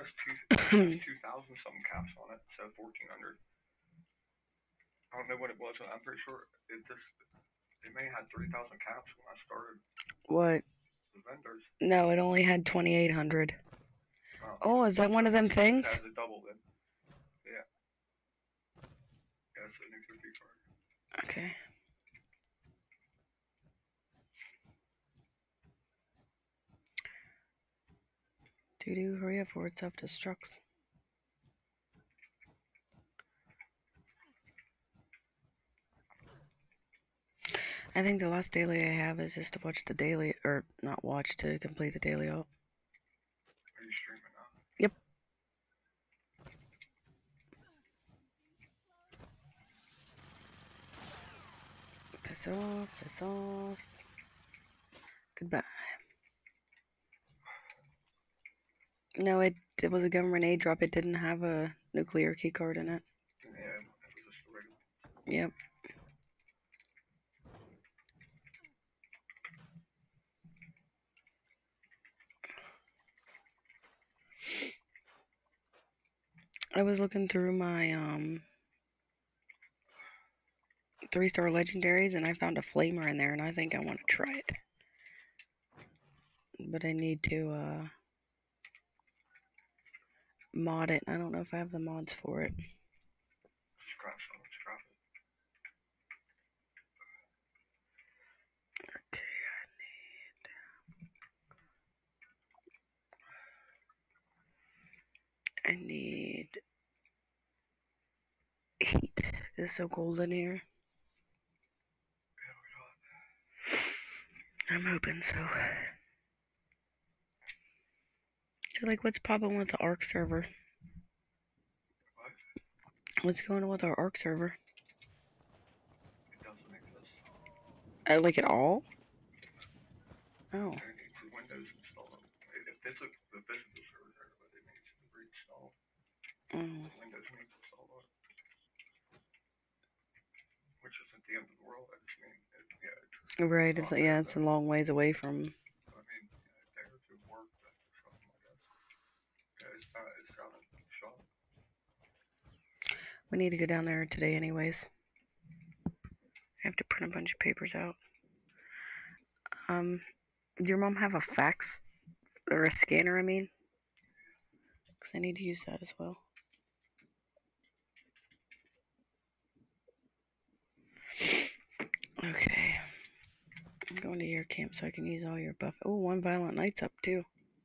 has 2,000 something caps on it, so 1,400. I don't know what it was. I'm pretty sure it may have had 3,000 caps when I started. What? The vendors. No, it only had 2,800. Oh, is that one of them things? It has a double then. Yeah. Yeah, it's a nuclear key card. Okay. Doo-doo, hurry up before it self-destructs. I think the last daily I have is just to watch the daily, or not watch, to complete the daily out. Are you streaming now? Yep. Piss off, piss off. Goodbye. No, it was a government aid drop. It didn't have a nuclear key card in it. Yeah, it was just a regular. Yep. I was looking through my 3-star legendaries and I found a flamer in there and I think I want to try it. But I need to mod it. I don't know if I have the mods for it. Scrap it. Okay, I need heat. It's so cold in here. I'm hoping so. So, like, what's popping with the ARC server? What? What's going on with our ARC server? It doesn't exist. Like, at all? Oh. They need the Windows installed. The physical server there, but it needs to be reinstalled. Windows needs to install it. Which isn't the end of the world. I just mean, right, it's a long ways away from. I mean, a day or two work or something, I guess. Yeah, it's down in the shop. We need to go down there today, anyways. I have to print a bunch of papers out. Does your mom have a fax or a scanner? I mean, because I need to use that as well. Okay. I'm going to your camp so I can use all your buff. Oh, one Violent Night's up too.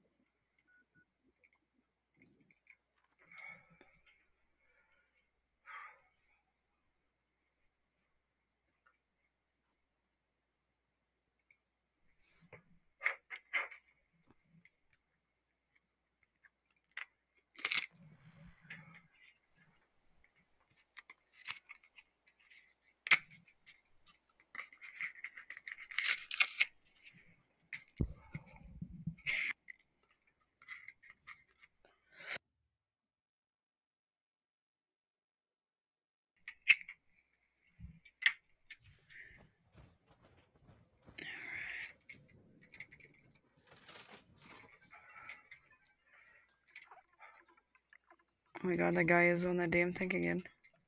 Oh my god, that guy is on that damn thing again.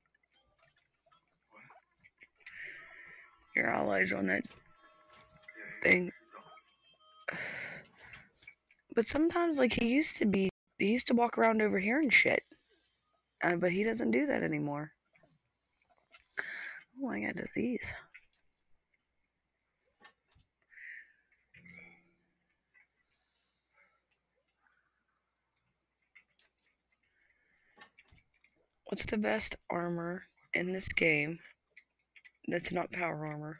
What? Your allies on that thing. But sometimes, like, he used to walk around over here and shit. But he doesn't do that anymore. Oh, I got disease. What's the best armor in this game that's not power armor?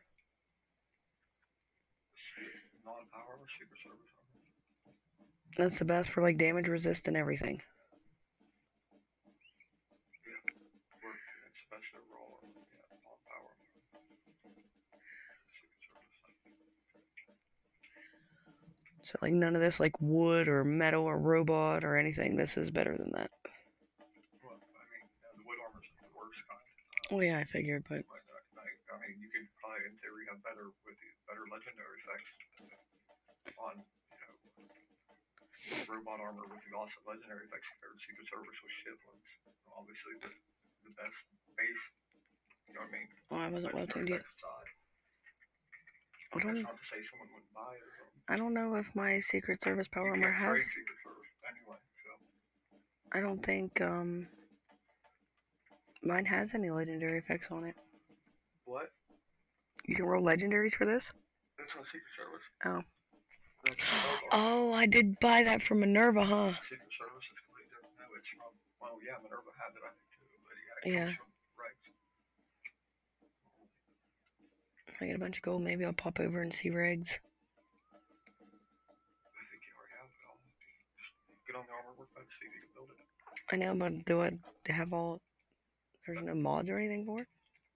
Non-power or Secret Service armor? That's the best for, like, damage resist and everything. Yeah. It's best overall. Yeah, non-power. So, like, none of this, like, wood or metal or robot or anything. This is better than that. Well, I mean, the wood armor's the worst kind. Oh, yeah, I figured, but... I mean, you could probably, in theory, have better legendary effects on, robot armor with the awesome legendary effects compared to Secret Service with shitloads. Obviously, the best base, you know what I mean? Oh, I wasn't well tuned Legendary yet. effects aside. I don't, That's not to say someone wouldn't buy it or something. I don't know if my Secret Service power You armor can't has. trade Secret Service anyway, so. I don't think mine has any legendary effects on it. What? You can roll legendaries for this? That's not Secret Service. Oh. That's Stealth armor. Oh, I did buy that from Minerva, huh? Secret Service is completely different. No, it's from, well, yeah, Minerva had it, I think, too, but yeah, it Yeah. comes from Rex. If I get a bunch of gold, maybe I'll pop over and see Regs. I think you already have it all. Just get on the armor workbench, see if you can build it. I know, but do I have all... There's no mods or anything for it?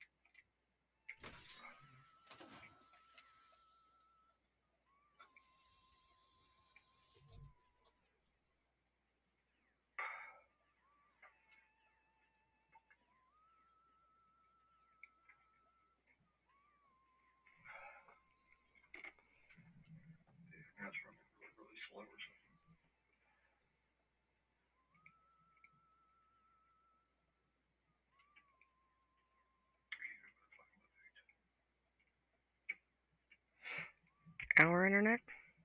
Yeah, it's running really, really slow or something. Our internet?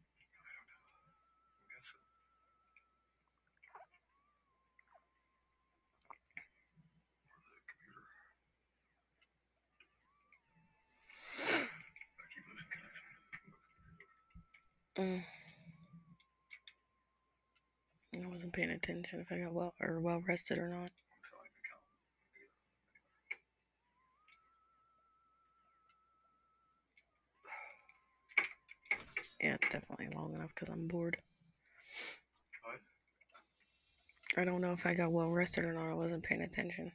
I wasn't paying attention if I got well rested or not. Yeah, it's definitely long enough because I'm bored. What? I don't know if I got well rested or not. I wasn't paying attention.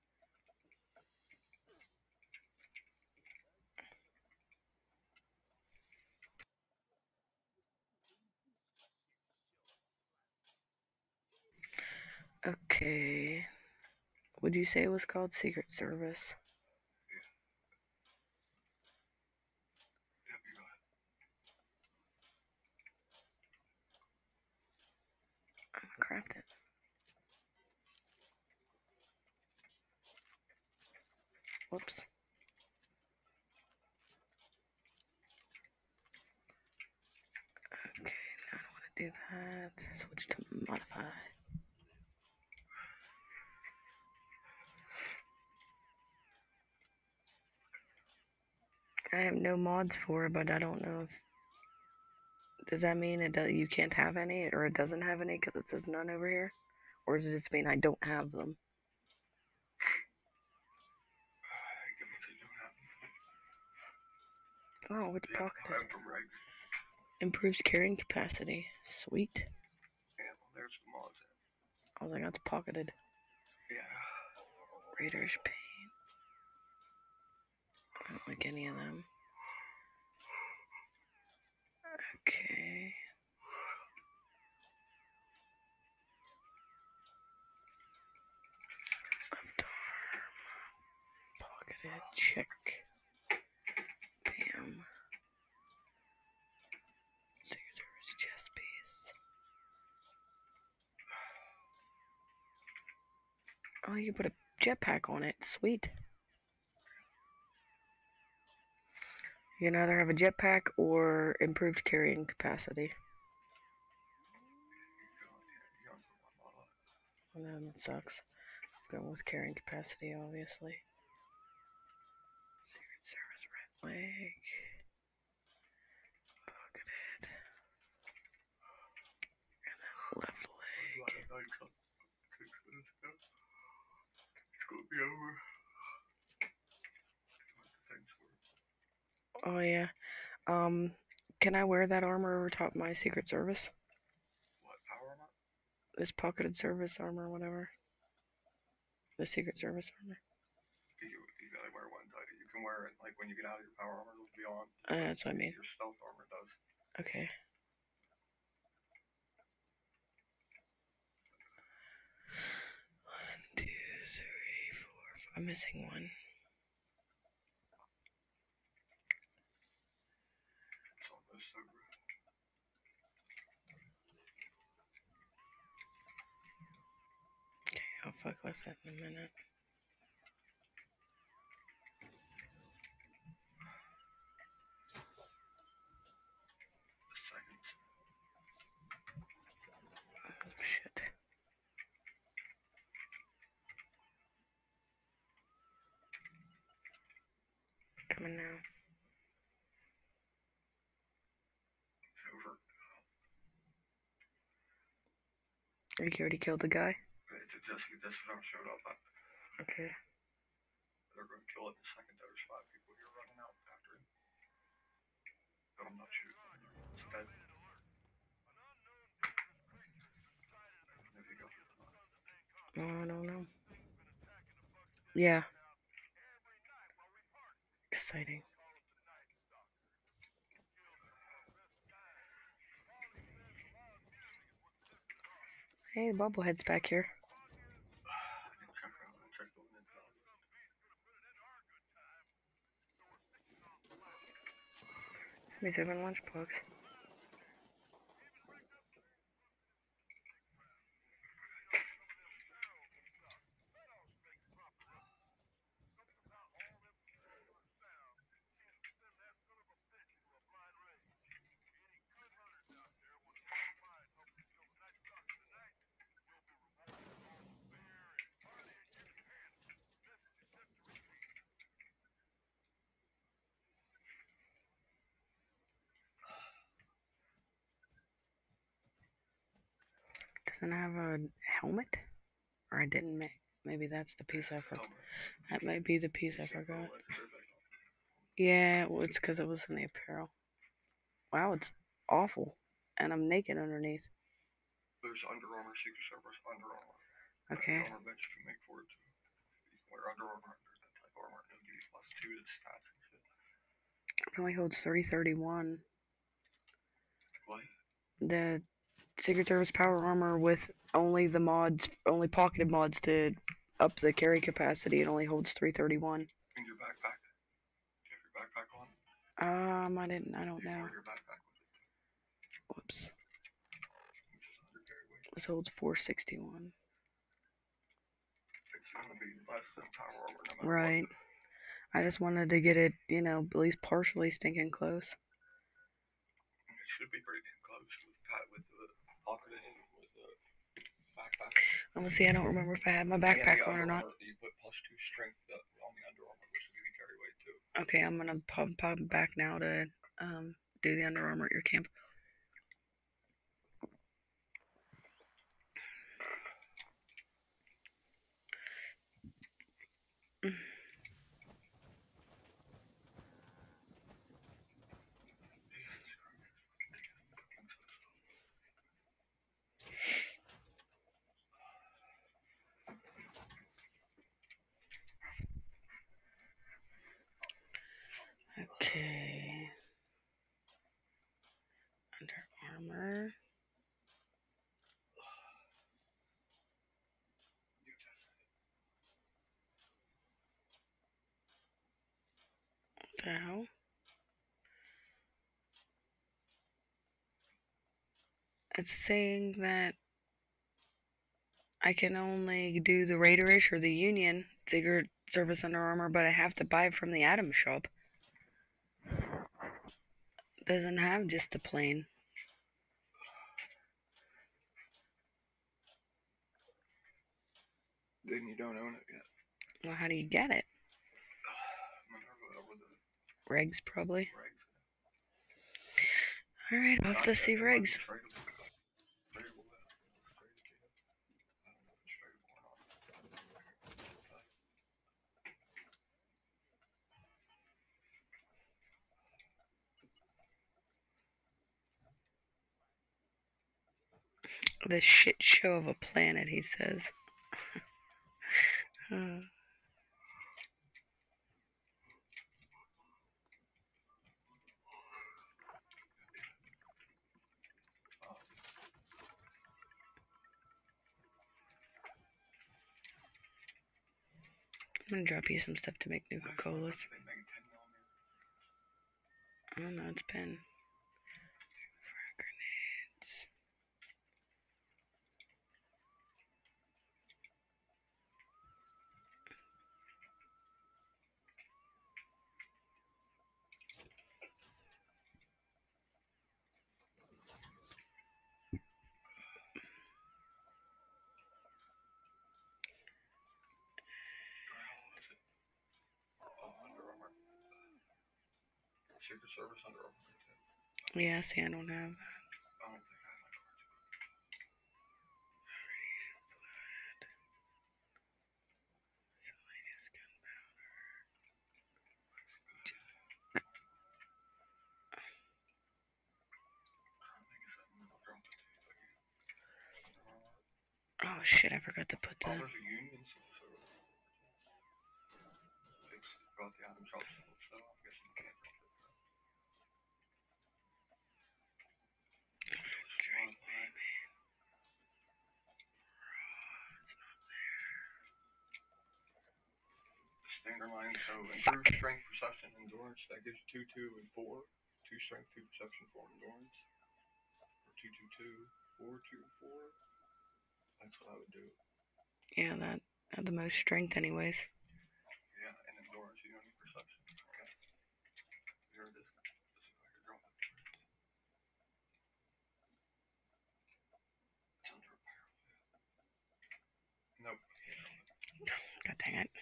Okay. Would you say it was called Secret Service? Yep, you got it. I'm gonna craft it. Whoops. Okay, now I want to do that. Switch to modify. I have no mods for it, but I don't know if... Does that mean you can't have any, or it doesn't have any because it says none over here? Or does it just mean I don't have them? Oh, it's pocketed. Improves carrying capacity. Sweet. Yeah, well, there's the mods. I was like, that's pocketed. Yeah. Raider's Pain. I don't like any of them. Okay. Pocketed. Check. Bam. Secret Service chest piece. Oh, you can put a jetpack on it. Sweet. You can either have a jetpack or improved carrying capacity. And then that sucks. Going with carrying capacity, obviously. Secret Service right leg. Pocketed. And then left leg. It's gonna be over. Oh yeah. Can I wear that armor over top my Secret Service? What, power armor? This pocketed service armor, whatever. The Secret Service armor. You gotta wear one title. You can wear it like when you get out of your power armor, it'll be on. That's what I mean. Your stealth armor does. Okay. One, two, three, four, five. I'm missing one. It's almost over. I'll fuck with it in a minute. Seconds. Oh, shit. Coming now. It's over. You already killed the guy? It's just not showed up. Okay. They're going to kill it in a second. There's 5 people here running out after it. But I'm not shooting. It's dead. If you go for the knife. Oh, I don't know. Yeah. Exciting. Hey, the bobblehead's back here. Check the wind value. He's open lunchbox. Doesn't have a helmet? Or I didn't make. Maybe that's the piece I forgot. That might be the piece I forgot. Yeah, well, it's because it was in the apparel. Wow, it's awful. And I'm naked underneath. There's Under Armour, Secret Service, Under Armour. Okay. Armor bench you can make for it too. You can wear Under Armour under that type of armor. It'll give you +2 to stats and shit. It only holds 331. What? The Secret Service power armor with only the mods, only pocketed mods to up the carry capacity. It only holds 331. In your backpack? Do you have your backpack on? I don't know. Wear your backpack with it. Whoops. Which is under carry weight. This holds 461. It's gonna be less than power armor no matter Right. what. I just wanted to get it, at least partially stinking close. It should be pretty damn close with the pocket and with the backpack. I'm gonna see. I don't remember if I had my backpack on or not. You put +2 strength on the Under Armour, which will give you carry weight too. Okay, I'm gonna pop back now to do the Under Armour at your camp. Okay. Under Armour. What the hell? It's saying that I can only do the Raiderish or the Union Secret Service Under Armour, but I have to buy it from the Atom Shop. Doesn't have just the plain. Then you don't own it yet. Well, how do you get it? Over the Regs, probably. regs. Alright, I'll have to see Regs. The shit show of a planet, he says. I'm gonna drop you some stuff to make Nuka-Colas. I don't know, it's been... Grenades. Secret Service Under Armour. Yeah, see, I don't have that. I don't think I have my cards. Oh shit, I forgot to put Oh, that. there's a Union, so it's about the Adam Johnson, so I'm guessing you can't drop it. Drink, baby. Standard line, so improved strength, perception, endurance. That gives you 2, 2, and 4. 2 strength, 2 perception, 4 endurance. Or 2, 2, 2, 4, 2, 4. That's what I would do. Yeah, that had the most strength, anyways. Yeah, and endurance, you don't need perception. Okay. Here it is. Let's see if I can drop it. It's under repair. Nope. God dang it.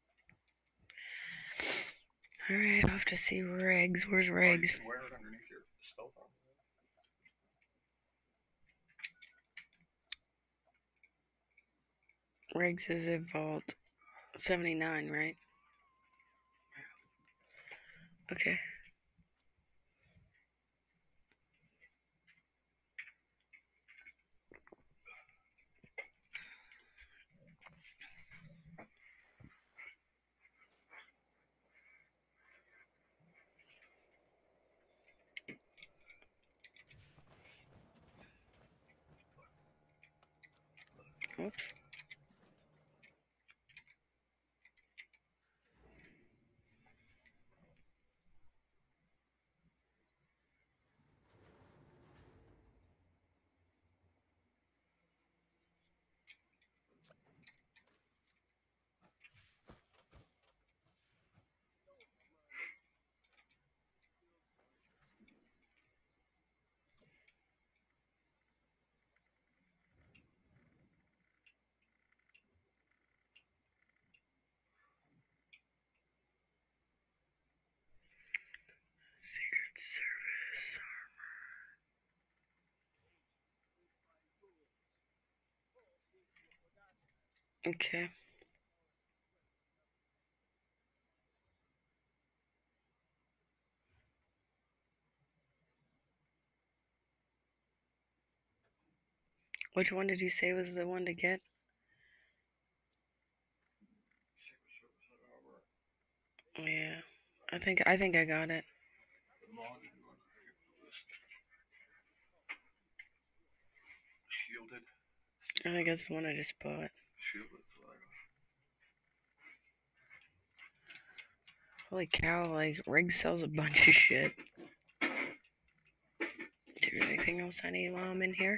Alright, I'll have to see Regs. Where's Oh, Regs? you can wear it underneath your stealth armor. Regs is a Vault 79, right? Okay. Oops. Secret Service armor. Okay. Which one did you say was the one to get? Secret Service Under Armor. Yeah. I think I got it. Shielded. I think that's the one I just bought. Shielded. Holy cow, like, Rig sells a bunch of shit. Is there anything else I need while I'm in here?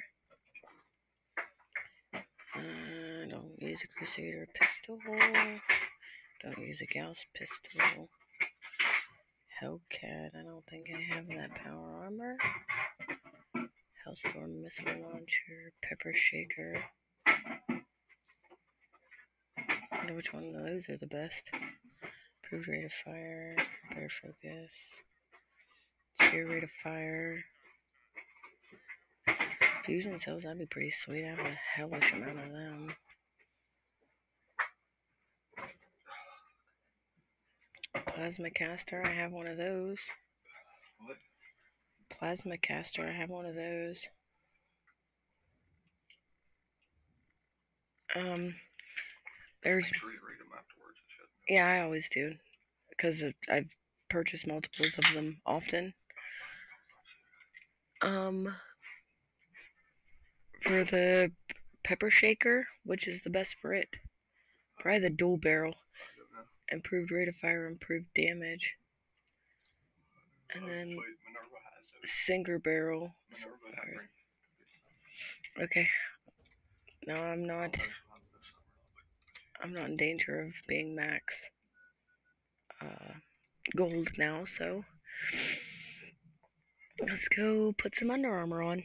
Don't use a Crusader pistol. Don't use a Gauss pistol. Hellcat, I don't think I have that power armor. Hellstorm missile launcher. Pepper shaker. I wonder which one of those are the best. Improved rate of fire. Better focus. Sheer rate of fire. Fusion cells, that'd be pretty sweet. I have a hellish amount of them. Plasma caster, I have one of those. What? Plasma caster, I have one of those. There's. Make sure you read them afterwards. Yeah, I always do, because I've purchased multiples of them often. For the pepper shaker, which is the best for it? Probably the dual barrel. Improved rate of fire, improved damage. And then single barrel. Okay. No, I'm not in danger of being max gold now, so let's go put some Under Armour on.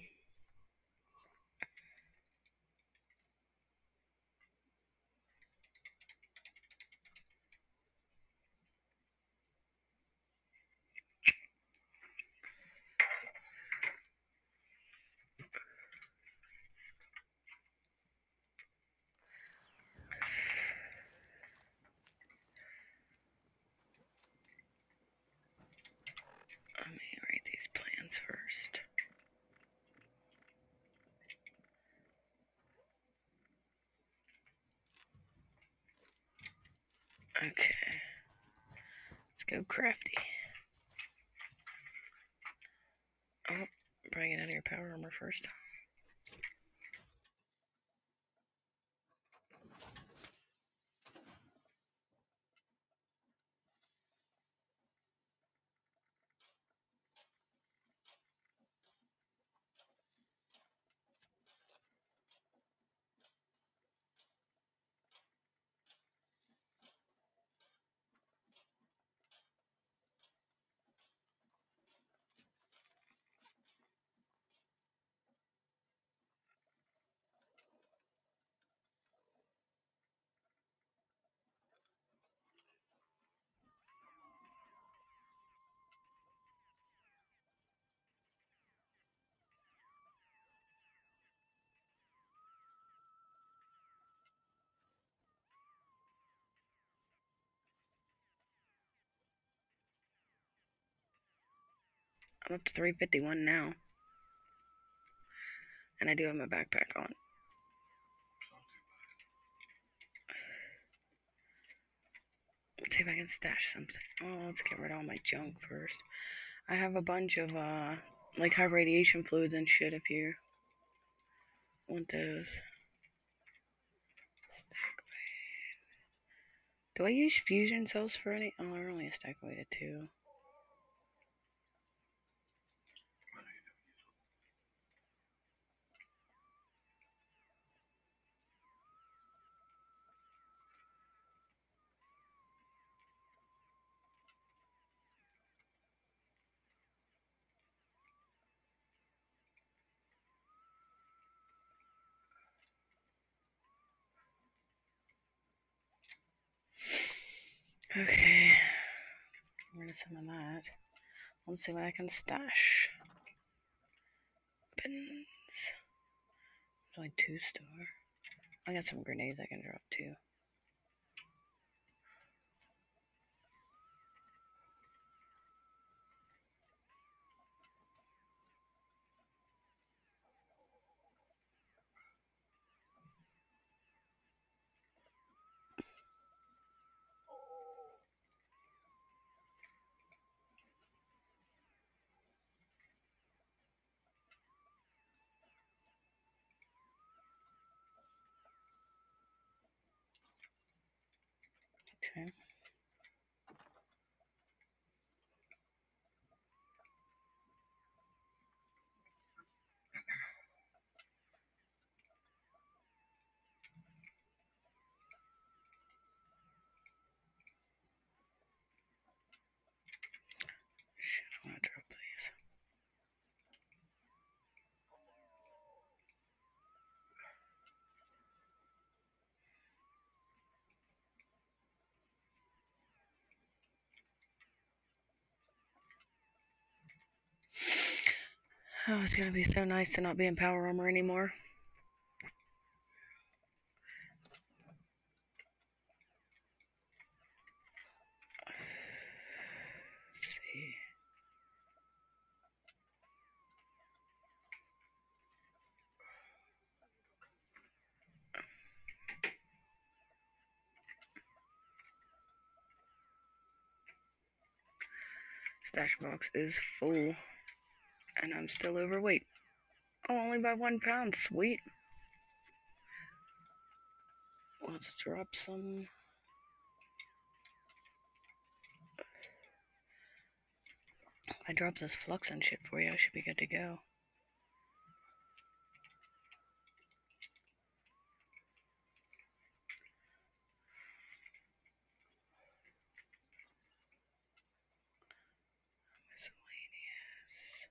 Okay. Let's go crafty. Oh, bring it out of your power armor first. I'm up to 351 now. And I do have my backpack on. Let's see if I can stash something. Oh, let's get rid of all my junk first. I have a bunch of, like high radiation fluids and shit if you want those. Do I use fusion cells for any? Oh, they're only a stack weight of 2. Okay. Get rid of some of that. Let's see what I can stash. Pins. Only 2 star. I got some grenades I can drop too. Okay. Shit, I want to drop these. Oh, it's gonna be so nice to not be in power armor anymore. Let's see. Stash box is full, and I'm still overweight. Oh, only by 1 pound. Sweet. Let's drop some. If I drop this flux and shit for you, I should be good to go. Miscellaneous.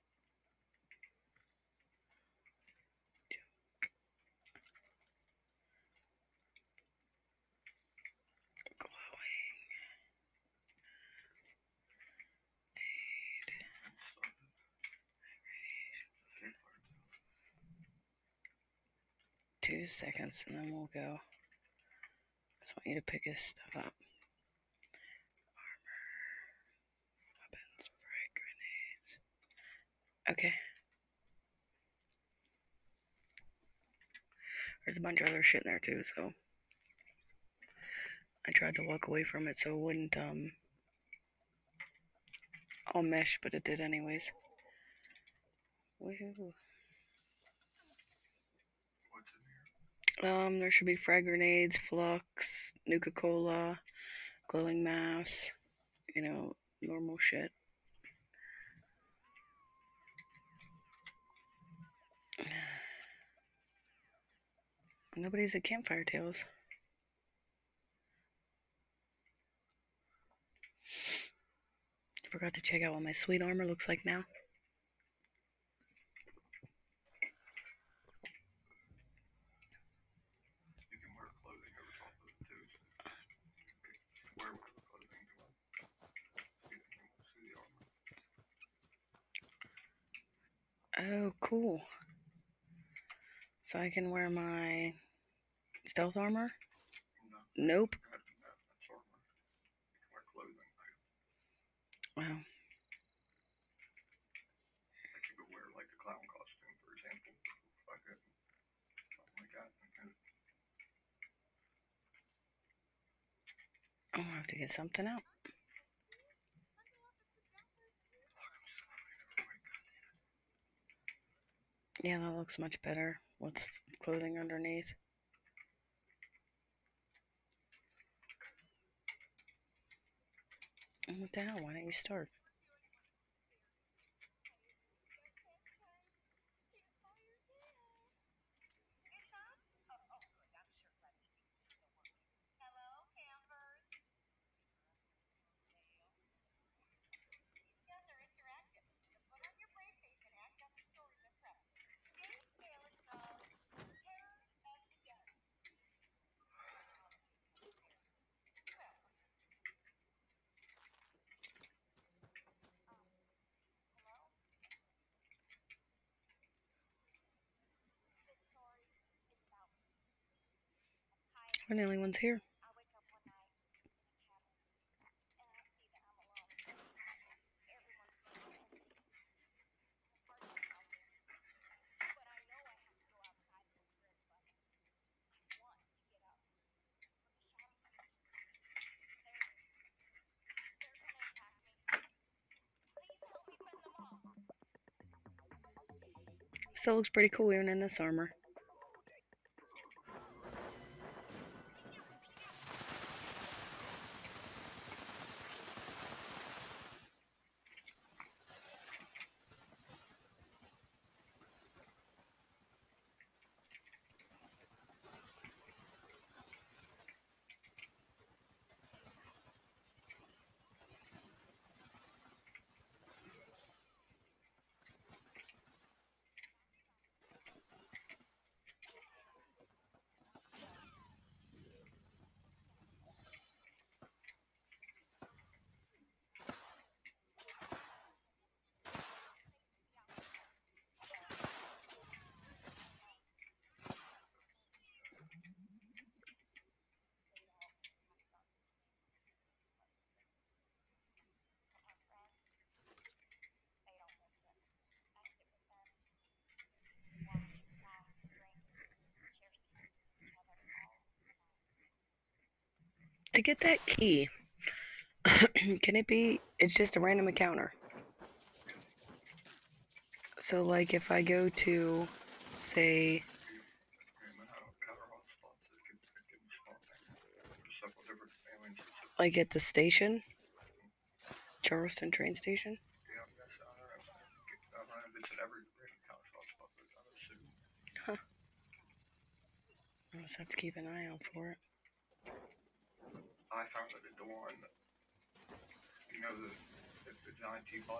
2 seconds and then we'll go. I just want you to pick his stuff up. Armor, weapons, frag grenades. Okay. There's a bunch of other shit in there too, so I tried to walk away from it so it wouldn't all mesh, but it did anyways. Woohoo. What's in here? There should be frag grenades, flux, Nuka-Cola, glowing mass, you know, normal shit. Nobody's at Campfire Tales. I forgot to check out what my sweet armor looks like now. You can wear clothing over top of it too. So you can wear whatever clothing you want. See the armor. Oh, cool. So I can wear my stealth armor? No. Nope. That's armor. You can wear clothing. Wow. Like you could wear like a clown costume, for example. Like it. Something like that. I'll have to get something out. Yeah, that looks much better with clothing underneath. What the hell? Why don't you start? We're the only ones here. Still looks pretty cool even in this armor. To get that key, can it be, it's just a random encounter. So like if I go to, say, like at the station, Charleston train station. Huh. I'll just have to keep an eye out for it. I found it at the one, you know, the giant teapot.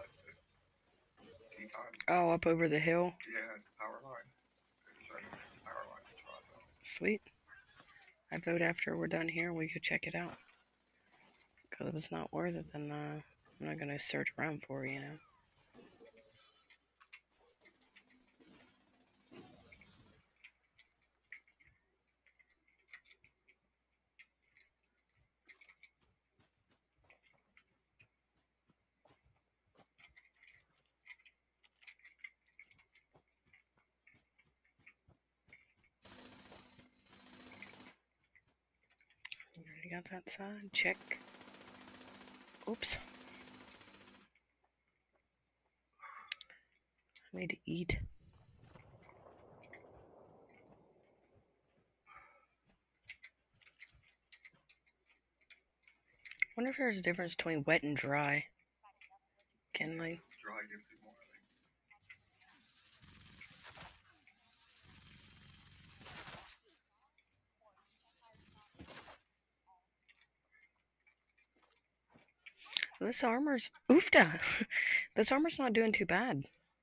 Oh, up over the hill? Yeah, the power line. It's right next to the power line. That's what I found. Sweet. I vote after we're done here, we could check it out. Because if it's not worth it, then I'm not going to search around for it, you know. I got that side. Check. Oops. I need to eat. I wonder if there's a difference between wet and dry kindling. Dry gives you more, I think. This armor's oofta. This armor's not doing too bad.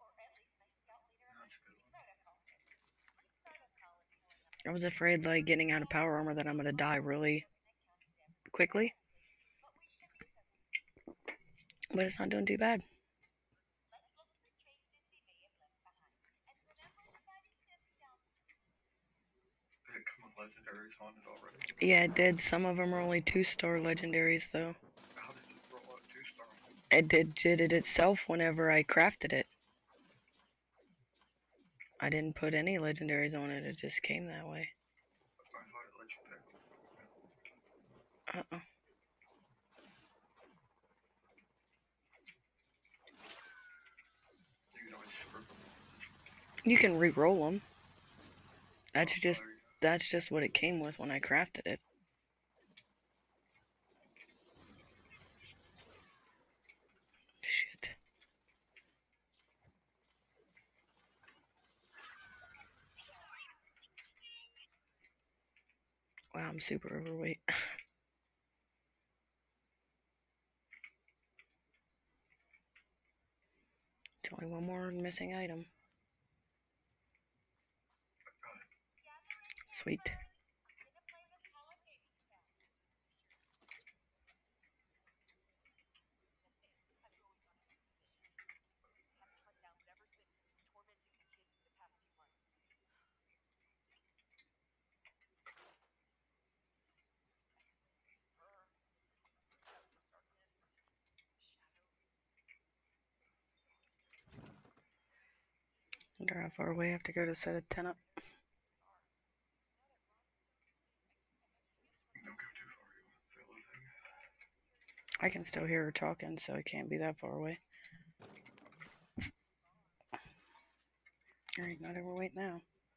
I was afraid, like, getting out of power armor that I'm gonna die really quickly. But it's not doing too bad. Did it come with legendaries on it already? Yeah, it did. Some of them are only 2-star legendaries, though. How did it roll out 2-star? It did it itself whenever I crafted it. I didn't put any legendaries on it. It just came that way. I thought it let you pick. You can re-roll them. That's just what it came with when I crafted it. Shit. Wow, I'm super overweight. It's only one more missing item. Sweet. Wonder how far away I have to go to set a 10 up. Don't go too far, you won't feel a thing. I can still hear her talking, so it can't be that far away. Alright, not overweight now.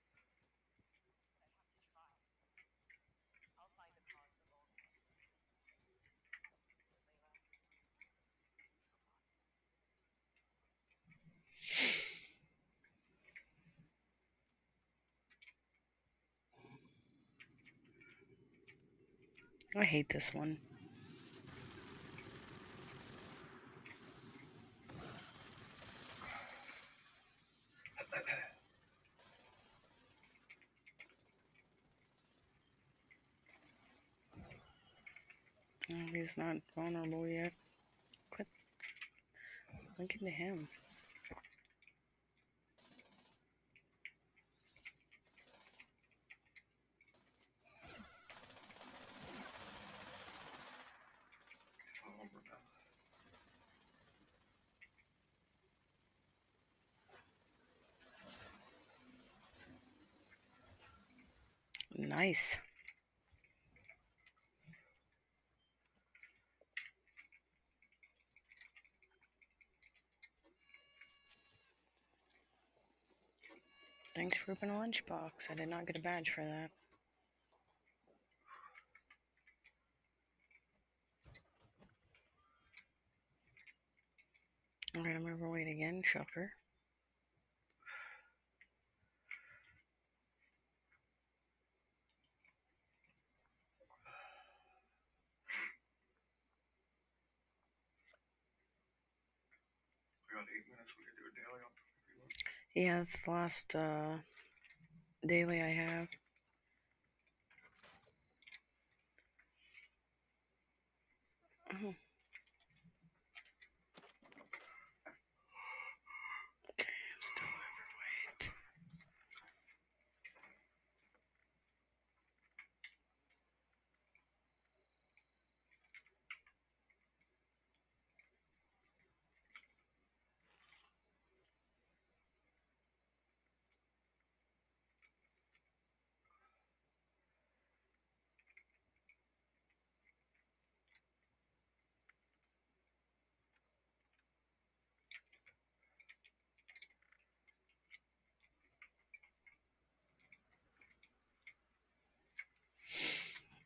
I hate this one. Oh, he's not vulnerable yet. Quit linking to him. Nice. Thanks for opening a lunchbox. I did not get a badge for that. Alright, I'm overweight again. Shocker. We got 8 minutes. We can do a daily on Yeah, it's the last daily I have. Oh. Okay, I'm still overweight.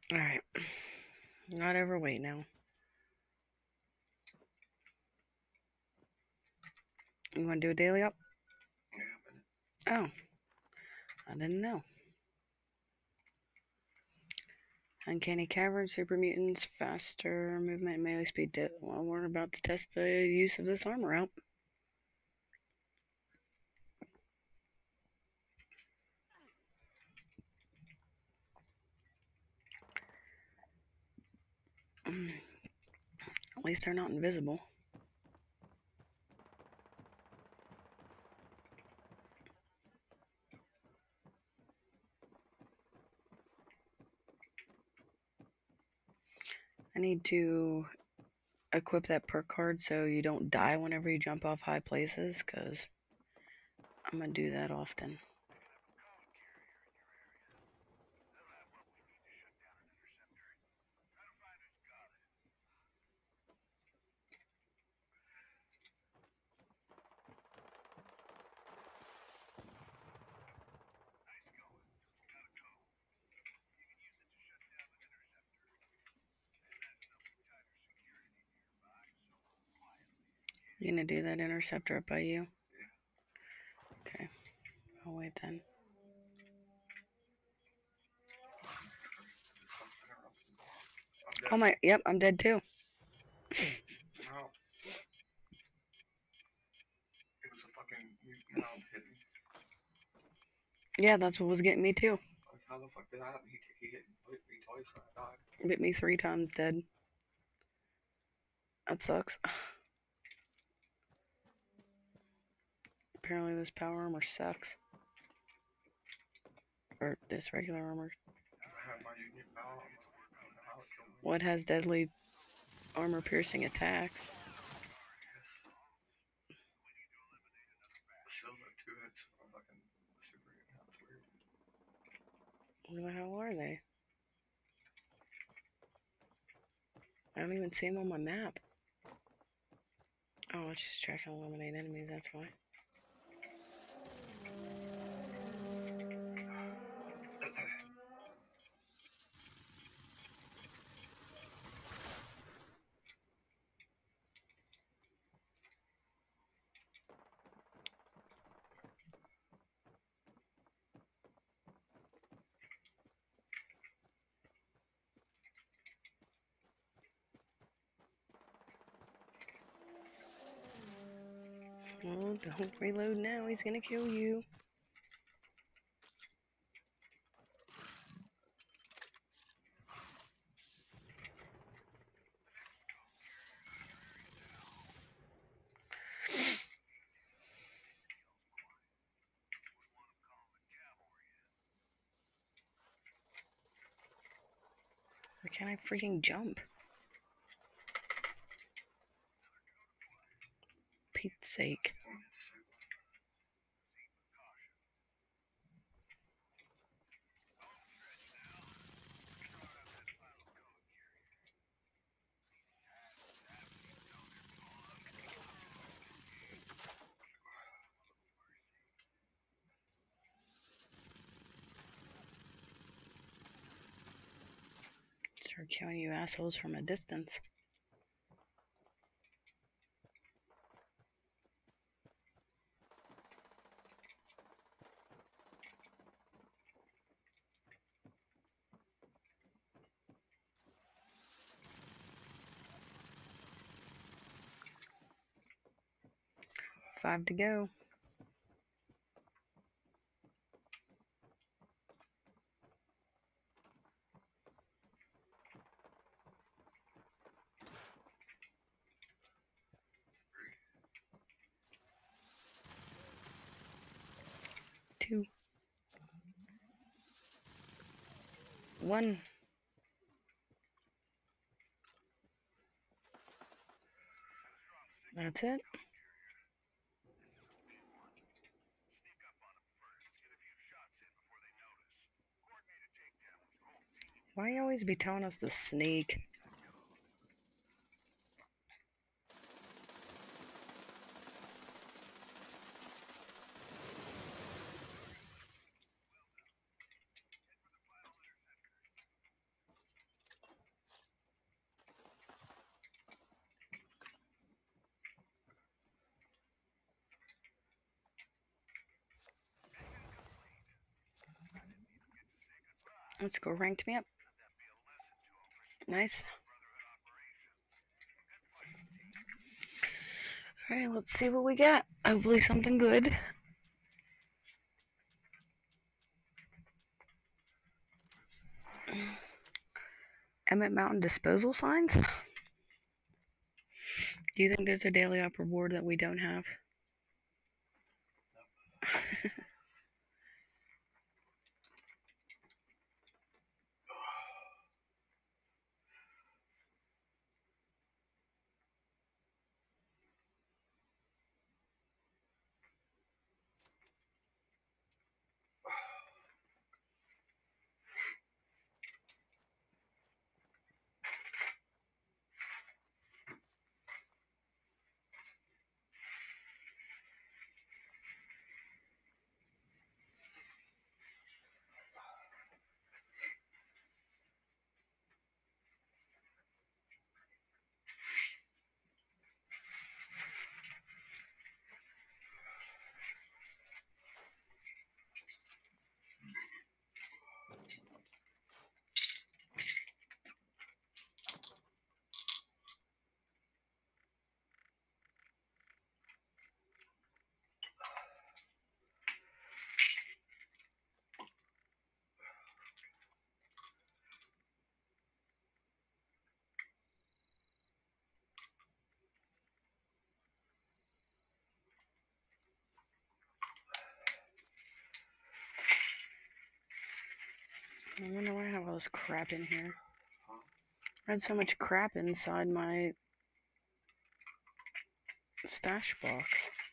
Alright. Not overweight now. You want to do a daily up? Yeah, Oh. I didn't know. Uncanny Caverns, Super Mutants, faster movement, melee speed. Well, we're about to test the use of this armor out. At least they're not invisible. I need to equip that perk card so you don't die whenever you jump off high places, because I'm going to do that often. You going to do that interceptor up by you? Okay. I'll wait then. Oh my, yep, I'm dead too. No. It was a fucking mound hit me. Yeah, that's what was getting me too. Like, how the fuck did that happen? He hit me twice and I died. Bit me 3 times dead. That sucks. Apparently this power armor sucks. Or this regular armor. I had my union now. What has deadly armor piercing attacks? Silver 2 hits on fucking super unit. That's weird. Where the hell are they? I don't even see them on my map. Oh, it's just track and eliminate enemies, that's why. Oh, don't reload now, he's gonna kill you. Why can't I freaking jump? Pete's sake. Start killing you assholes from a distance. Five to go. Two. One. That's it. Why you always be telling us to sneak? Let's go ranked me up. Nice. Alright, let's see what we got. Hopefully something good. Emmett Mountain disposal signs? Do you think there's a daily op reward that we don't have? I wonder why I have all this crap in here. I had so much crap inside my stash box.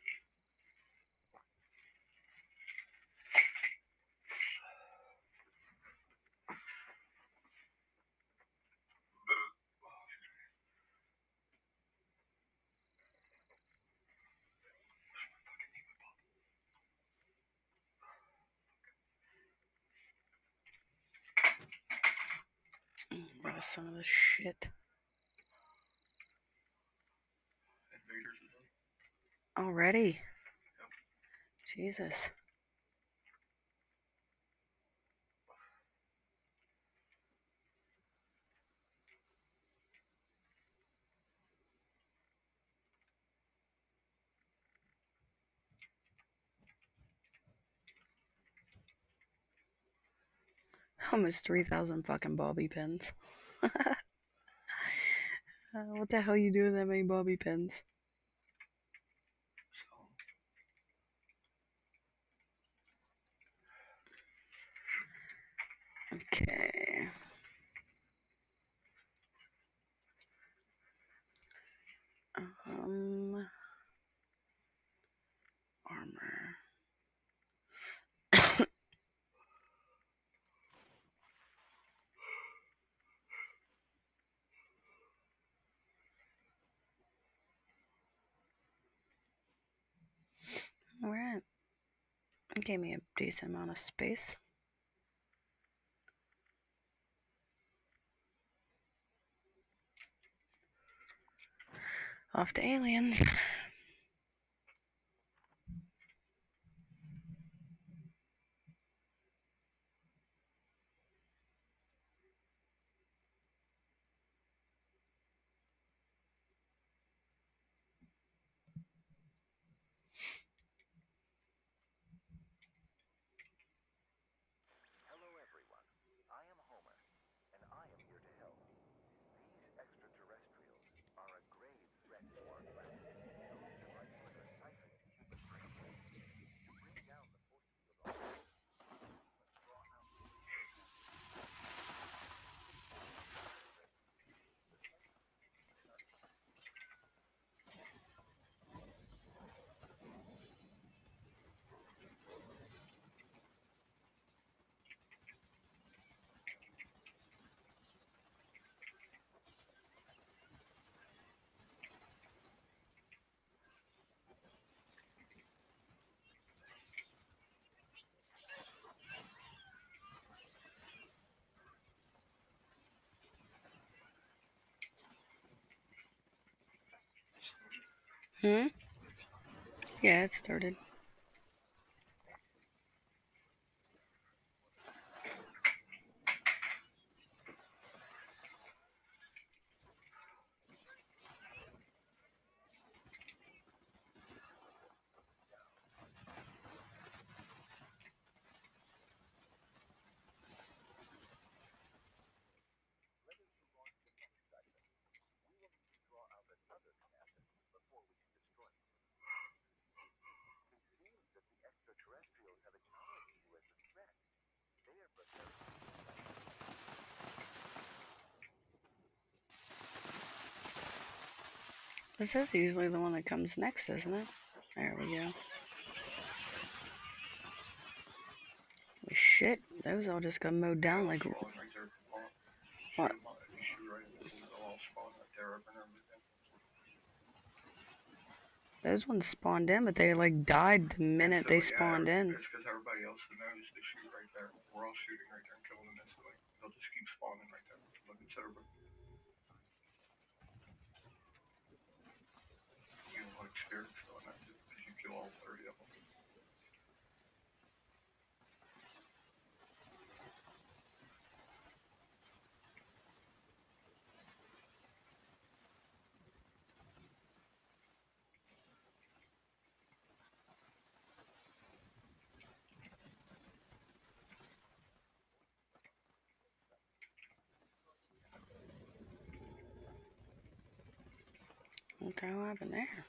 What is some of this shit? Already? Jesus. Almost 3,000 fucking bobby pins. What the hell you do with that many bobby pins? Okay. Armor. Alright. It gave me a decent amount of space. Off to aliens. Hello everyone, I am Homer, and I am here to help. These extraterrestrials are a grave threat to our planet. Those devices are siphoning human brainwaves to bring down the forces of our and draw out the Hmm? Yeah, it started. This is usually the one that comes next, isn't it? There we go. Holy shit, those all just got mowed down like. Spawn right there. What? You shoot right in the middle, they'll all spawn right there up and everything. Those ones spawned in, but they like died the minute they spawned in. It's because everybody else that knows they shoot right there. We're all shooting right there and killing them instantly. They'll just keep spawning right there. Look, it's over. You know, like spirits doing that too, because you kill all 30 of them. What the hell happened there?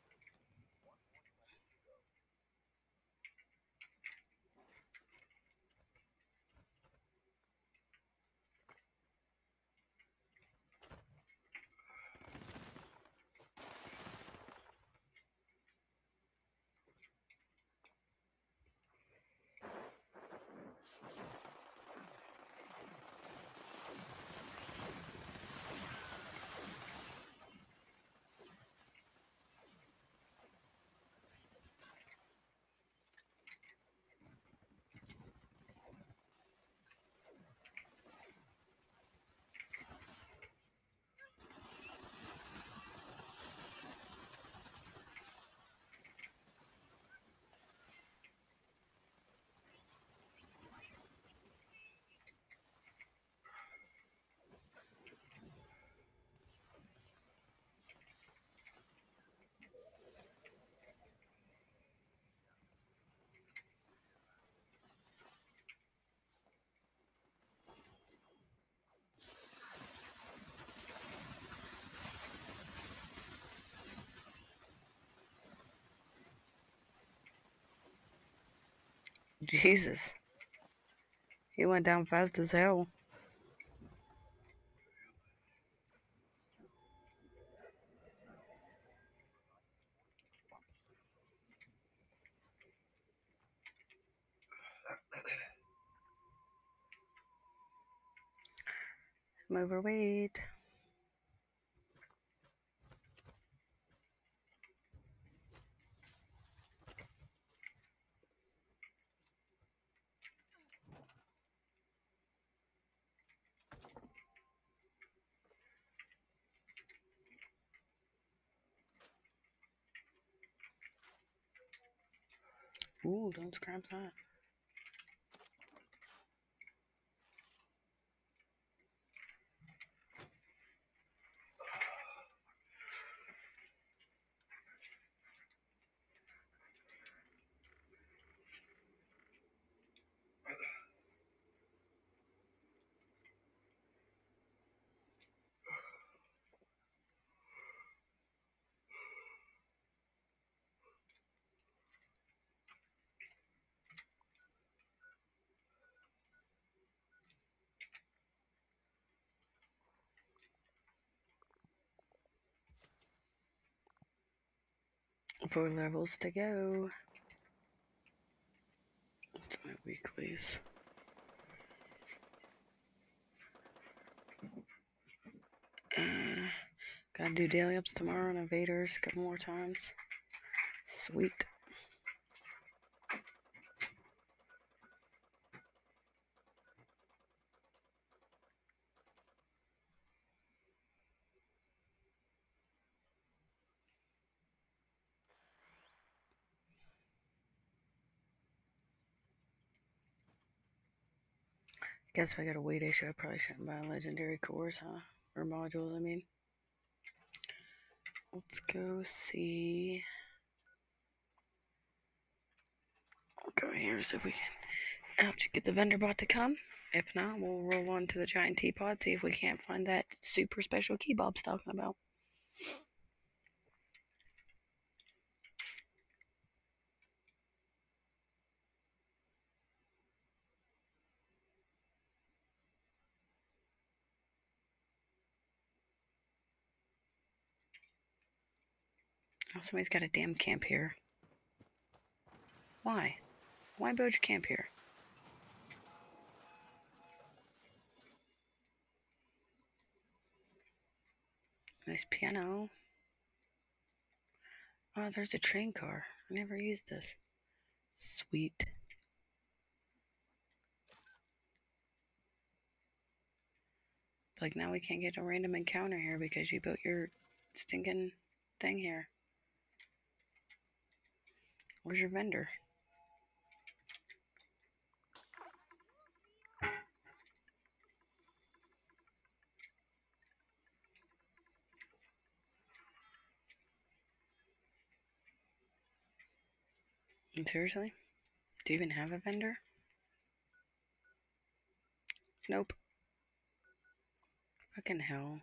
Jesus. He went down fast as hell. I'm overweight. Ooh, don't scrap that. Four levels to go. That's my weeklies. Gotta do daily ups tomorrow and invaders a couple more times. Sweet. Guess if I got a weight issue, I probably shouldn't buy legendary cores, huh? Or modules, I mean. Let's go see. I'll go here so if we can get the vendor bot to come. If not, we'll roll on to the giant teapot, see if we can't find that super special key Bob's talking about. Oh, somebody's got a damn camp here. Why? Why build your camp here? Nice piano. Oh, there's a train car. I never used this. Sweet. Like, now we can't get a random encounter here because you built your stinking thing here. Where's your vendor? Seriously? Do you even have a vendor? Nope. Fucking hell.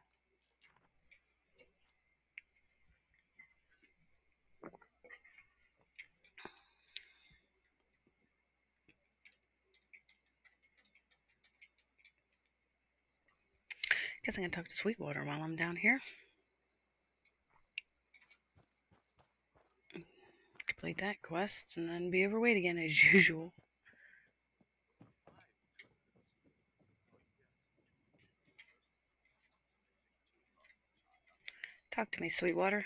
Guess I'm gonna talk to Sweetwater while I'm down here. Complete that quest and then be overweight again as usual. Talk to me, Sweetwater.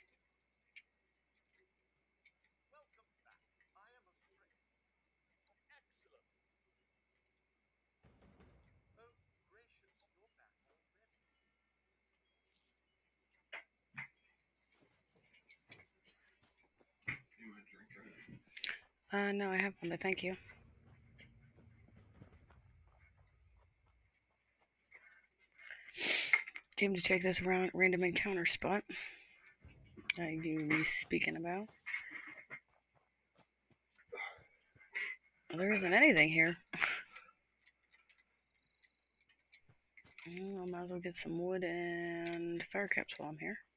You want a drink, right? No, I have one, but thank you. Came to check this random encounter spot you be speaking about. Well, there isn't anything here. Well, I might as well get some wood and fire caps while I'm here.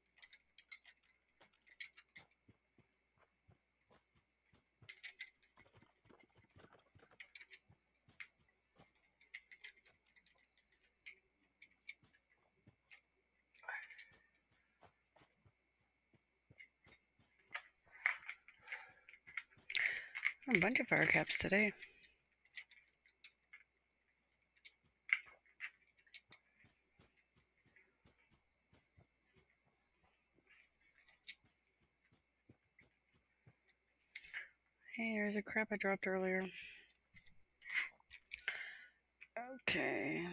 A bunch of fire caps today. Hey, there's a crap I dropped earlier. Okay.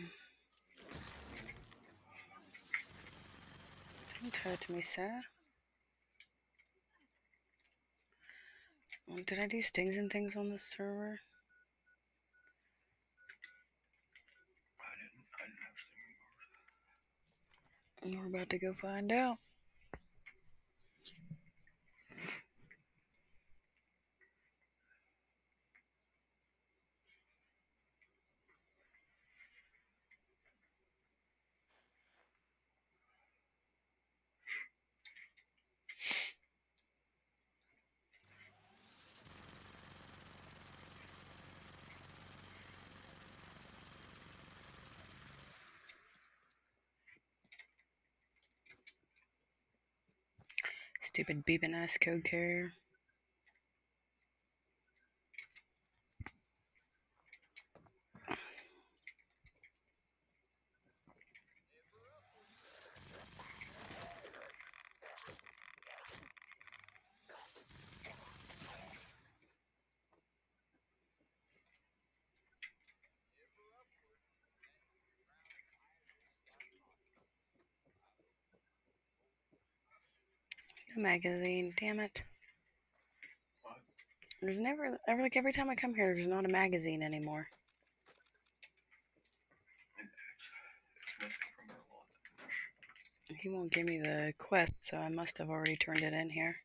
Don't touch me, sir. Did I do stings and things on this server? I didn't have stinging bars. We're about to go find out. Stupid beeping ass code carrier. No magazine, damn it. What? There's never, like every time I come here, there's not a magazine anymore. It's missing from our lot. He won't give me the quest, so I must have already turned it in here.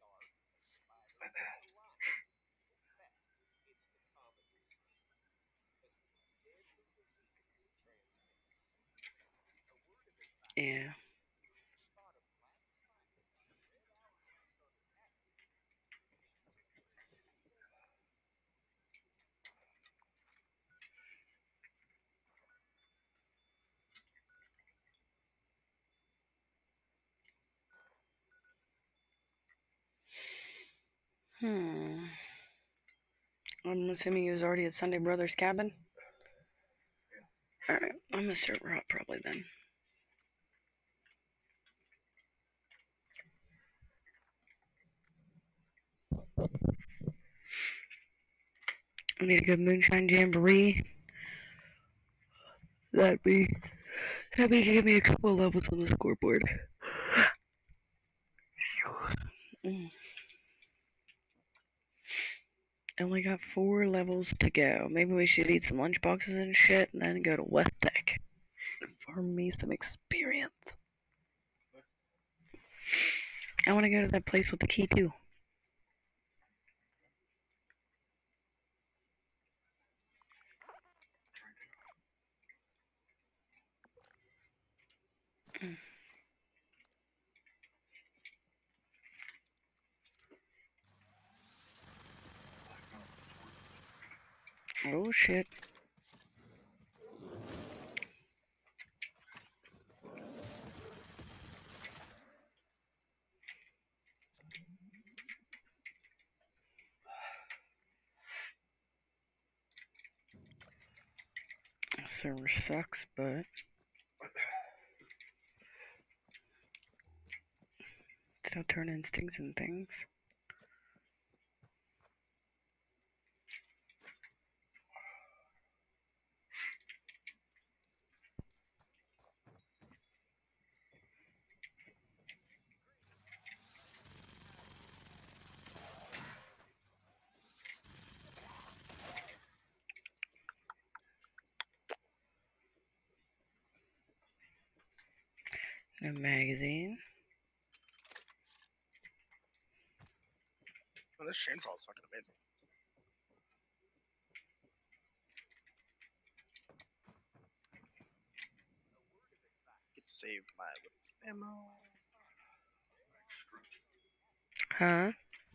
Yeah. I'm assuming he was already at Sunday Brothers Cabin. Alright, I'm gonna start route probably then. I need a good moonshine jamboree. That'd be give me a couple of levels on the scoreboard. I only got 4 levels to go. Maybe we should eat some lunch boxes and shit and then go to West Tech and farm me some experience. I want to go to that place with the key too. Oh shit. Server sucks, but still turn instincts and things. No magazine. Oh, this chainsaw is fucking amazing. Get to save my ammo. Huh?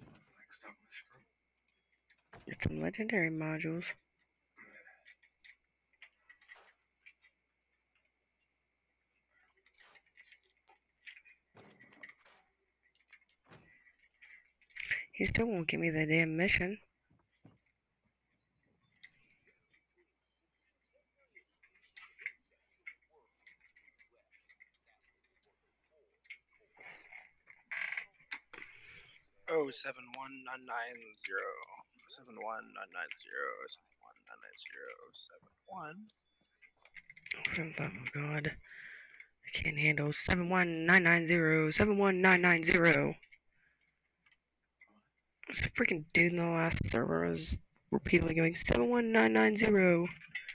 Get some legendary modules. He still won't give me the damn mission. Oh, 71990. 71990. 71990. 71. For the love of God. I can't handle 71990. 71990. This freaking dude in the last server was repeatedly going 71990.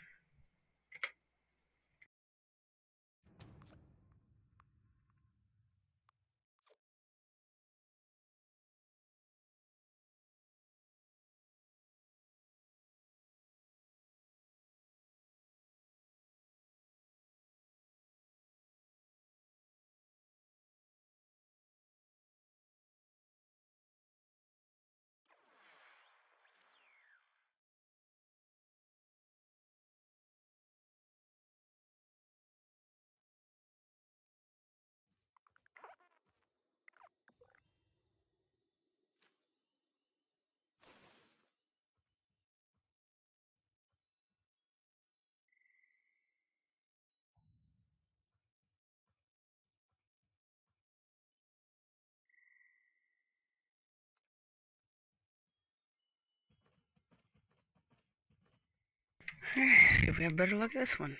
See if we have better luck this one.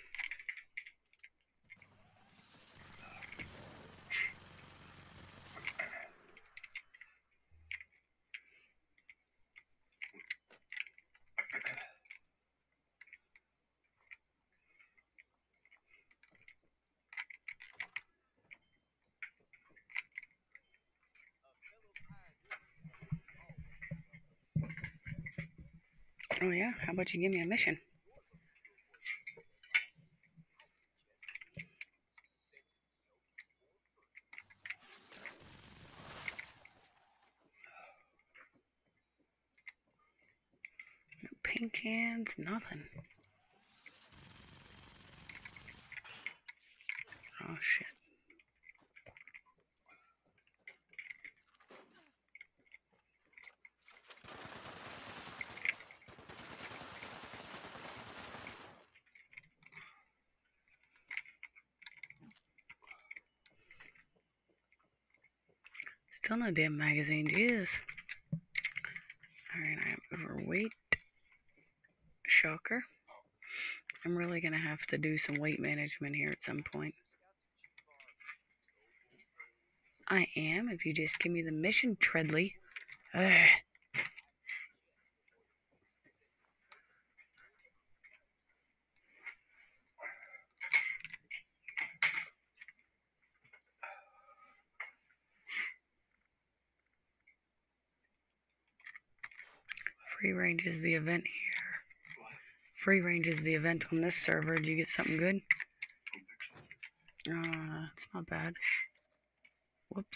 Oh yeah? How about you give me a mission? No paint cans, nothing. Oh shit. Still no damn magazine, Jesus. Alright, I am overweight. Shocker. I'm really gonna have to do some weight management here at some point. I am, if you just give me the mission, Treadley. Ugh. Free range is the event here. Free range is the event on this server. Did you get something good? It's not bad. Whoops.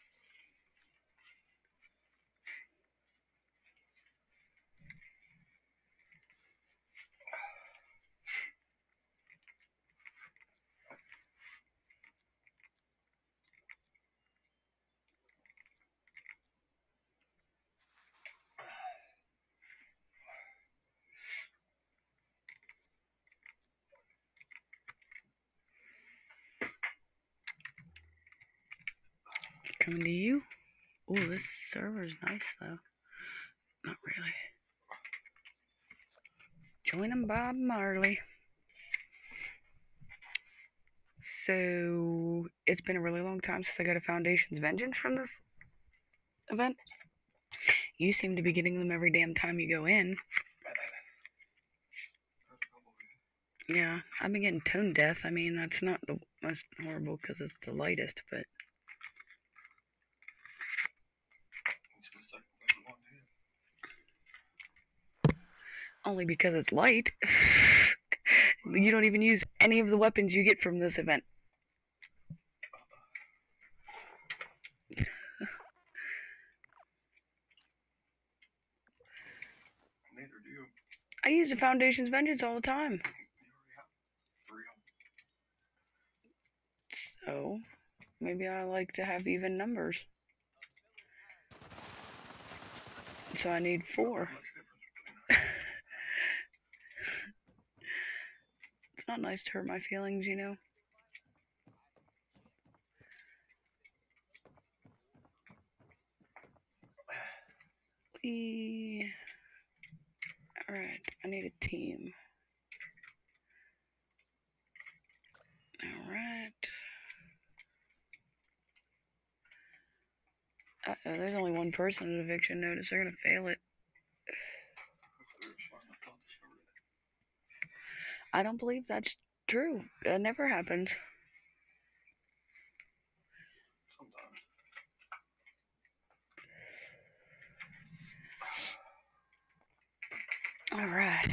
Coming to you. Oh, this server's nice though. Not really. Join 'em, Bob Marley. So, it's been a really long time since I got a Foundation's Vengeance from this event. You seem to be getting them every damn time you go in. Yeah, I've been getting Tone Death. I mean, that's not the most horrible because it's the lightest, but... Only because it's light. You don't even use any of the weapons you get from this event. Neither do you. I use the Foundation's Vengeance all the time. So, maybe I like to have even numbers. So I need 4. It's not nice to hurt my feelings, you know. Alright, I need a team. Alright. Uh-oh, there's only one person in eviction notice. They're gonna fail it. I don't believe that's true. It never happens. Alright.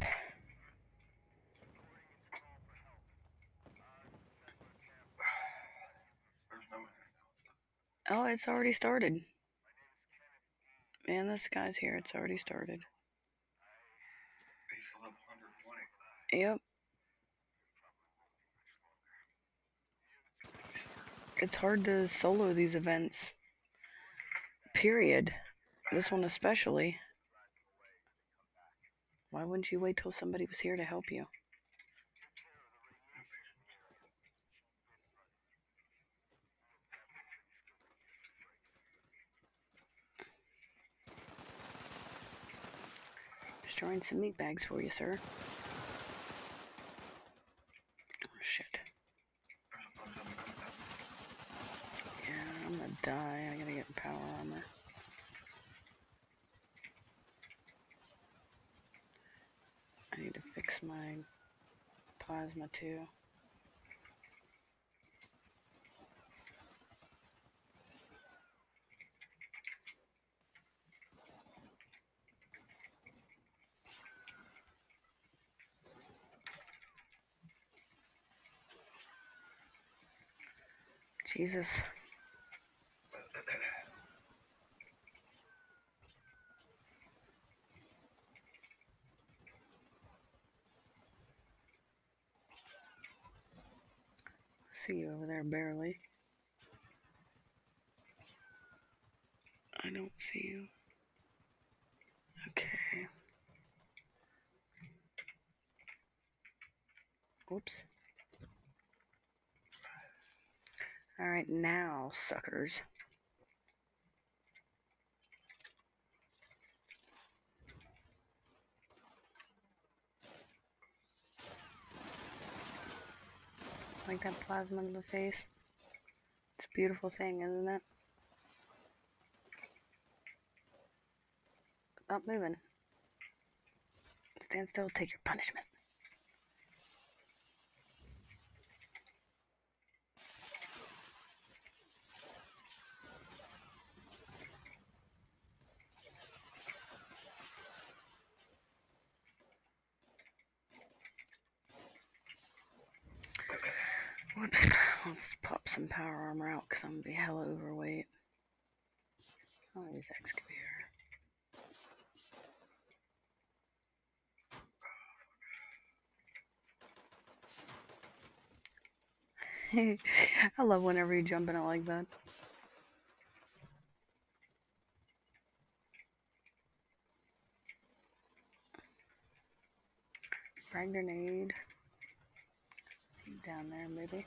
Oh, it's already started. Man, this guy's here. It's already started. Yep. It's hard to solo these events. Period. This one especially. Why wouldn't you wait till somebody was here to help you? Destroying some meat bags for you, sir. Oh, shit. Yeah, I'm gonna die. I gotta get power armor. I need to fix my plasma too. Jesus. See you over there, barely. I don't see you. Okay. Whoops. Alright, now, suckers. Like that plasma in the face. It's a beautiful thing, isn't it? Stop moving. Stand still, take your punishment. Whoops. Let's pop some power armor out because I'm going to be hella overweight. I'll use excavator. I love whenever you jump in it like that. Frag grenade. See down there, maybe.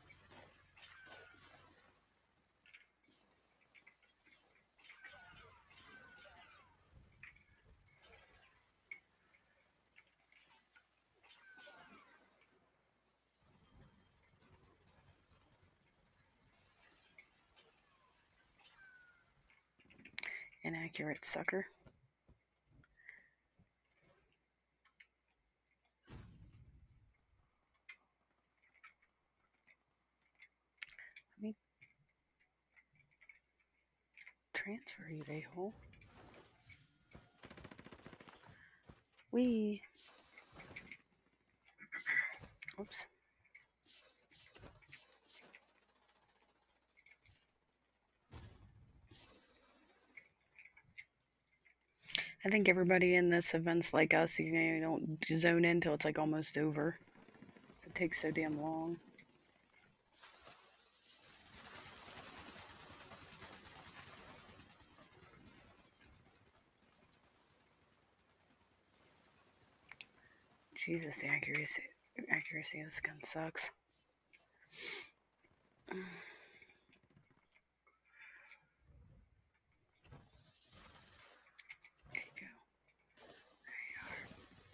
Inaccurate sucker. Let me transfer you, a-hole. Wee. Oops. I think everybody in this event's like us. You don't zone in till it's like almost over. So it takes so damn long. Jesus, the accuracy of this gun sucks. There you go. There you are.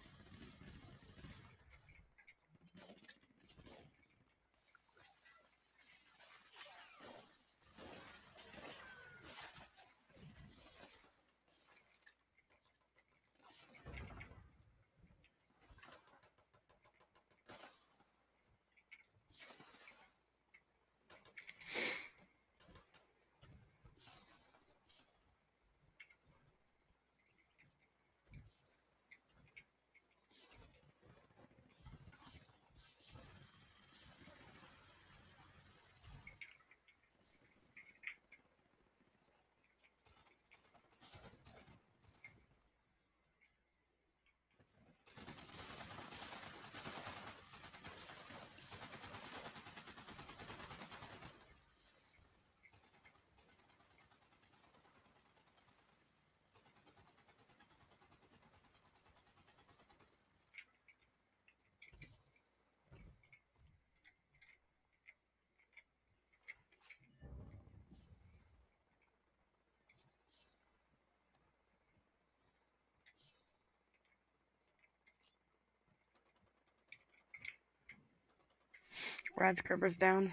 Rad scrubber's down.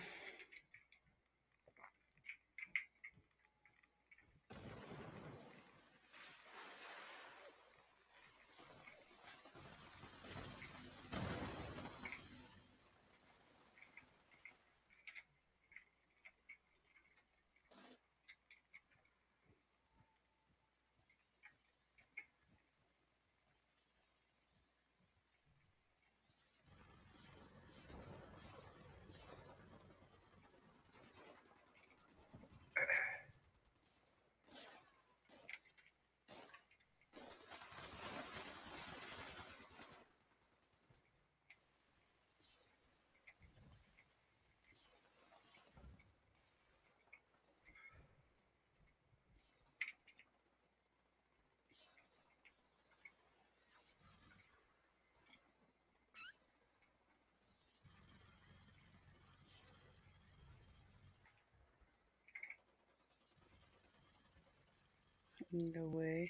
No way.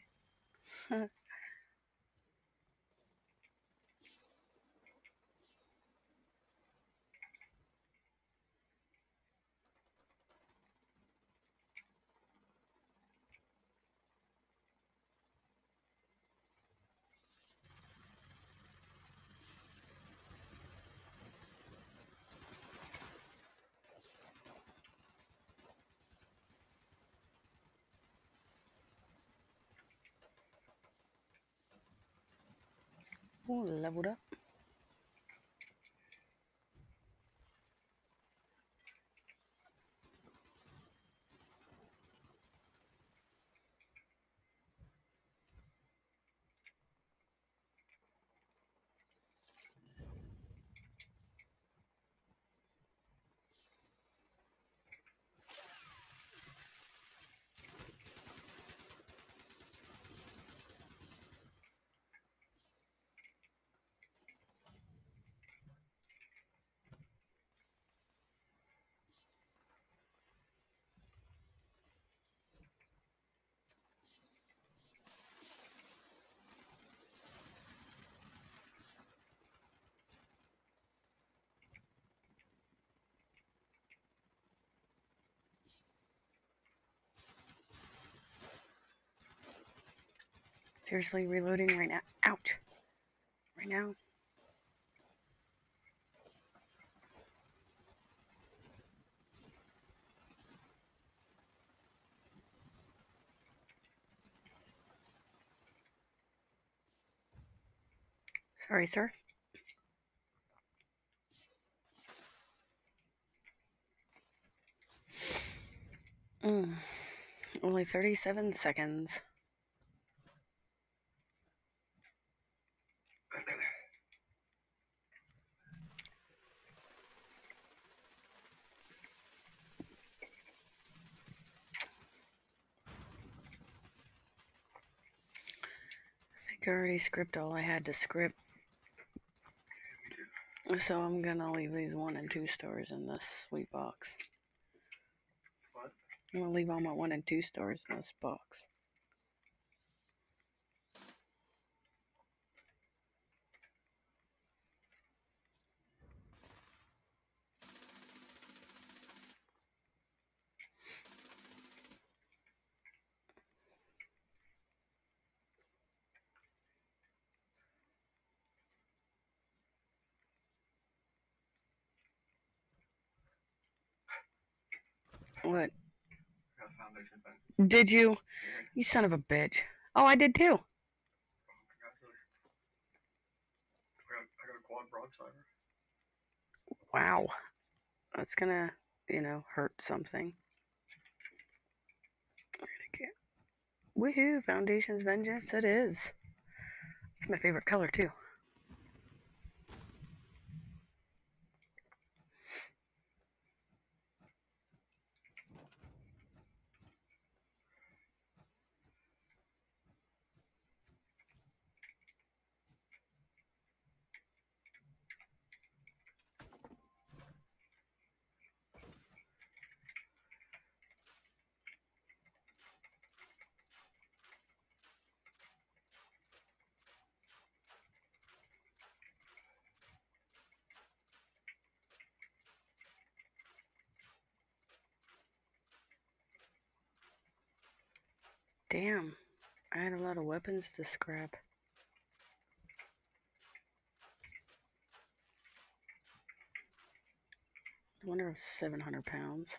Ooh, leveled up. Seriously, reloading right now. Ouch. Right now. Sorry, sir. Only 37 seconds. I think I already scripted all I had to script. So I'm gonna leave these 1 and 2 stars in this sweet box. What? I'm gonna leave all my 1 and 2 stars in this box. What? I got a foundation thing. Did you? Yeah. You son of a bitch. Oh, I did too. Oh, congratulations. I got a quad broadsider. Wow. That's gonna, hurt something. Woohoo! Foundation's Vengeance. It is. It's my favorite color too. Damn. I had a lot of weapons to scrap. I wonder if 700 pounds.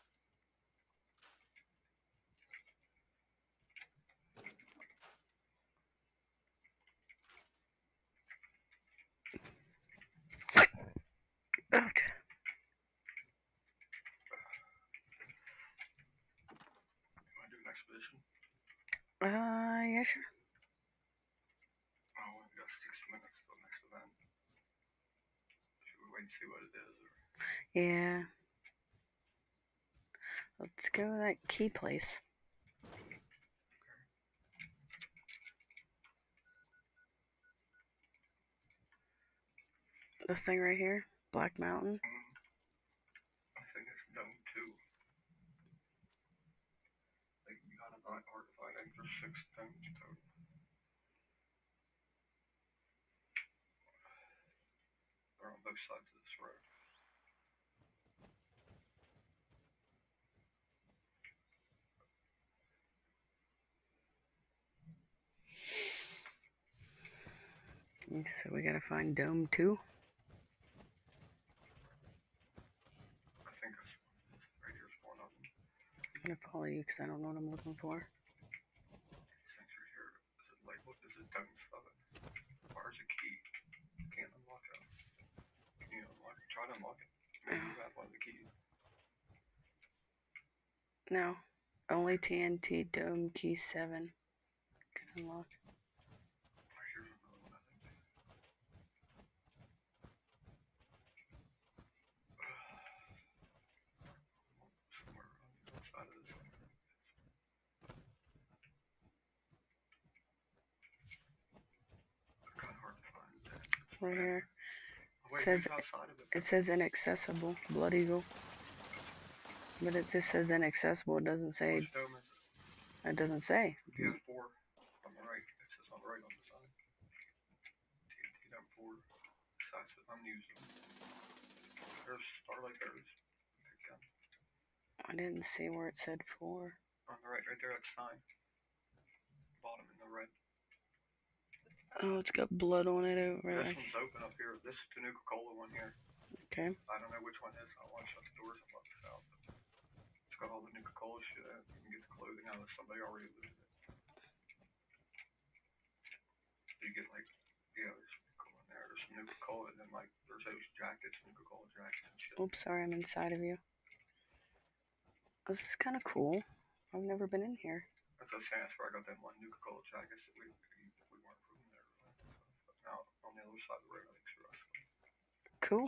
Ouch. You want to do an expedition? Yeah, sure. Oh, we got 60 minutes till the next event. Should we wait and see what it is? Or... Yeah. Let's go to that key place. This thing right here, Black Mountain. I think it's Dome 2. Like, you got an art finding for 6 things total. They're on both sides of this road. So we gotta find Dome 2. I think it's right here's one of them. I'm gonna follow you because I don't know what I'm looking for. Since you're here, is it labeled? Is it Dome 7? Where's a key? Try to unlock it. Maybe you have one of the keys. No. Only TNT Dome Key 7 can unlock. Here's another one, I think. Somewhere on the other side of this one. They're kind of hard to find. Right here. Oh, wait, Says- who's outside of it? It says inaccessible. Blood Eagle. But it just says inaccessible. It doesn't say. Which dome is it? It doesn't say. You have 4 on the right. It says on the right on the side. TNT Dome 4. Besides that I'm using. There's Starlight Arrows. Again. I didn't see where it said 4. On the right there, that's 9. Bottom in the red. Oh, it's got blood on it over This there. one's open up here. This is the Nuka-Cola one here. Okay. I don't know which one it is. I don't want to shut the doors and lock this out. But it's got all the Nuka-Cola shit in it. You can get the clothing out of somebody already looted it. You get like, yeah, there's some Nuka-Cola in there. There's some Nuka-Cola and then like, there's those jackets, Nuka-Cola jackets and shit. Oops, sorry, I'm inside of you. This is kind of cool. I've never been in here. That's what I was saying. That's where I got them one Nuka-Cola jackets that we weren't from there. But now on the other side of the road, I think it's the rest of them. Cool.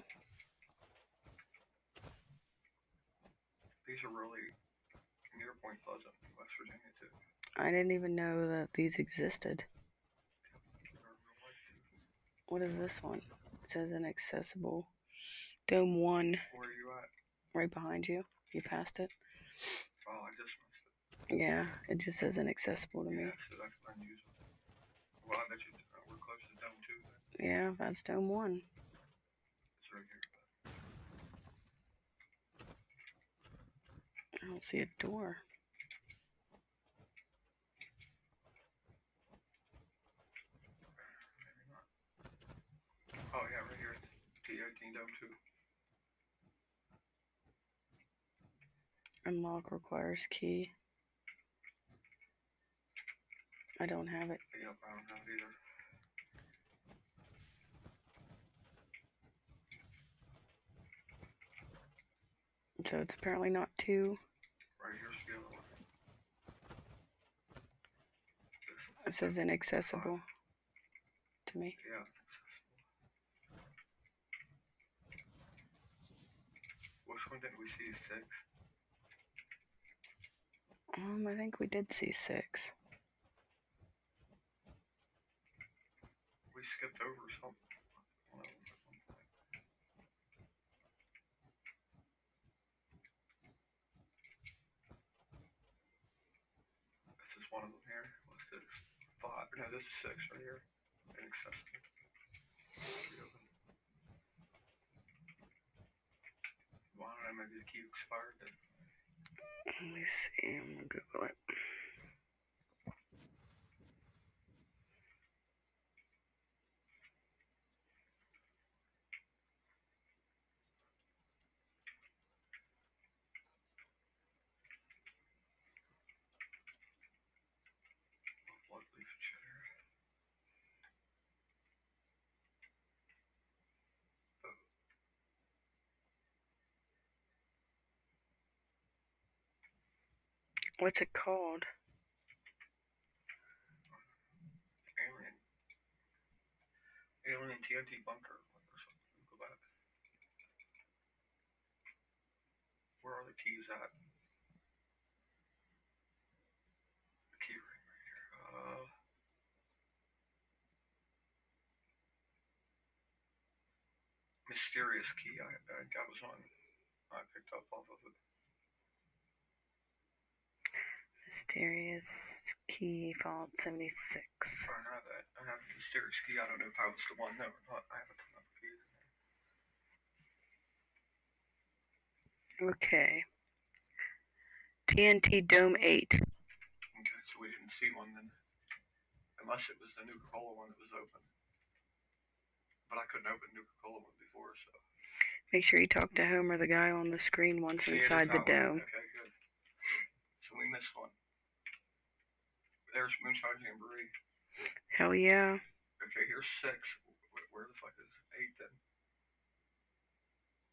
These are really near Point Pleasant in West Virginia too. I didn't even know that these existed. They're real life too. What is this one? It says inaccessible. Dome 1, Where are you at? right behind you. You passed it? Oh, I just missed it. Yeah, it just says inaccessible to me. Yeah, so that's unusual. Well, I bet you we're close to Dome 2 then. Yeah, that's Dome 1. It's right here. I don't see a door. Maybe not. Oh, yeah, right here. T18 Dome 2. Unlock requires key. I don't have it. Yep, I don't have it either. So it's apparently not 2. Right here's the other one. It says inaccessible to me. Yeah. Which one did we see? 6? I think we did see 6. We skipped over something. One of them at one point. This is one of them here. What's this? 5. No, this is 6 right here. Inaccessible. Reopen. Well, I don't know, maybe the key expired then. Let me see. I'm gonna Google it. Blood leaf and shit here. What's it called? Alien TNT bunker or something. Go back. Where are the keys at? The key ring right here. Mysterious key. I that was one I picked up off of it. Mysterious key fault 76. I have that. I have the mysterious key. I don't know if I was the one though or not. I have a ton of keys in there. Okay. TNT Dome 8. Okay, so we didn't see one then. Unless it was the Nuka-Cola one that was open. But I couldn't open Nuka-Cola one before, so. Make sure you talk to Homer, the guy on the screen once See, it is inside the that one. dome. Okay, good. So we missed one. There's Moonshine Jamboree. Hell yeah. Okay, here's 6. Where the fuck is 8 then?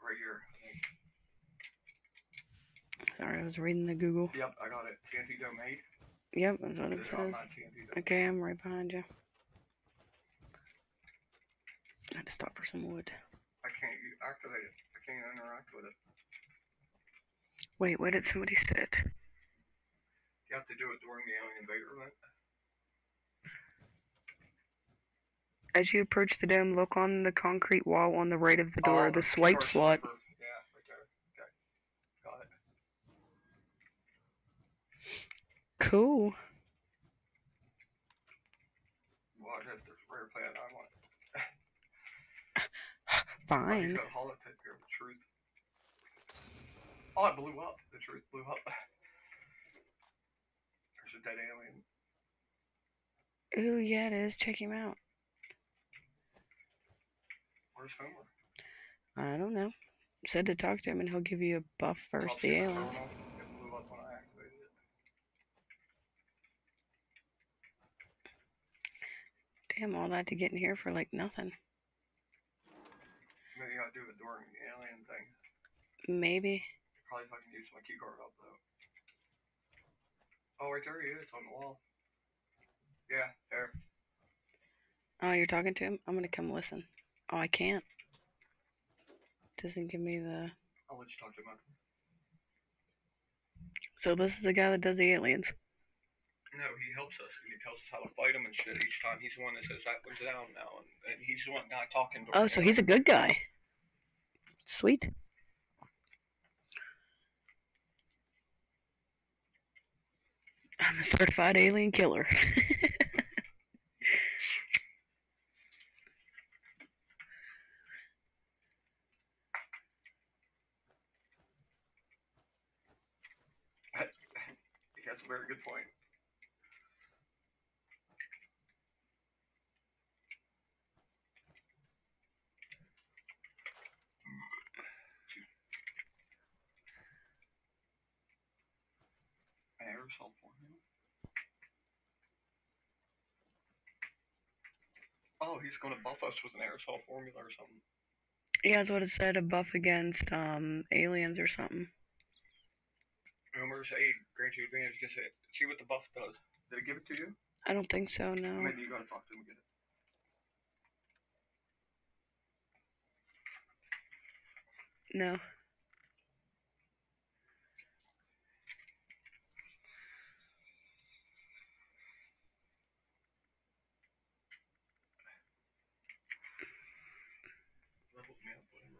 right here. I think. Sorry, I was reading the Google. Yep, I got it. TNT dome 8. Yep, that's what it It's says. on my TNT dome. Okay, I'm right behind you. I had to stop for some wood. I can't activate it. I can't interact with it. Wait, what did somebody said? You have to do it during the Alien Invader event. As you approach the dome, look on the concrete wall on the right of the door, the swipe slot. Swiper. Yeah, right there. Okay. Got it. Cool. Watch if there's a rare planet I want. Fine. He's got a holotape here, the truth. Oh, it blew up. The truth blew up. There's a dead alien. Ooh, yeah, it is. Check him out. Where's Homer? I don't know. Said to talk to him and he'll give you a buff versus Top the secret aliens. terminal. It blew up when I activated it. Damn, all that to get in here for like nothing. Maybe I gotta do it during the alien thing. Maybe. Probably if I can use my keycard up though. Oh, right there he is on the wall. Yeah, there. Oh, you're talking to him? I'm gonna come listen. Oh, I can't. Doesn't give me the... I'll let you talk to him after. So this is the guy that does the aliens. No, he helps us and he tells us how to fight him and shit each time. He's the one that says that one's down now, and he's the one guy talking to. Oh, so he's a good guy. Sweet. I'm a certified alien killer. That's a very good point. Aerosol formula. Oh, he's gonna buff us with an aerosol formula or something. Yeah, that's what it said. A buff against aliens or something. Homer's aid grants you advantage against it. See what the buff does. Did it give it to you? I don't think so, no. Maybe you gotta talk to him and get it. No. Leveled me up, whatever.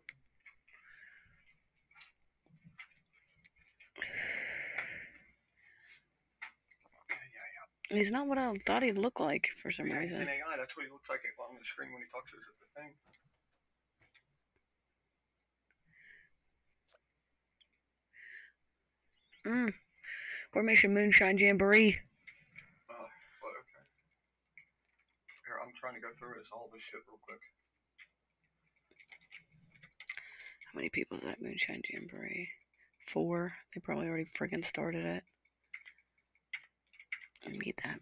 He's not what I thought he'd look like for some Yeah, he's reason. an AI. That's what he looks like on the screen when he talks to us at the thing. Formation Moonshine Jamboree. Well, okay. Here, I'm trying to go through all this shit real quick. How many people is that Moonshine Jamboree? 4. They probably already freaking started it. I need that.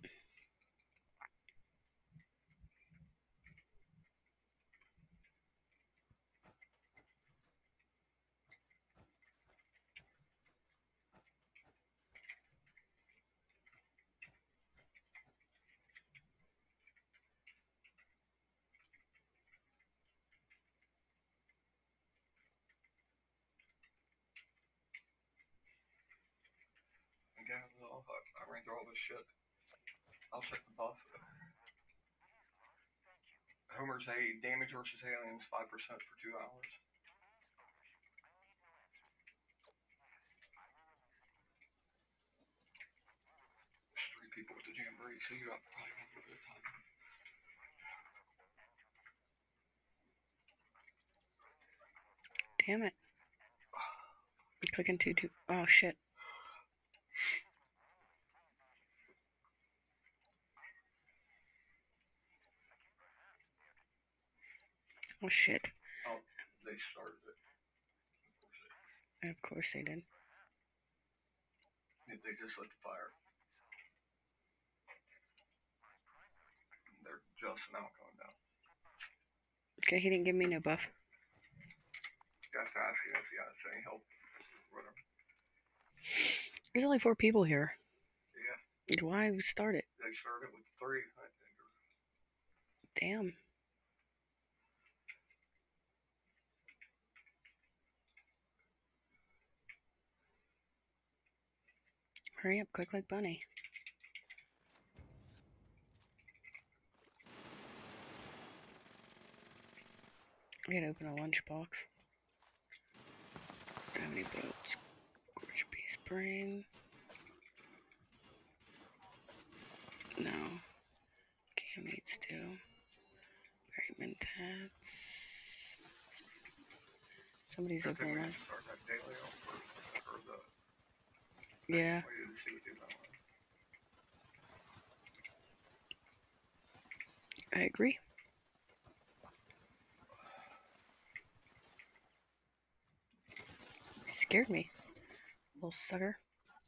Okay, well, I ran through all this shit. I'll check the buff. Homer's aid, damage versus aliens, 5% for 2 hours. There's 3 people with the jamboree, so you got probably a little bit of time. Damn it. I'm clicking too. Oh, shit. Oh, shit. Oh, they started it. Of course they did. They just lit the fire. They're just now going down. Okay, he didn't give me no buff. Just asking if you guys any help. Whatever. There's only 4 people here. Yeah. Why start it? They started with 3, I think. Damn. Hurry up, quick like Bunny. I gotta open a lunchbox. How many boats? Gorge Bee Spring. No. Cam eats too. Brightman Tats. Somebody's opening lunch. Start that daily offer for the. Yeah. We didn't see what they done. I agree. You scared me, little sucker.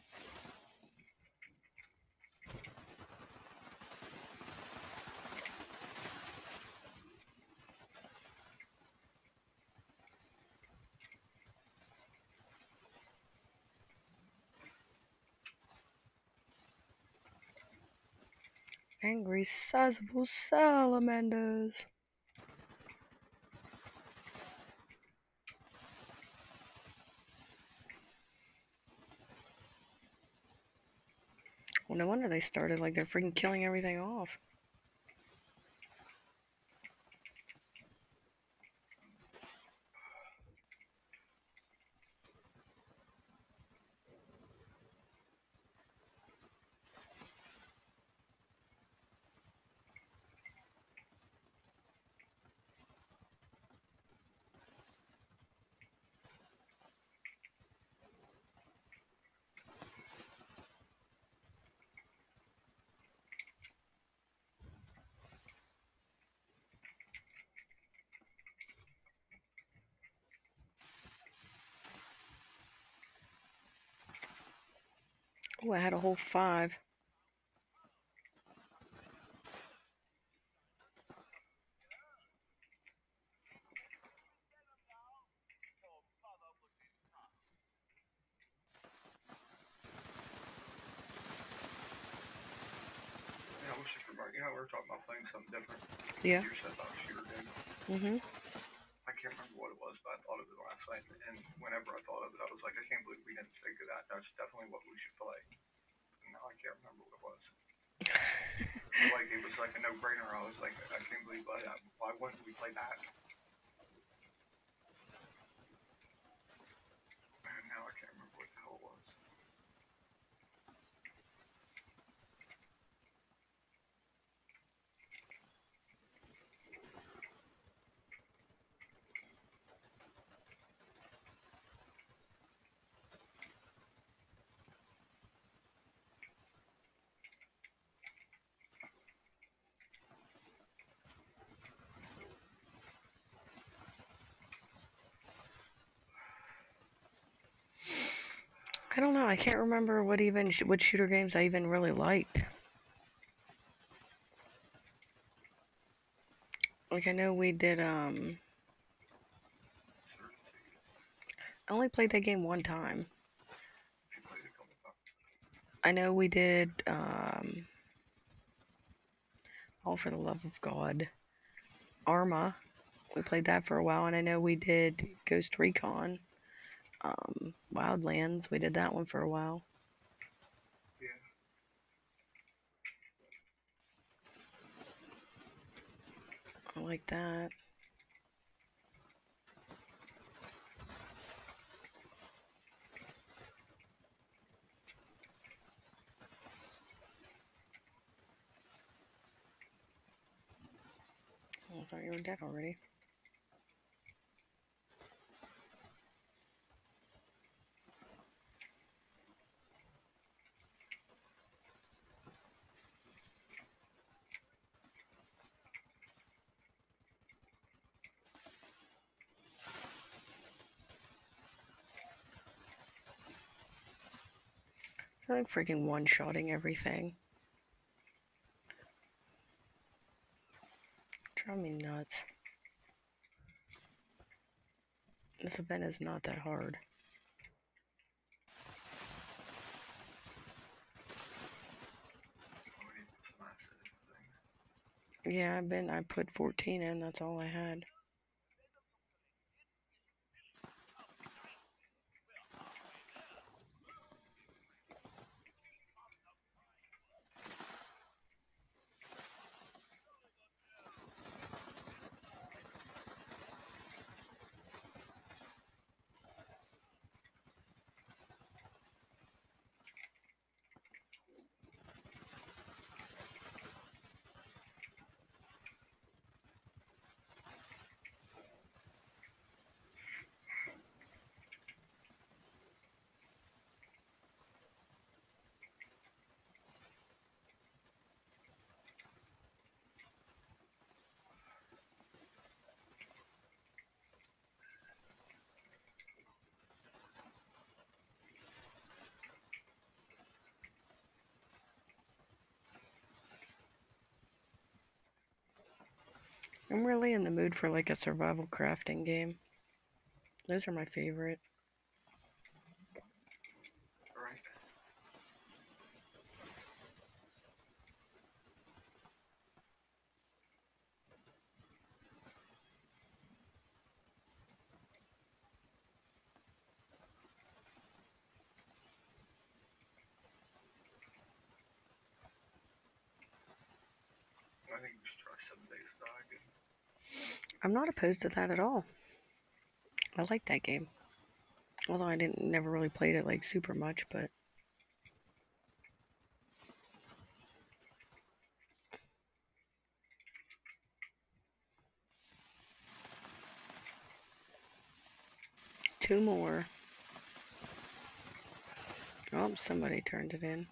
Angry sizable salamanders. Well, no wonder they started like they're freaking killing everything off. Oh, I had a whole 5. Yeah, I was just reminding, we were talking about playing something different. Yeah. You said about a shooter game. Mm-hmm. I can't remember what it was, but I thought of it last night, and whenever I thought of it, I was like, I can't believe we didn't think of that. That's definitely what we should play. And now I can't remember what it was. Like, it was like a no-brainer. I was like, I can't believe why wouldn't we play that? And now I can't remember what the hell it was. I don't know. I can't remember what shooter games I even really liked. Like I know we did. I only played that game one time. If you played it, come back. I know we did. All for the Love of God. Arma. We played that for a while, and I know we did Ghost Recon. Wildlands. We did that one for a while. Yeah. I like that. Oh, I thought you were dead already. I like freaking one-shotting everything. Drive me nuts. This event is not that hard. Yeah, I put 14 in, that's all I had. I'm really in the mood for like a survival crafting game. Those are my favorite. Right. I think we should try 7 Days to Die again. I'm not opposed to that at all. I like that game. Although I never really played it like super much, but two more. Oh, somebody turned it in.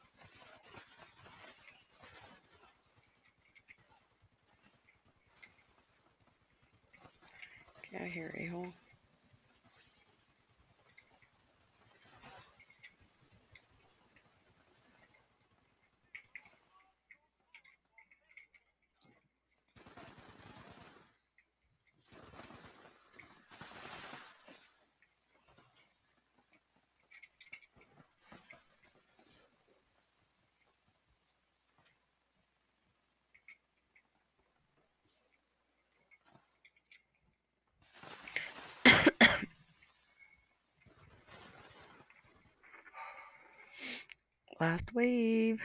Get out of here, a-hole. Last wave.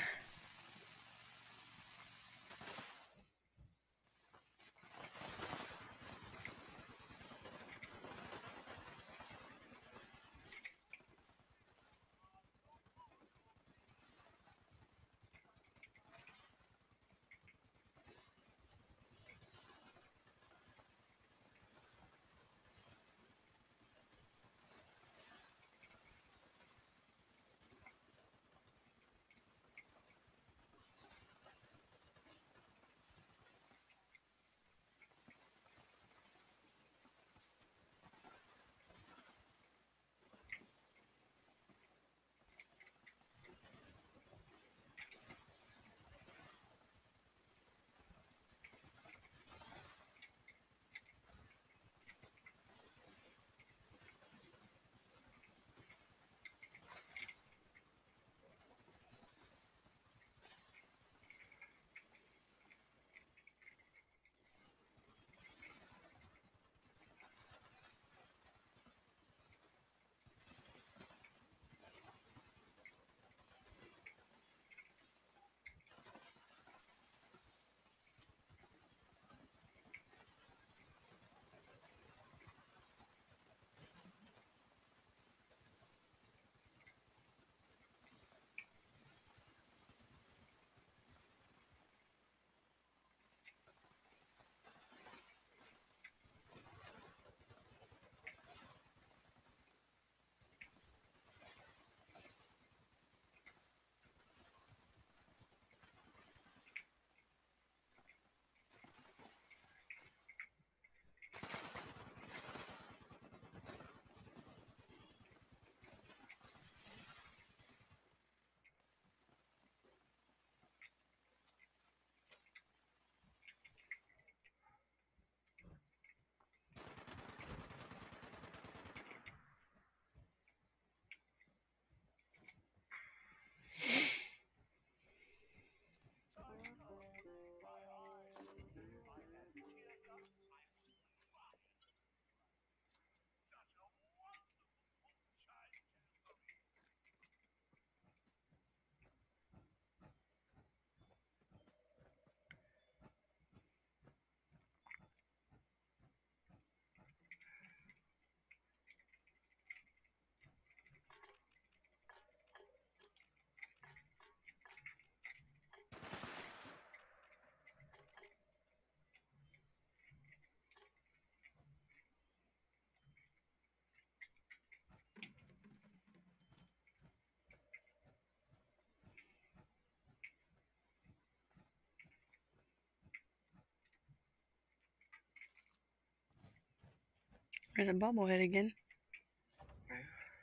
There's a bobblehead again. Yeah.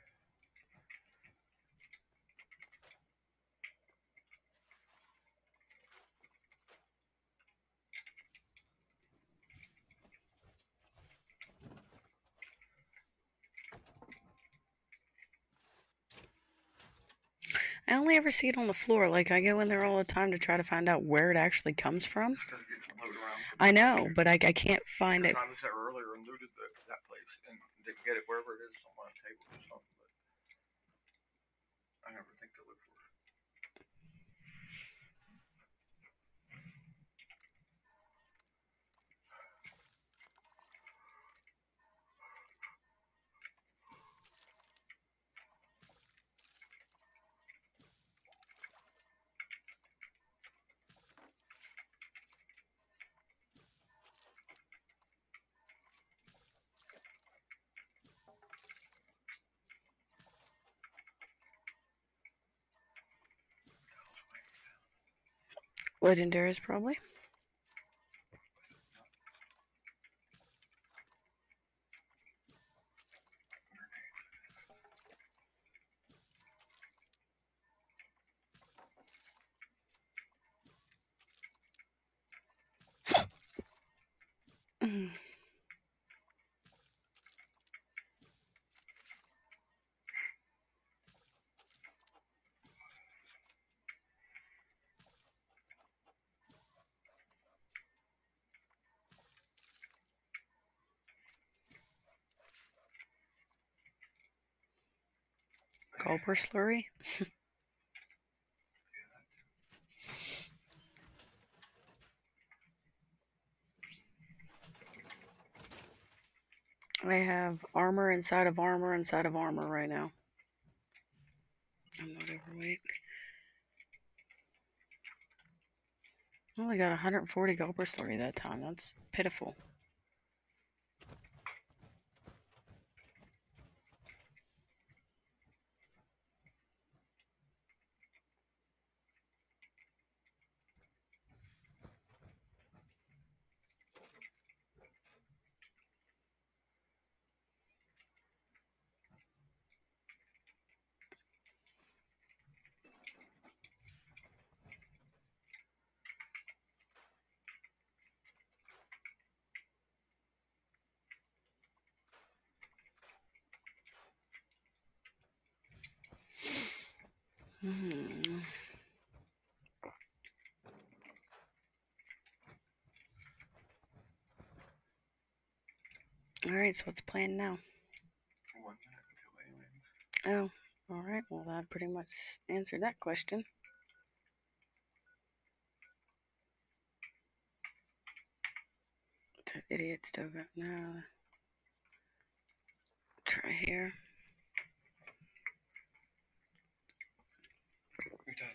I only ever see it on the floor. Like, I go in there all the time to try to find out where it actually comes from. Just 'cause it gets loaded around. I know, but I can't find it. I was there earlier and looted that place and didn't get it wherever it is on my table or something, but I never think to look for it. Legendaries, probably. Mm. Gulper slurry. I have armor inside of armor inside of armor right now. I'm not overweight. I only got 140 Gulper slurry that time. That's pitiful. Hmm. Alright, so what's planned now? 1 minute until aliens. Oh, alright. Well, that pretty much answered that question. That idiot still got no. Try here. Who does?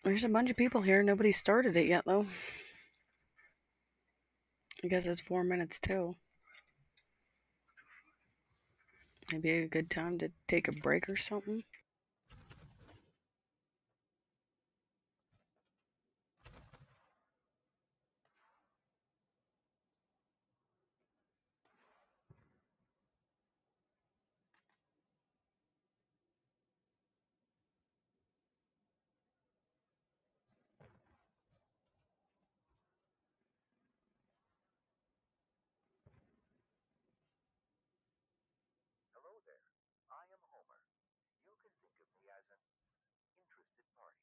There's a bunch of people here. Nobody started it yet, though. I guess it's 4 minutes too. Maybe a good time to take a break or something. Hello there. I am Homer. You can think of me as an interested party.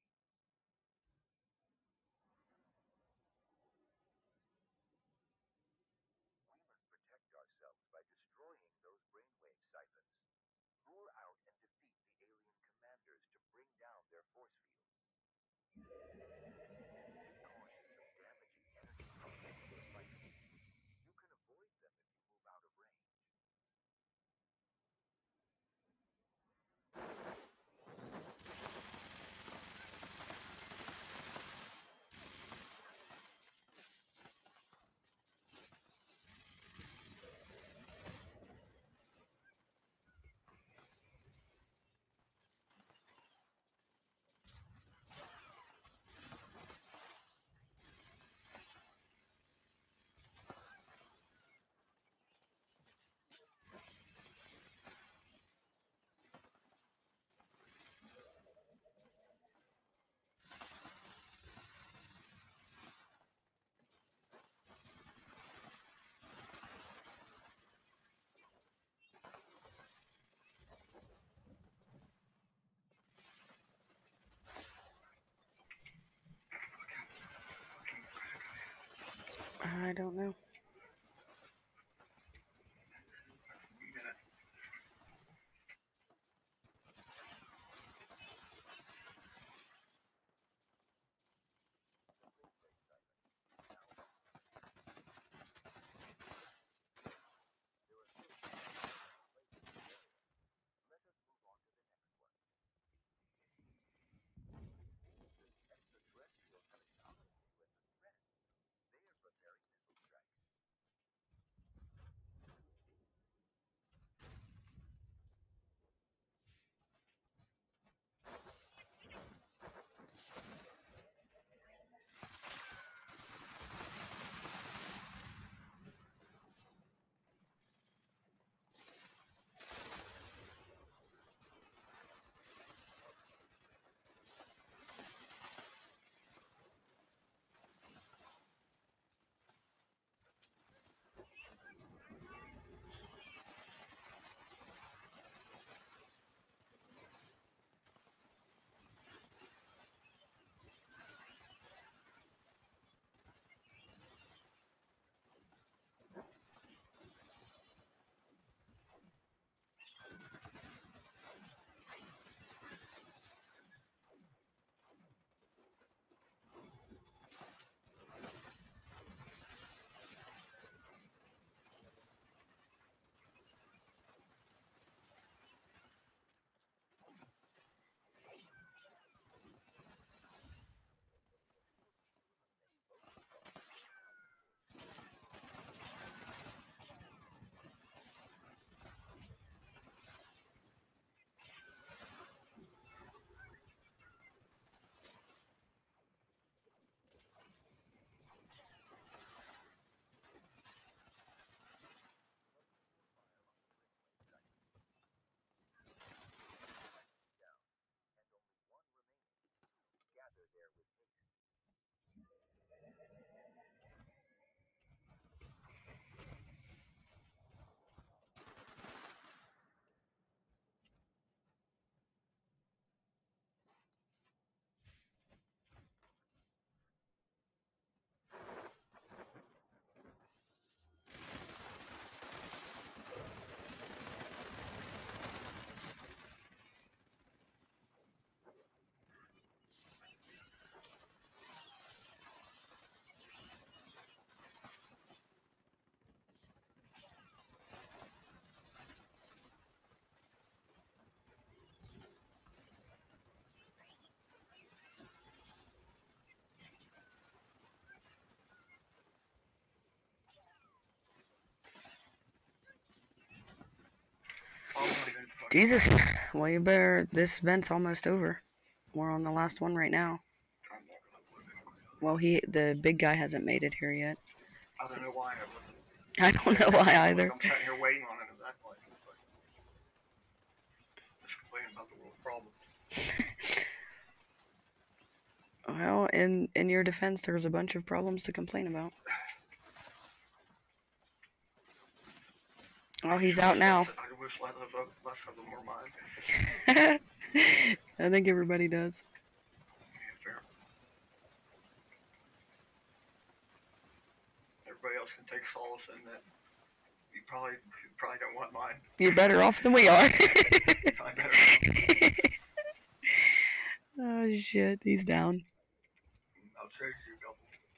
We must protect ourselves by destroying those brainwave siphons. Lure out and defeat the alien commanders to bring down their force field. It causes some damaging energy problems to the fighter. You can avoid them if you move out of range. I don't know. Let us move on to the next one. Extraterrestrials have acknowledged you as a threat. They are preparing missile strikes. Jesus. Well, you better. This event's almost over. We're on the last one right now. I'm not gonna upload it. Well, the big guy hasn't made it here yet. I don't know why I would. I don't know why either. I'm sitting here waiting on it exactly. Just complaining about the world's problems. Well, in your defense, there's a bunch of problems to complain about. Oh, he's out now. I wish less of them were mine. I think everybody does. Yeah, fair. Everybody else can take solace in that. You probably don't want mine. You're better off than we are. Probably better off. Oh shit, he's down. I'll trade you a couple.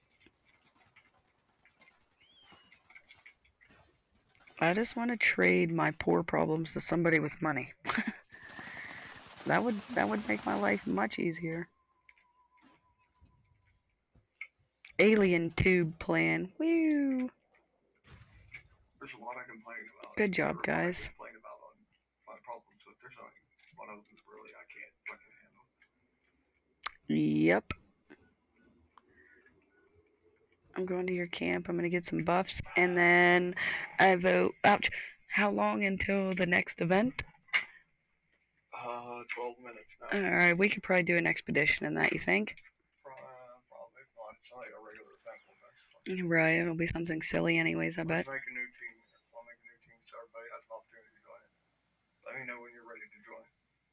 I just want to trade my poor problems to somebody with money. that would make my life much easier. Alien tube plan. Woo! There's a lot I complain about. Good job, There's a lot I guys. complain about on my problems, but there's only one of them that really I can't fucking handle. Yep. I'm going to your camp. I'm going to get some buffs. And then I vote. Ouch. How long until the next event? 12 minutes now. Alright, we could probably do an expedition in that, you think? Probably not. It's not a regular event. Right, it'll be something silly anyways, I bet. Let's make a new team. I'll make a new team so everybody has an opportunity to join it. Let me know when you're ready to join.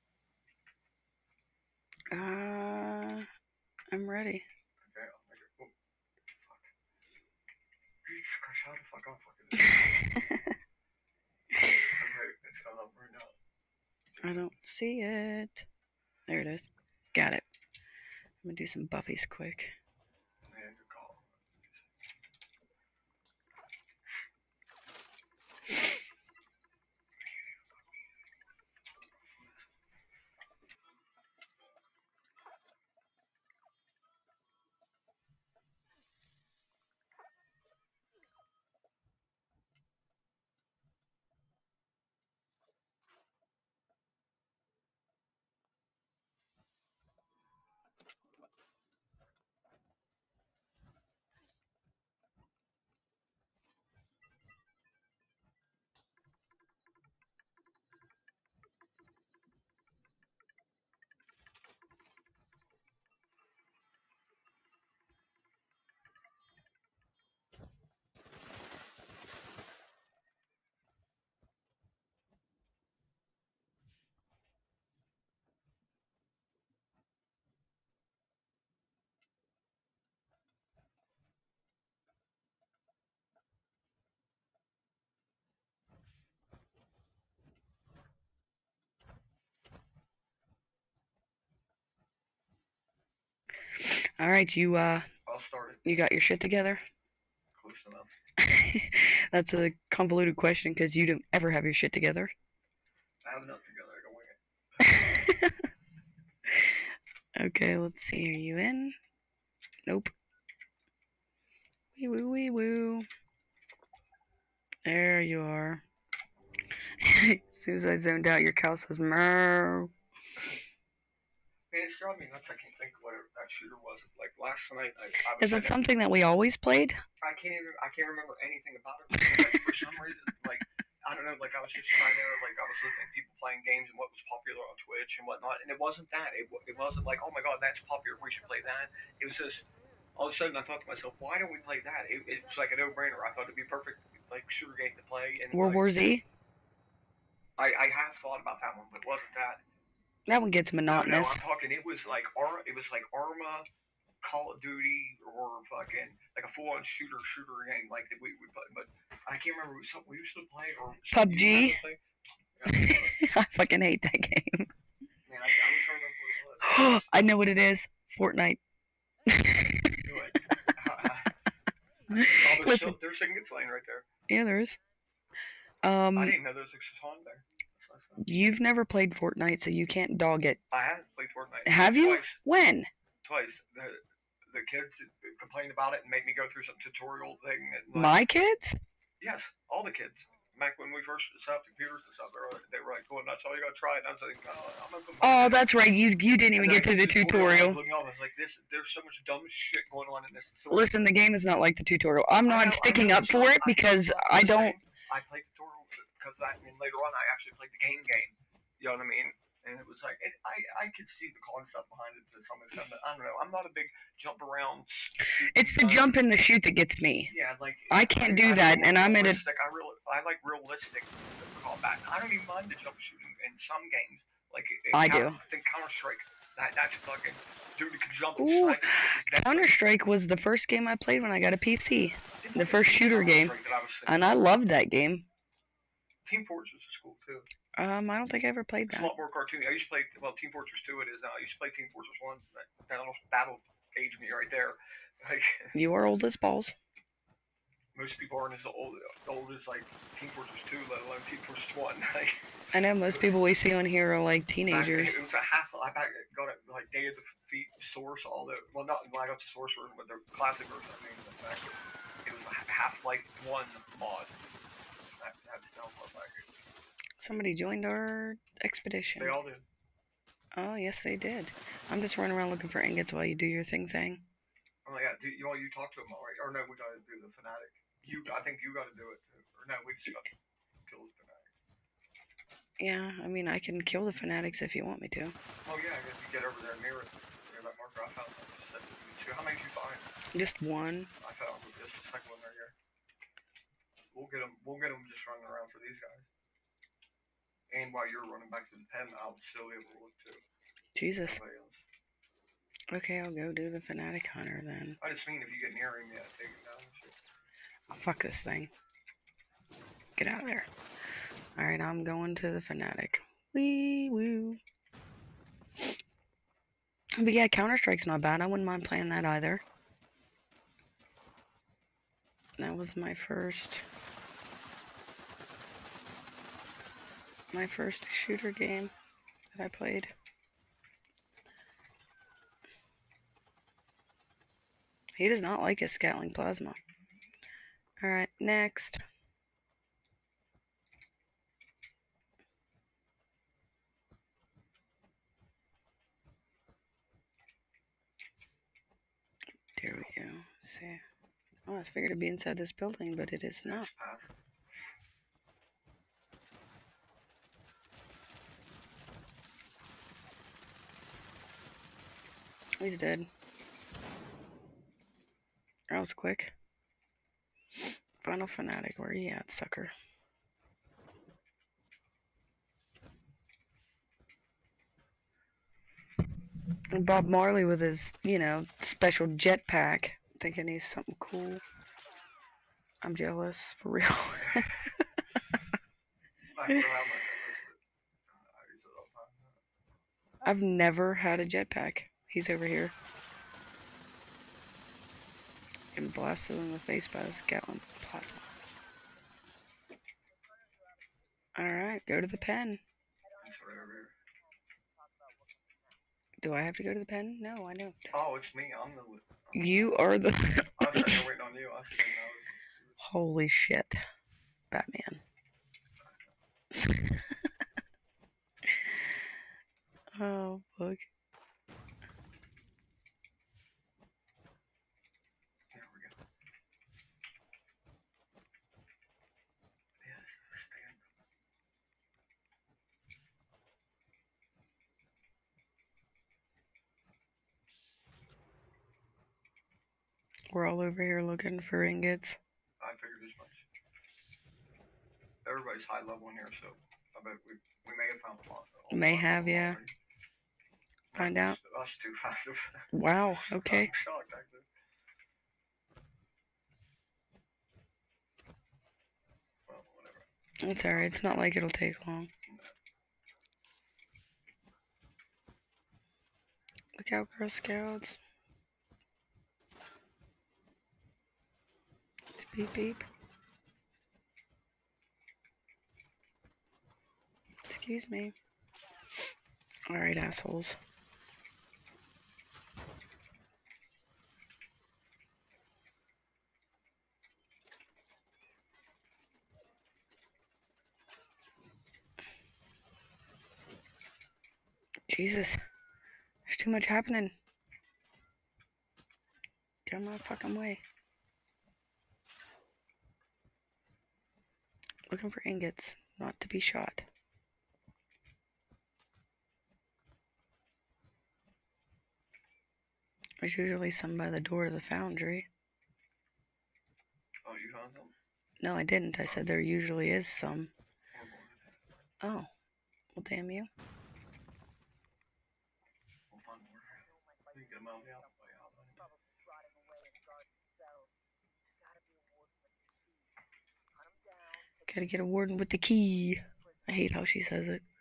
I'm ready. Okay, I'll make it. Oh, fuck. Jesus Christ, how the fuck off? Okay, it's coming up right now. I don't see it. There it is. Got it. I'm gonna do some buffies quick. Man, good call. Alright, I'll start it. you got your shit together? Close enough. That's a convoluted question because you don't ever have your shit together. I have enough together. I can wing it. Okay, let's see. Are you in? Nope. Wee woo wee woo. There you are. As soon as I zoned out, your cow says meow. Man, it's driving me nuts. I can't think of what that shooter was. Like last night, I was Is it sitting there- something that we always played? I can't remember anything about it. Like, for some reason, like I don't know, like I was just trying to, like I was listening to people playing games and what was popular on Twitch and whatnot, and it wasn't that. It wasn't like, oh my god, that's popular, we should play that. It was just all of a sudden I thought to myself, why don't we play that? It's like a no-brainer. I thought it'd be perfect, like shooter game to play. And World War Z? I have thought about that one, but it wasn't that. That one gets monotonous. No, I'm talking. It was like Arma, Call of Duty, or fucking like a full-on shooter game like that we would play. But I can't remember something we used to play or PUBG? Yeah, I fucking hate that game. man, I was trying to remember what it was. I know what it is. Fortnite. Do it. Oh, Listen. there's Signet Lane right there. Yeah, there is. I didn't know there was a song there. You've never played Fortnite, so you can't dog it. I have played Fortnite. Have you? Twice. When? Twice. The kids complained about it and made me go through some tutorial thing. And, like, My kids? yes, all the kids. back when we first set up the computers and stuff, they were like, "Well, that's all you gotta try." And I was like, "I'm gonna put my Oh, head that's right. You didn't even And get then through the I tutorial. was looking up, I was like, there's so much dumb shit going on in this. Listen, the game is not like the tutorial. I'm I not know, sticking I know, up for it because I don't. I played the tutorial because of that, and then later on I actually played the game. You know what I mean? And it was like, I could see the concept behind it to some extent, but I don't know. I'm not a big jump around. It's the jump and the shoot that gets me. Yeah, like I can't do that, and I'm in a. I like realistic combat. I don't even mind the jump shooting in some games. Like I do. I think Counter Strike. That's fucking dude. You can jump. Ooh, Counter Strike was the first game I played when I got a PC. The first shooter game, and I loved that game. Team Fortress is cool too. I don't think I ever played It's that. a lot more cartoony. I used to play, Team Fortress 2 it is now. I used to play Team Fortress 1. That'll age me right there. Like, You are old as balls. most people aren't as old as, like, Team Fortress 2, let alone Team Fortress 1. Like, I know most people we see on here are like teenagers. It was a half, I got it, like, Day of the Feet source, all the, well, not when I got the source version, but the classic version, I mean, it was a Half-Life 1 mod. That's now what I get. Somebody joined our expedition. They all did. Oh, yes, they did. I'm just running around looking for ingots while you do your thing. Oh yeah, you talk to him all right? Or no, we gotta do the fanatic. I think you gotta do it too. Or no, we just gotta kill the fanatic. Yeah, I mean, I can kill the fanatics if you want me to. Oh yeah, I guess you get over there near it. Near that marker, I found that. How many did you find? Just one. I found just the second one right here. We'll get them just running around for these guys. And while you're running back to the pen, I'll still be able to look too. Jesus. Okay, I'll go do the fanatic hunter then. I just mean if you get near him, yeah, take him down and shit. Oh, fuck this thing. Get out of there. Alright, I'm going to the fanatic. Wee woo. But yeah, Counter-Strike's not bad. I wouldn't mind playing that either. That was my first shooter game that I played. He does not like his Scatling Plasma. Alright, next. There we go. See. Oh, I was figured it'd be inside this building, but it is not. He's dead. That was quick. Final Fanatic, where you at, sucker? And Bob Marley with his, special jetpack, thinking he's something cool. I'm jealous, for real. I've never had a jetpack. He's over here. Getting blasted in the face by this Scatling Plasma. Alright, go to the pen. Do I have to go to the pen? No, I don't. Oh, it's me. I'm the... You are the... I was waiting on you. I was thinking Holy shit. Batman. Oh, fuck. There we go. Yes, stand. We're all over here looking for ingots. I figured as much. Everybody's high level in here, so I bet we may have found the monster. May have, yeah. Find out. Us too fast. Wow, okay. I'm shocked, actually. Well, whatever. It's alright, it's not like it'll take long. Look out, Girl Scouts. It's beep beep. Excuse me. Alright, assholes. Jesus. There's too much happening. Get out of my fucking way. Looking for ingots, not to be shot. There's usually some by the door of the foundry. Oh, you found some? No, I didn't. I said there usually is some. Oh. Well, damn you. We'll find more. You can get them out of the way out. Gotta get a warden with the key. I hate how she says it.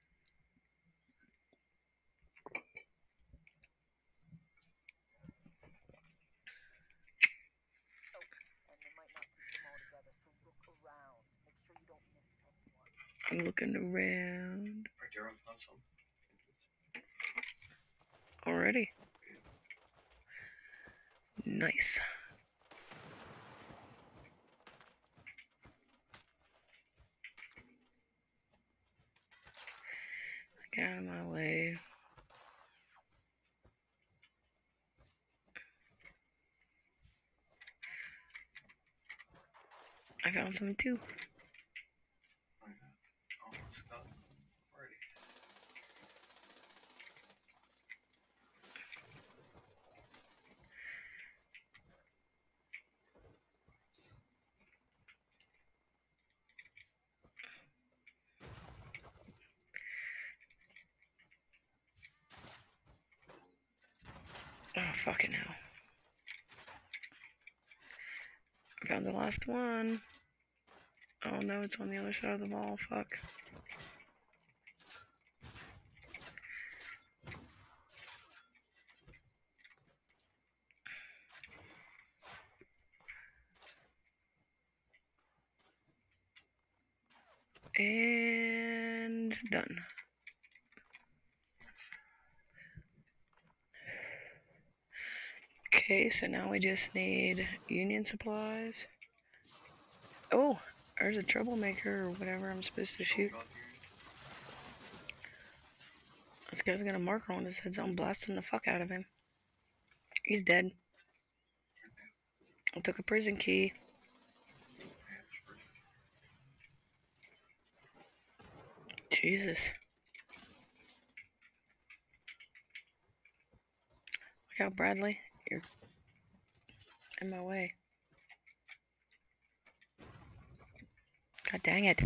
I'm looking around. Right there, I found some. Already? Nice. Get out of my way. I found some too. Almost done. Already. Oh, fucking hell. I found the last one. Oh no, it's on the other side of the wall. Fuck. And done. Okay, so now we just need union supplies. Oh, there's a troublemaker or whatever I'm supposed to shoot. This guy's got a marker on his head, so I'm blasting the fuck out of him. He's dead. I took a prison key. Jesus. Look out, Bradley. You're in my way. God dang it.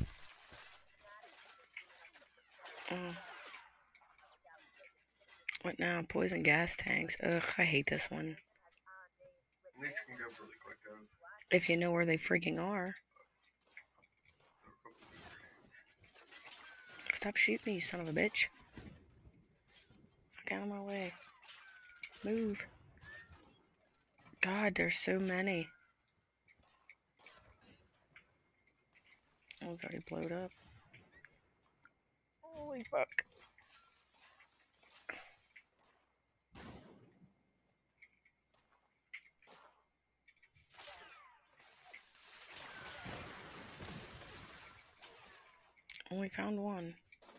What now? Poison gas tanks. Ugh, I hate this one. These can go really quick though. If you know where they freaking are. Stop shooting me, you son of a bitch. Fuck out of my way. Move. God, there's so many. Oh, it's already blowed up. Holy fuck. Only found one.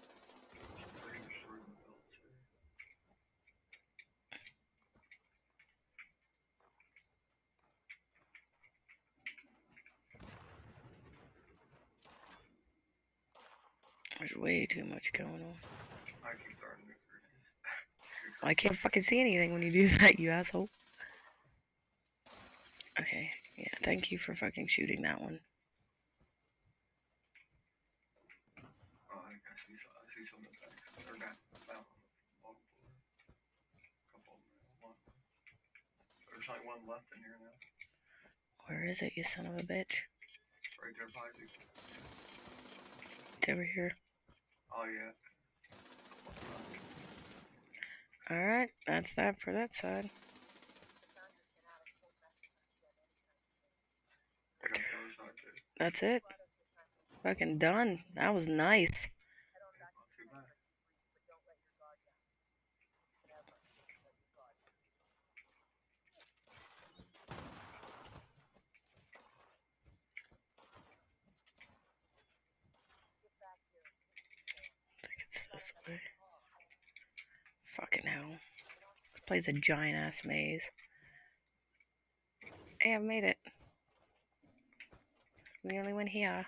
There's way too much going on. I keep throwing nuclear. I can't fucking see anything when you do that, you asshole. Okay, yeah, thank you for fucking shooting that one. Oh, I see some of the tanks. They're down on the bottom floor. Couple of them. One. There's only one left in here now. Where is it, you son of a bitch? Right there by you. It's over here. Oh yeah. Alright, that's that for that side. I got the other side too. That's it. Fucking done. That was nice. Not too bad. I think it's this way. Fucking hell. This place a giant ass maze. Hey, I've made it. I'm the only one here.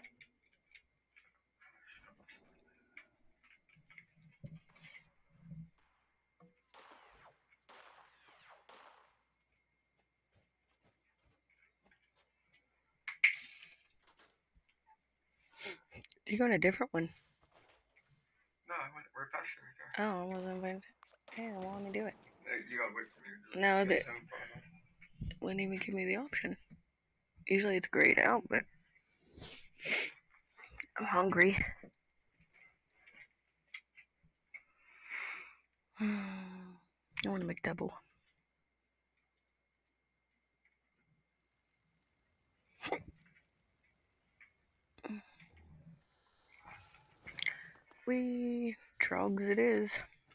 You go in a different one. No, I went right past you right there. Oh, I wasn't invited. Hey, well, let me do it. You gotta wait for me to No, get home far enough. Wouldn't even give me the option. Usually it's grayed out, but I'm hungry. I want a McDouble. Wee, trogs it is.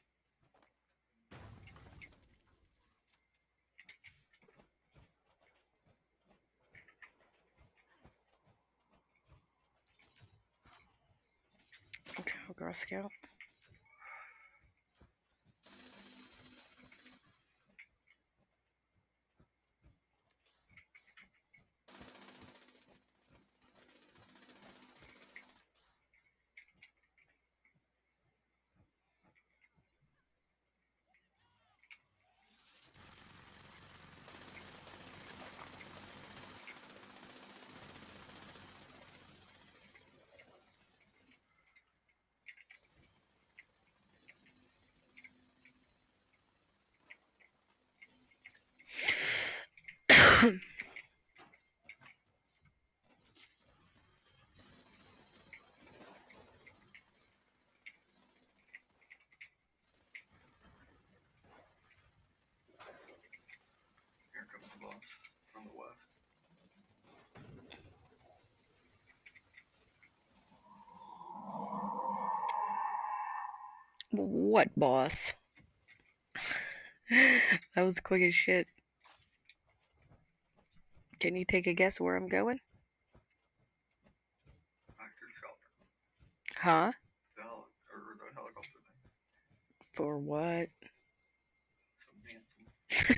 Okay, Girl Scout. Here comes the boss from the west. What, boss? That was quick as shit. Can you take a guess where I'm going? Back to the shelter. Huh? The helicopter thing. For what? Some dancing.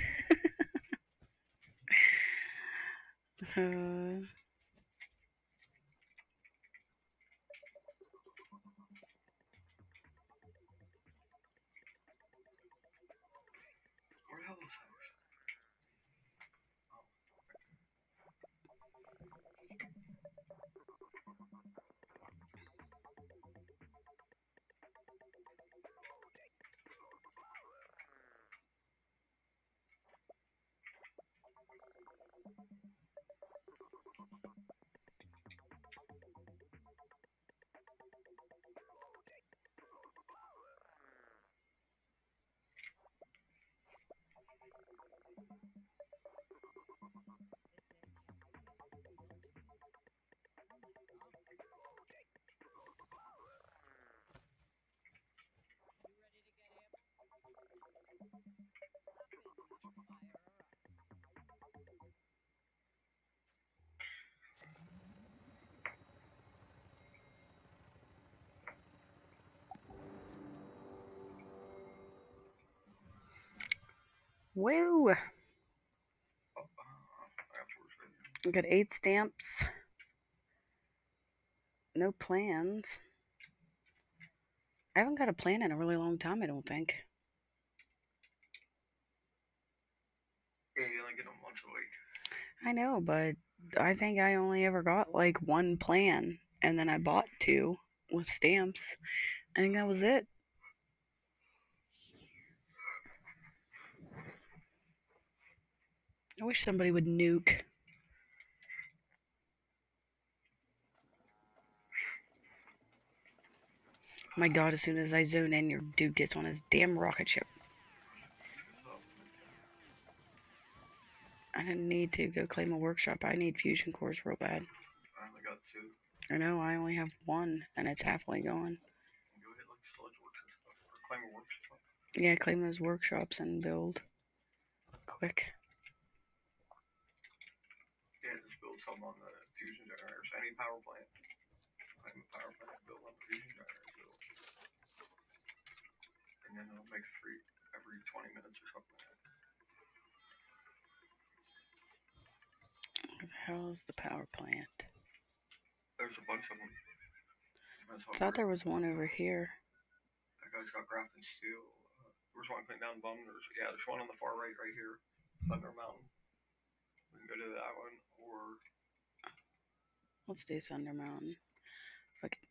Where the hell is that? Woo! I got force radio. I got 8 stamps. No plans. I haven't got a plan in a really long time, I don't think. Yeah, you only get them once a week. I know, but I think I only ever got like 1 plan, and then I bought 2 with stamps. I think that was it. I wish somebody would nuke. My god, as soon as I zone in, your dude gets on his damn rocket ship. I didn't need to go claim a workshop. I need fusion cores real bad. I only got 2. I know, I only have 1, and it's halfway gone. Go hit like sludge works and stuff. Or claim a workshop. Yeah, claim those workshops and build. Quick. Yeah, just build some on the fusion generators. Any power plant. Claim a power plant, build on the fusion generators. Build. And then it'll make 3 every 20 minutes or something. Where the hell is the power plant? There's a bunch of them. I thought there was one over here. That guy's got Grafton Steel. There's one coming down the bottom. There's one on the far right here. Thunder Mountain. We can go to that one, or Let's do Thunder Mountain. Fuck it.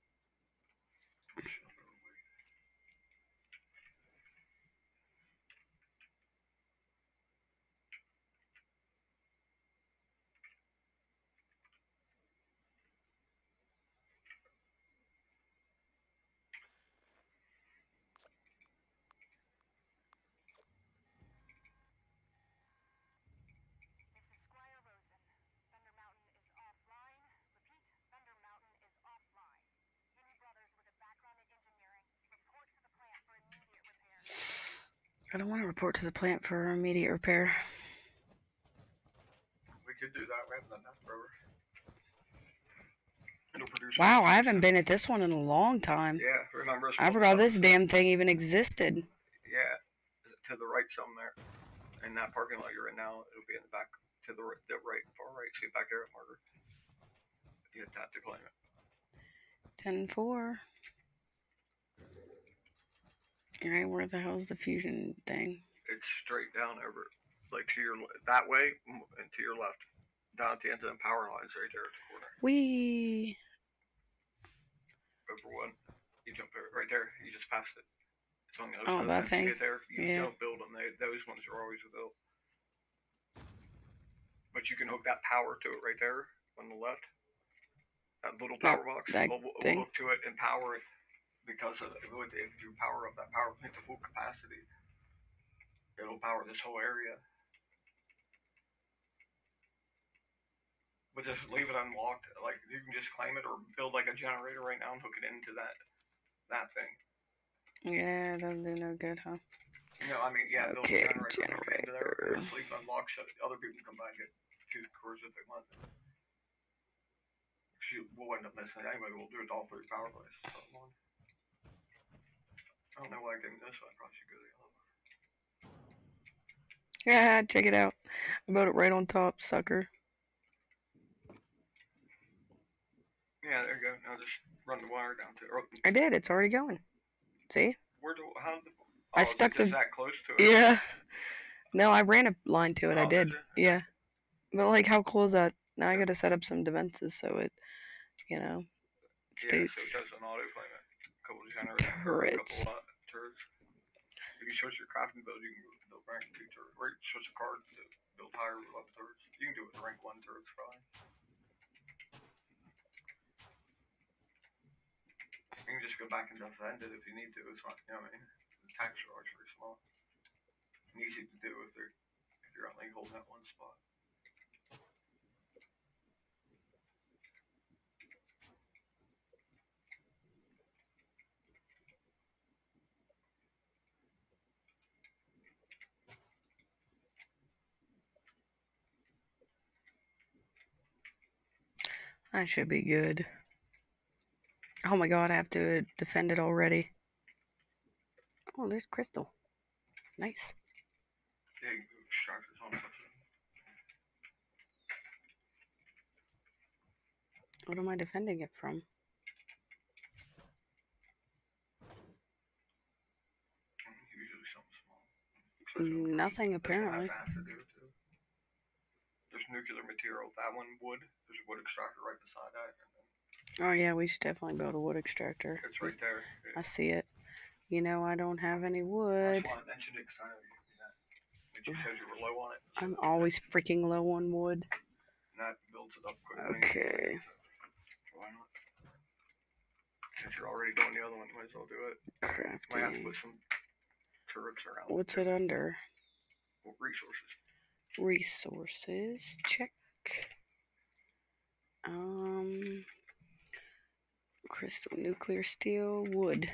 This is Squire Rosen. Thunder Mountain is offline. Repeat, Thunder Mountain is offline. Henry Brothers with a background in engineering. Report to the plant for immediate repair. I don't want to report to the plant for immediate repair. we could do that. We haven't done that forever. It'll produce. Wow, I haven't been at this one in a long time. Yeah, remember? I forgot this damn thing even existed. Yeah, to the right somewhere. In that parking lot you're in now, it'll be in the back to the right, far right. See back there, marker. You hit that to claim it. 10-4. Alright, where the hell's the fusion thing? It's straight down over, like to your that way and to your left, down at the end of the power lines right there at the corner. Wee. Over one, you jump right there. You just passed it. It's on the other Oh, side. that of the fence. thing? See it there? You Yeah. don't build them. Those ones are always built. But you can hook that power to it right there on the left. That little power box. that We'll thing? hook to it and power it because if you power up that power plant to full capacity, it'll power this whole area. But just leave it unlocked. Like you can just claim it or build like a generator right now and hook it into that thing. Yeah, that'll do no good, huh? No, I mean, yeah, build Okay, a generator. Hook it into there, generator. just leave it unlocked so other people can come by and get 2 cores if they want. We'll end up missing it anyway. We'll do it all 3 power plays. So I don't know why I came this one. I probably should go the other one. Yeah, check it out. I built it right on top, sucker. Yeah, there you go. Now just run the wire down to it. I did. It's already going. See? I stuck just the- that close to it. Yeah. No, I ran a line to it. I Oh, did. you? Yeah. But like, how cool is that? Now I gotta set up some defenses so it, Yeah, stays. so it does an auto flame it. A couple of generators. Turrets. A couple turrets. If you switch your crafting build, you can build rank 2 turrets. Or you switch a card to build higher level turrets. You can do it with rank 1 turrets probably. You can just go back and defend it if you need to. It's not, you know what I mean? The attacks are always very small. And easy to do if you're only holding that one spot. That should be good. Oh my god, I have to defend it already. Oh, there's crystal. Nice. Yeah, you can extract this on something. What am I defending it from? Usually something small. Nothing, This one apparently. has acid there too. There's nuclear material. That one wood. There's a wood extractor right beside that. Oh yeah, we should definitely build a wood extractor. It's right there. I see it. You know, I don't have any wood. That's why I mentioned it because I know that. When you said you were low on it. I'm always freaking low on wood. And that builds it up quickly. Okay. Why not? Since you're already doing the other one, might as well do it. Might have to Crafting. put some turrets around. What's it under? Well, resources. Resources. Check. Crystal, nuclear steel, wood.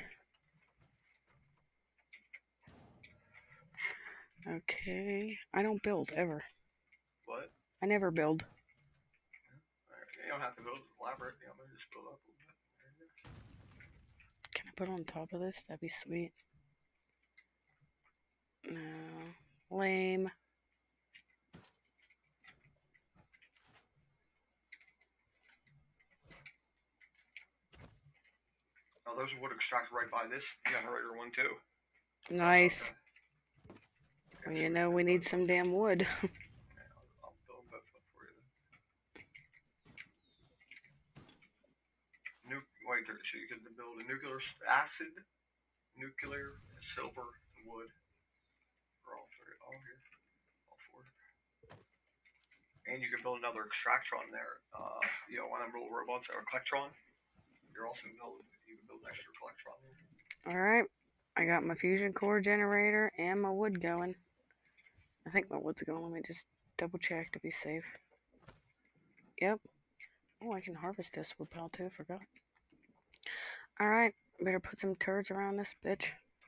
Okay. I don't build ever. What? I never build. You don't have to build elaborate. You know, just build up a little bit. There you go. Can I put on top of this? That'd be sweet. No. Lame. Oh, those would extract right by this generator one too. Nice. Okay. Well, you know we need some damn wood. I'll build both up for you. Wait, so you can build a nuclear acid, nuclear, silver, and wood. For all three, all here, all four. And you can build another extractron there. One of them little robots or Electron. You can build an extra Electron there. Alright. I got my fusion core generator and my wood going. I think my wood's going. Let me just double check to be safe. Yep. Oh, I can harvest this wood pile too. Forgot. Alright. Better put some turds around this bitch.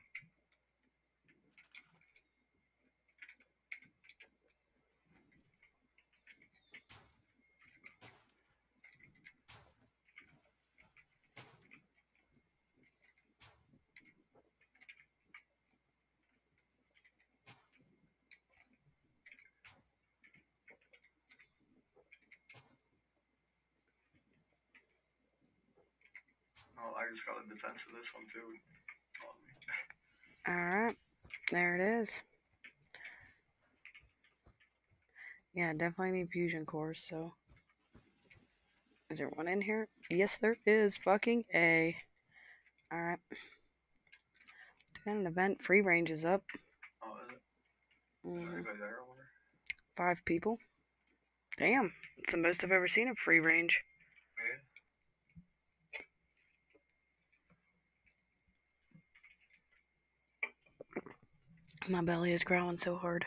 Oh, I just got a defense of this one too. Alright. There it is. Yeah, definitely need fusion cores, so. Is there one in here? Yes, there is. Fucking A. Alright. Got an event. Free range is up. Oh, is it? Mm-hmm. Is there anybody there, I wonder? 5 people. Damn. It's the most I've ever seen of free range. Yeah. My belly is growling so hard.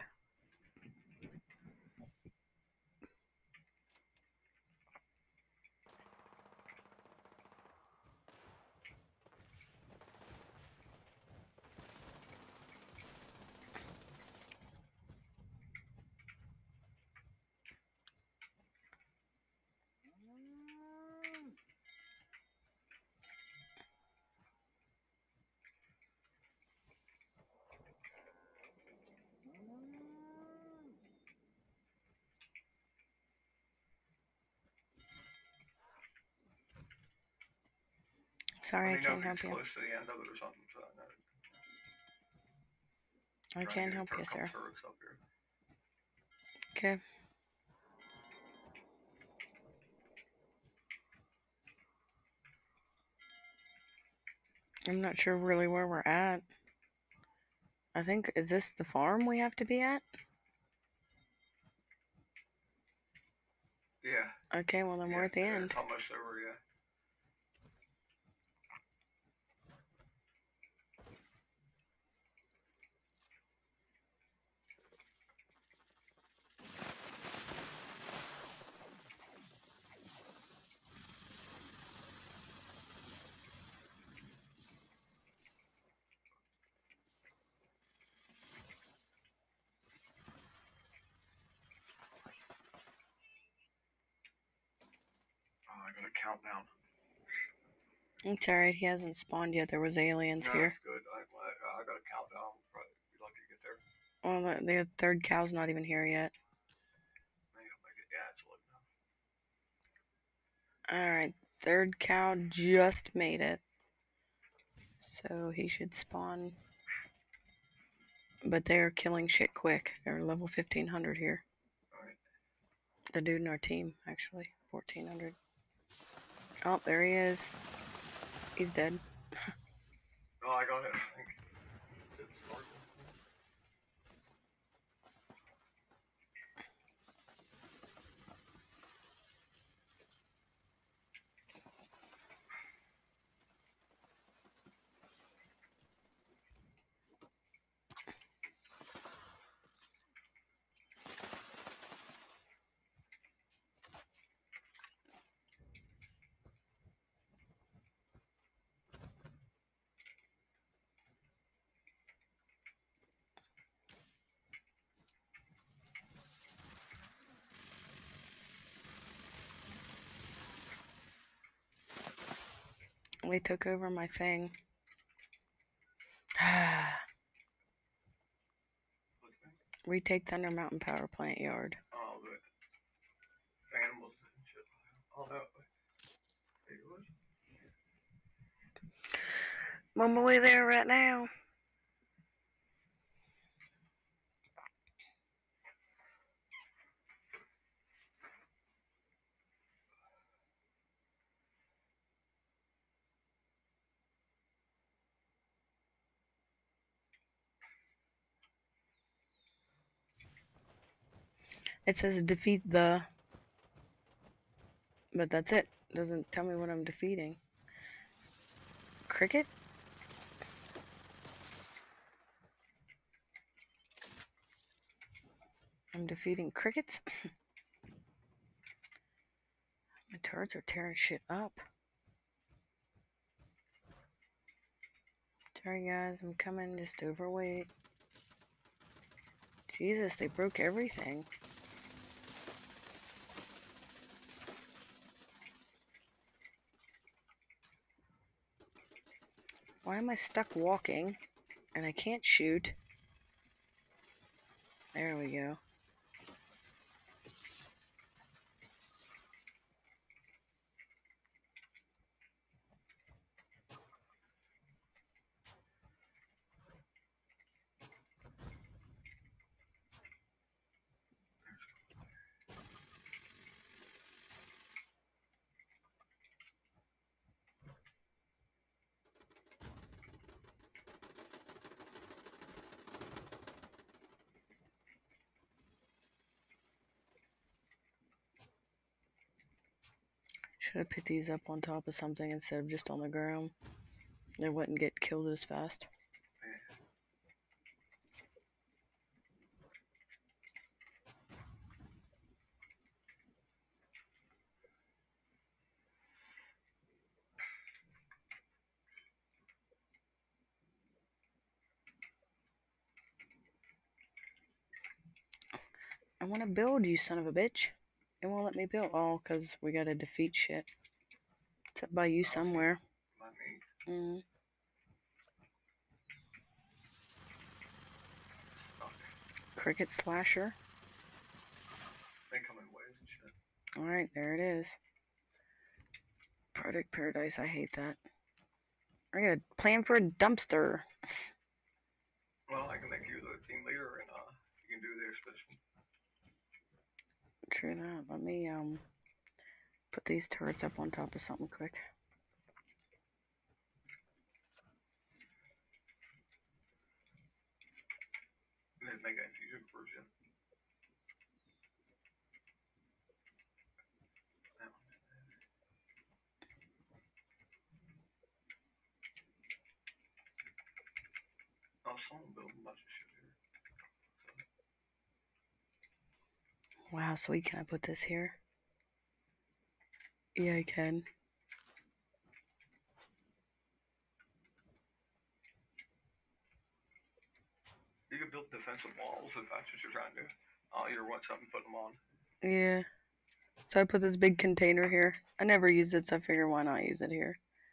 Sorry, I can't help you. Close to the end of it or something, so I can't help you, sir. Okay. I'm not sure really where we're at. I think, is this the farm we have to be at? Yeah. Okay, well then we're at the end. It's almost over, yeah. Oh, I got a countdown. It's alright, he hasn't spawned yet. There was aliens here. That's good. I got a countdown. Probably be lucky to get there. Well, the third cow's not even here yet. Maybe I'll make it. Yeah, it's late now. Alright, third cow just made it. So he should spawn. But they're killing shit quick. They're level 1500 here. Alright. The dude in our team, actually. 1400. Oh, there he is. He's dead. Oh, I got it, I think. It's starting. They took over my thing. Retake Thunder Mountain Power Plant Yard. Oh, the animals and shit. Oh no. Hey, what? I'm on my way there right now. It says defeat the, but that's it. Doesn't tell me what I'm defeating. Cricket? I'm defeating crickets? My turrets are tearing shit up. Sorry guys, I'm coming, just overweight. Jesus, they broke everything. Why am I stuck walking and I can't shoot? There we go. Should have put these up on top of something instead of just on the ground. They wouldn't get killed as fast. I want to build, you son of a bitch. It won't let me build. Oh, because we gotta defeat shit. It's up by you somewhere. Not me. Cricket slasher. They come in waves and shit. Alright, there it is. Product Paradise, I hate that. I got a plan for a dumpster. Well, I can make you the team leader and you can do the expedition. True that. Let me put these turrets up on top of something quick. And then make an infusion version. Oh, someone built a bunch of shit here. Wow, sweet. Can I put this here? Yeah, I can. You can build defensive walls if that's what you're trying to do. Oh, you want something, put them on. Yeah. So I put this big container here. I never used it, so I figure why not use it here.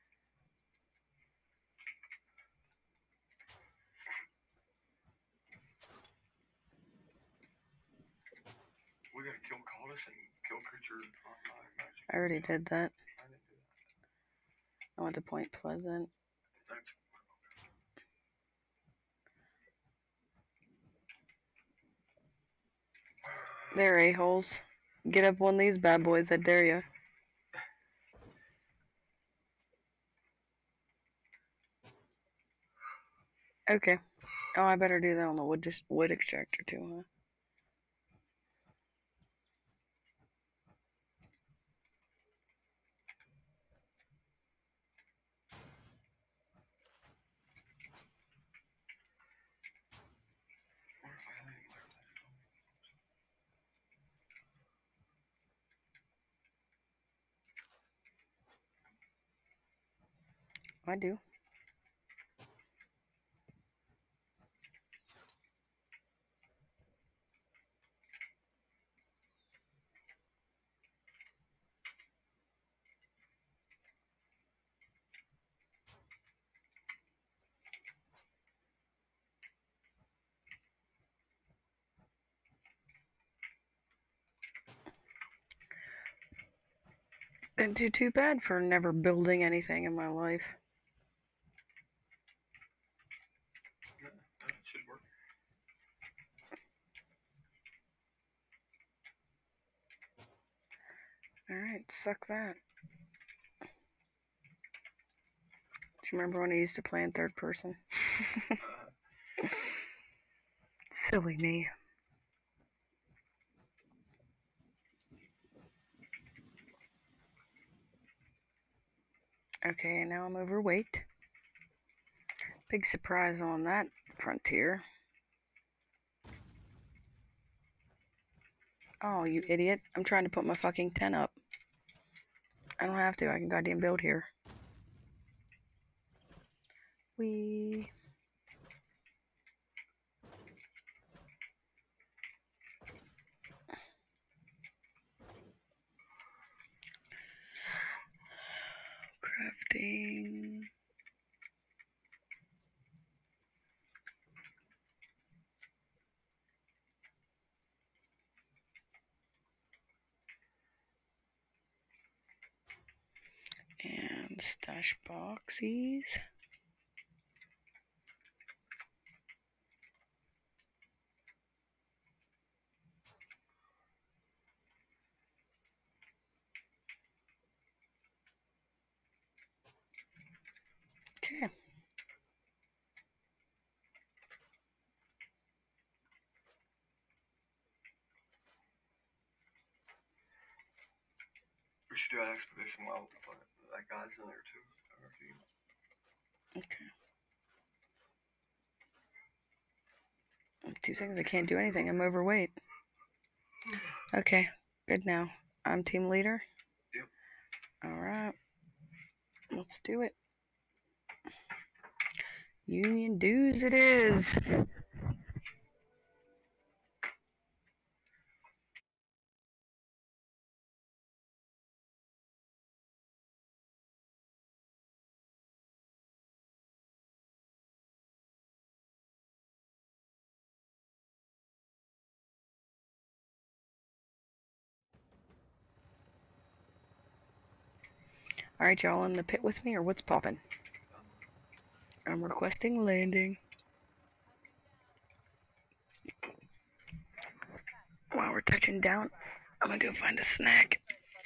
We gotta kill Caldus and kill creature on my magic. I already did that. I didn't do that. I went to Point Pleasant. That's There, a-holes. Get up one of these bad boys, I dare ya. Okay. Oh, I better do that on the wood extractor too, huh? I do. Didn't do too bad for never building anything in my life. Yeah, that should work. Alright, suck that. Do you remember when I used to play in third person? Silly me. Okay, now I'm overweight. Big surprise on that frontier. Oh, you idiot. I'm trying to put my fucking tent up. I don't have to. I can goddamn build here. Wee. Crafting. And stash boxies. Okay. We should do an expedition while that guy's in there too. Our team. Okay. 2 seconds. I can't do anything. I'm overweight. Okay. Good now. I'm team leader. Yep. Alright. Let's do it. Union dues it is. Alright, y'all in the pit with me, or what's poppin'? I'm requesting landing. While we're touching down, I'm gonna go find a snack.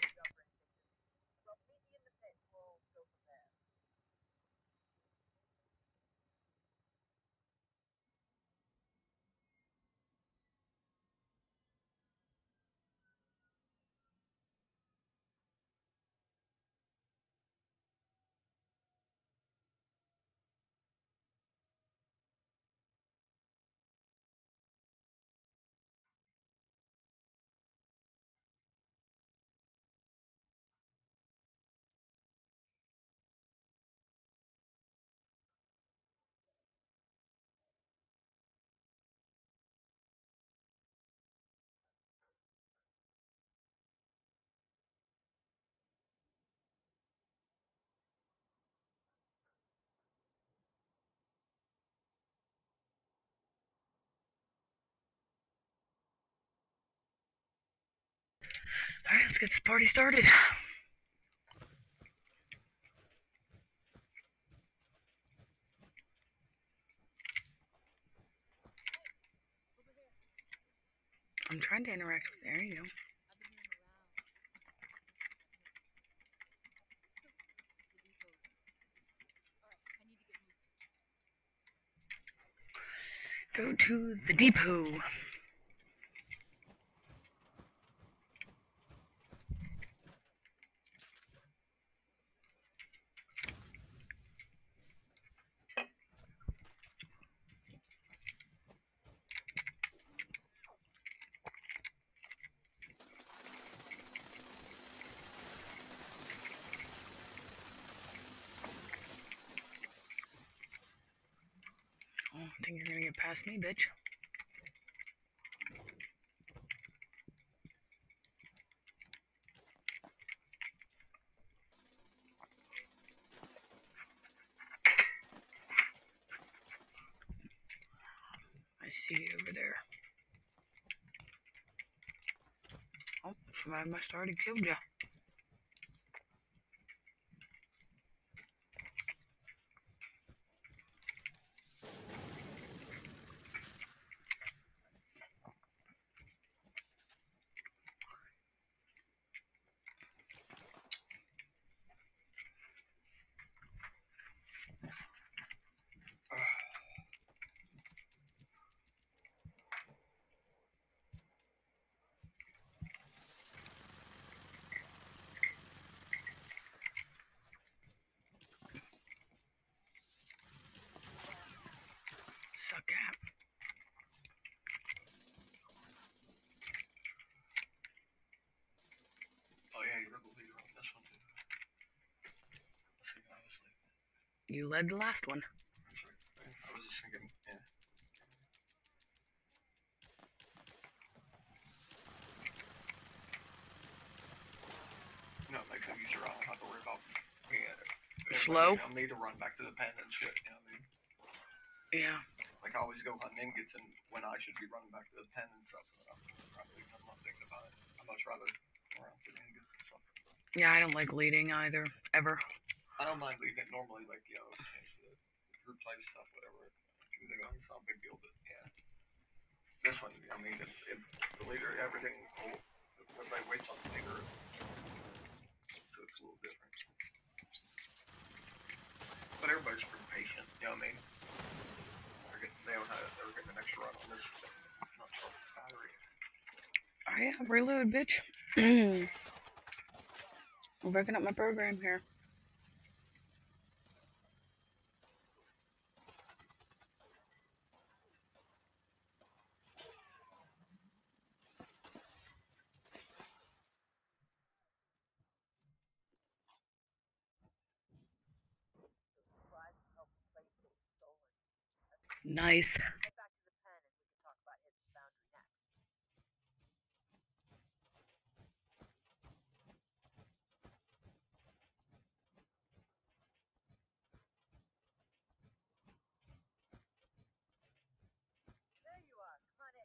Alright, let's get this party started. I'm trying to interact with. There you go. Go to the depot. Oh, I think you're gonna get past me, bitch. I see you over there. Oh, somebody must have already killed ya. You led the last one. I was just thinking, yeah. No, it makes it easier. I don't have to worry about Slow? I need to run back to the pen and shit, you know what I mean? Yeah. Like, I always go hunting ingots and when I should be running back to the pen and stuff. I'm not thinking about it. I'd much rather run for the ingots and stuff. Yeah, I don't like leading either. Ever. I don't mind leading it normally, like, you know, the group type stuff, whatever. It's not a big deal, but yeah. This one, I mean, if the leader, everything, everybody waits on the leader, so it's a little different. But everybody's pretty patient, you know what I mean? They're getting an extra run on this. Not charging the battery. Oh yeah, reload, bitch. I'm breaking up my program here. Nice. Get back to the pen and we can talk about hitting the boundary next. There you are. Come on in.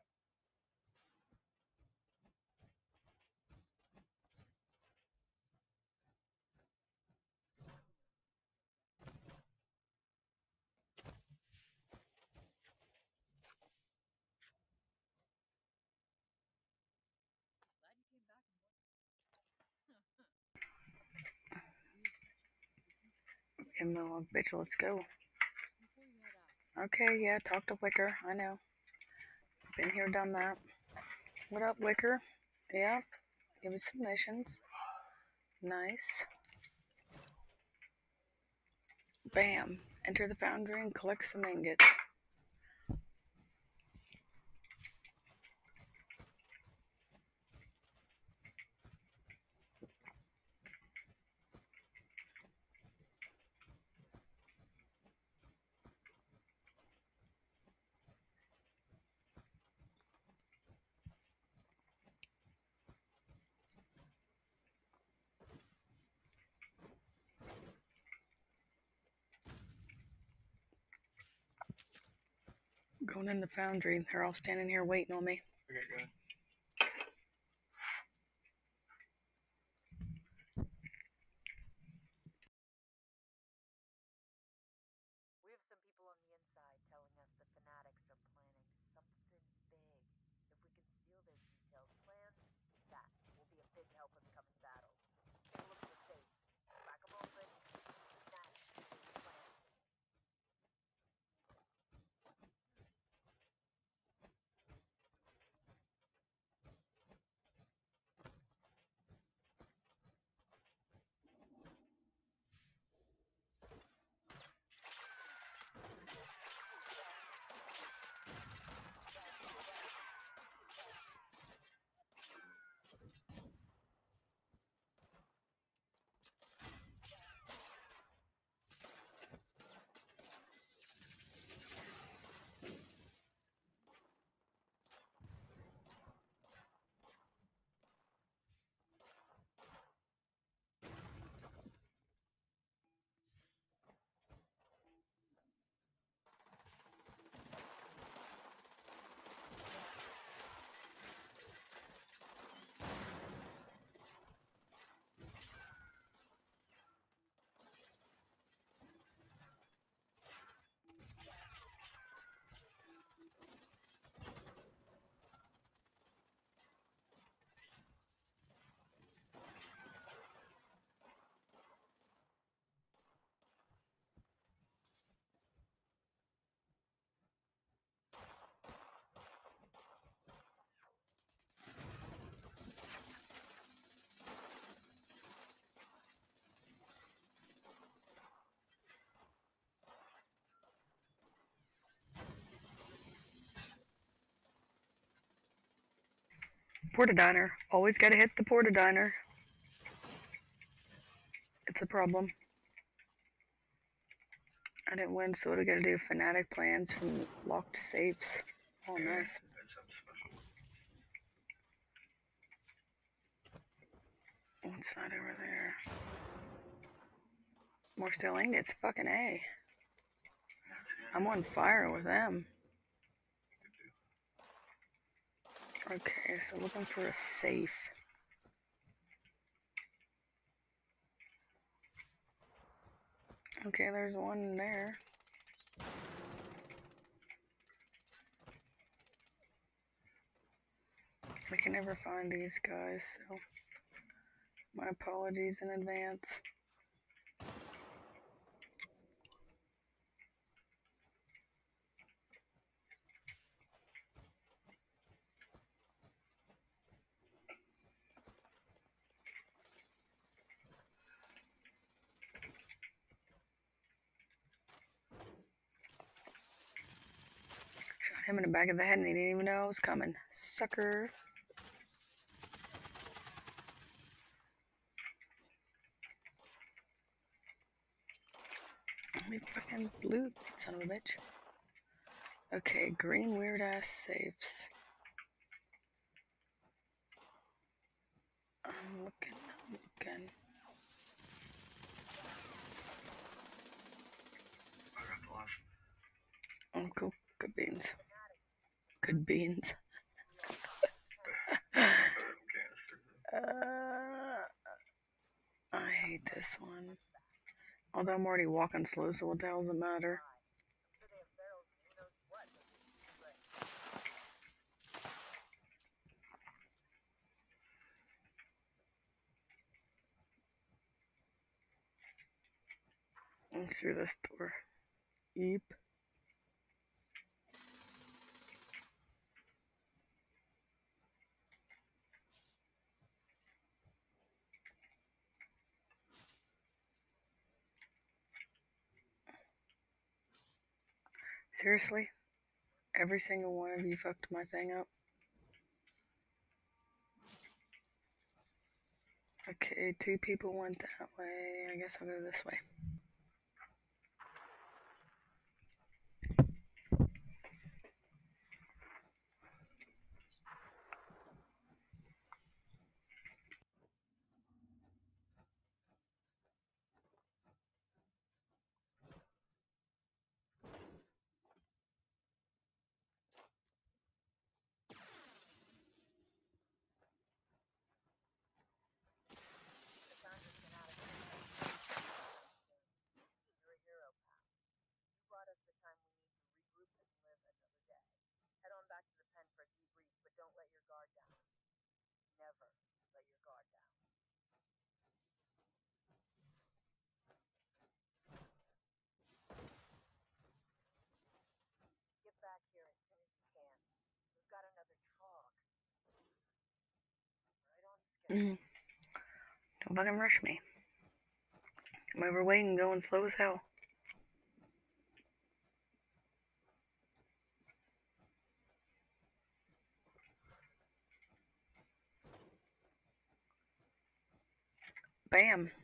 Come on, bitch, let's go. Okay, yeah, talk to Wicker. I know. Been here, done that. What up, Wicker? Yeah, give me some missions. Nice. Bam. Enter the foundry and collect some ingots. Going in the foundry. They're all standing here waiting on me. Okay, good. We have some people on the inside telling us the fanatics are planning something big. If we can steal their detailed plans, that will be a big help in the coming battles. Take a look at the state. Crack them open. Fanatics plan. Porta diner. Always gotta hit the porta diner. It's a problem. I didn't win, so what do we gotta do? Fanatic plans from locked safes. Oh, Yeah, nice. that's something special. What's that over there? More steel ingots. Fucking A. I'm on fire with them. Okay, so looking for a safe. Okay, there's one there. I can never find these guys, so my apologies in advance. Shot him in the back of the head and he didn't even know I was coming. Sucker. Let me fucking loot, son of a bitch. Okay, green weird ass safes. I'm looking. I got the last Oh, cool. Good beans. Good beans. I hate this one. Although I'm already walking slow, so what the hell does it matter? I'm sure they have barrels and who knows what, but I'm through this door. Yeep. Seriously? Every single one of you fucked my thing up? Okay, 2 people went that way. I guess I'll go this way. the time is fanatic. You're a hero, pal. You bought us the time we need to regroup and live another day. Head on back to the pen for a debrief, but don't let your guard down. Never let your guard down. Get back here as soon as you can. We've got another trog. Right on schedule. Don't fucking rush me. I'm overweight and going slow as hell. Bam.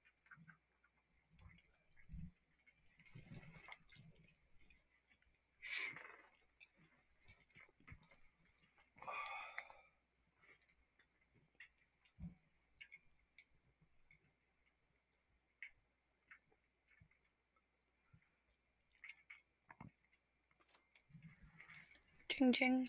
Ching ching.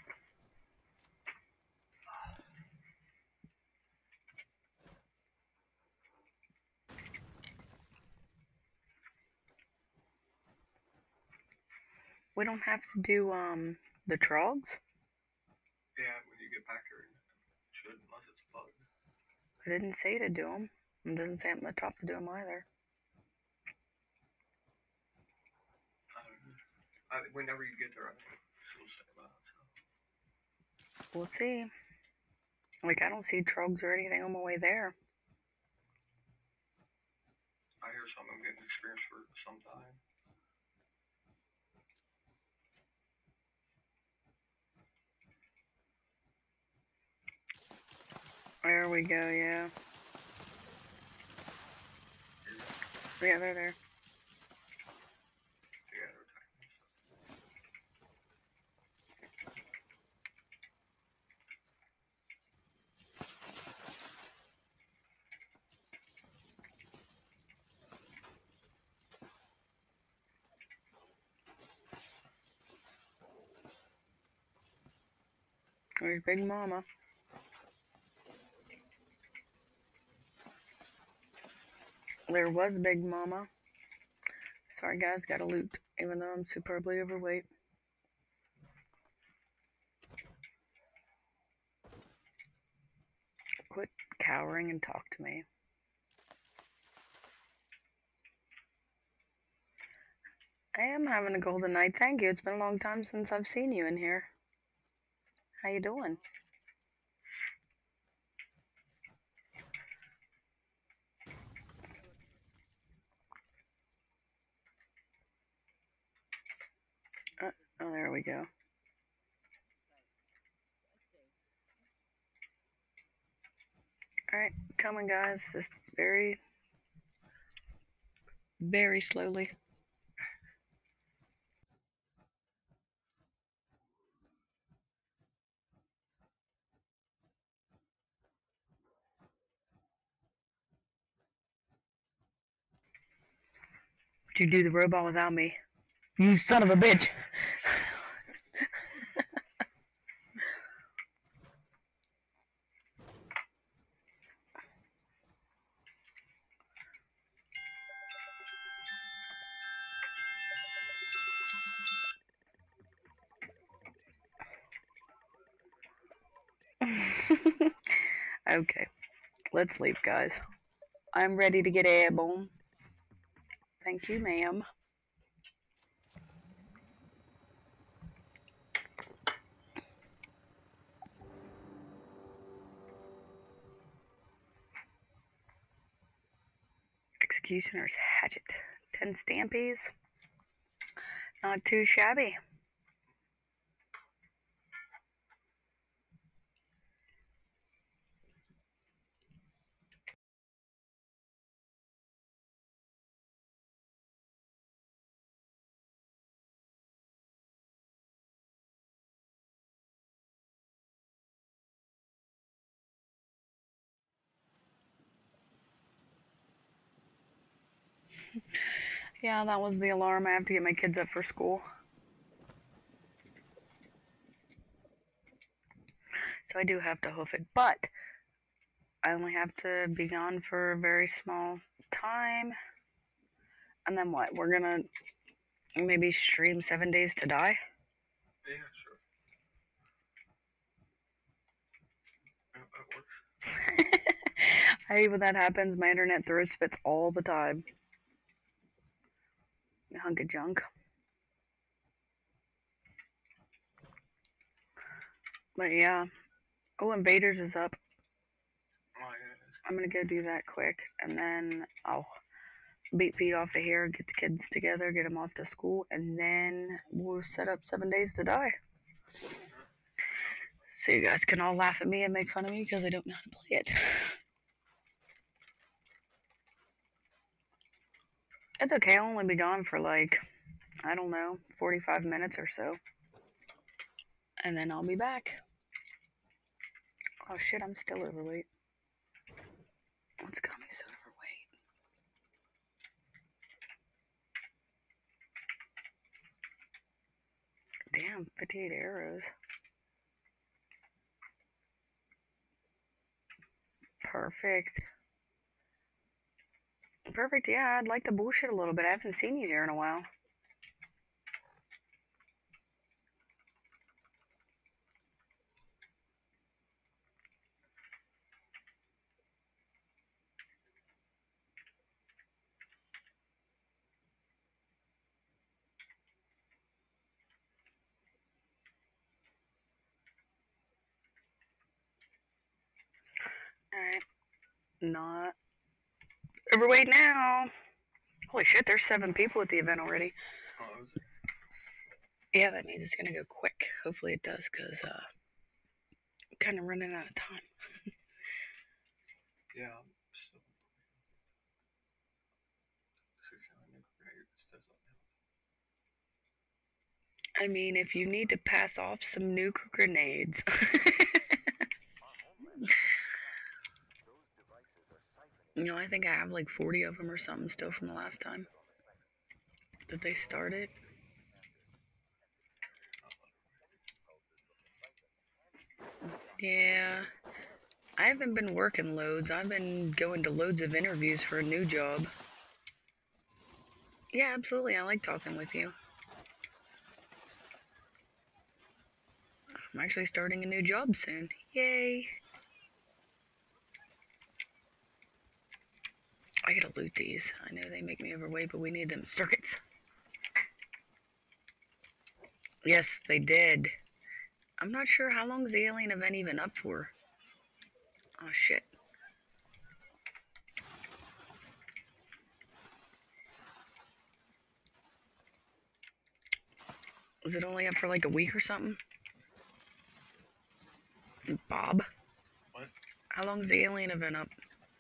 We don't have to do the trogs? Yeah, when you get back here, it should, unless it's bugged. I didn't say to do them. It doesn't say at the top to do them either. I don't know. Whenever you get there, I think she'll say about it. So. We'll see. Like, I don't see trogs or anything on my way there. I hear some I'm getting experience for some time. There we go, yeah. Yeah, they're there. There's Big Mama. There was Big Mama. Sorry guys, gotta loot, even though I'm superbly overweight. Quit cowering and talk to me. I am having a golden night, thank you. It's been a long time since I've seen you in here. How you doing? Oh, there we go. Alright, coming guys, just very, very slowly. Would you do the robot without me? You son of a bitch! Okay, let's leave, guys. I'm ready to get airborne. Thank you, ma'am. Executioner's hatchet. 10 stampies. Not too shabby. Yeah, that was the alarm. I have to get my kids up for school. So I do have to hoof it, but I only have to be gone for a very small time. And then what? We're gonna maybe stream 7 Days to Die? Yeah, sure. That works. I hate when that happens. My internet throws fits all the time. Hunk of junk. But yeah. Oh, Invaders is up. Oh, yeah. I'm gonna go do that quick, and then I'll beat feet off of here, get the kids together, get them off to school, and then we'll set up 7 Days to Die. So you guys can all laugh at me and make fun of me because I don't know how to play it. It's okay, I'll only be gone for like, I don't know, 45 minutes or so. And then I'll be back. Oh shit, I'm still overweight. What's got me so overweight? Damn, 58 arrows. Perfect. Perfect, yeah, I'd like to bullshit a little bit. I haven't seen you here in a while. Alright. Not overweight now. Holy shit, there's 7 people at the event already. Oh, Yeah, that means it's gonna go quick. Hopefully it does, because I'm kind of running out of time. yeah. I'm still 69 grenades. Does not help. I mean, if you need to pass off some nuke grenades. Our homeland. Those devices are siphoning. You know, I think I have like 40 of them or something still from the last time. Did they start it? Yeah. I haven't been working loads. I've been going to loads of interviews for a new job. Yeah, absolutely. I like talking with you. I'm actually starting a new job soon. Yay. I gotta loot these. I know they make me overweight, but we need them circuits. Yes, they did. I'm not sure how long is the alien event even up for. Oh shit. Is it only up for like a week or something? Bob? What? How long is the alien event up?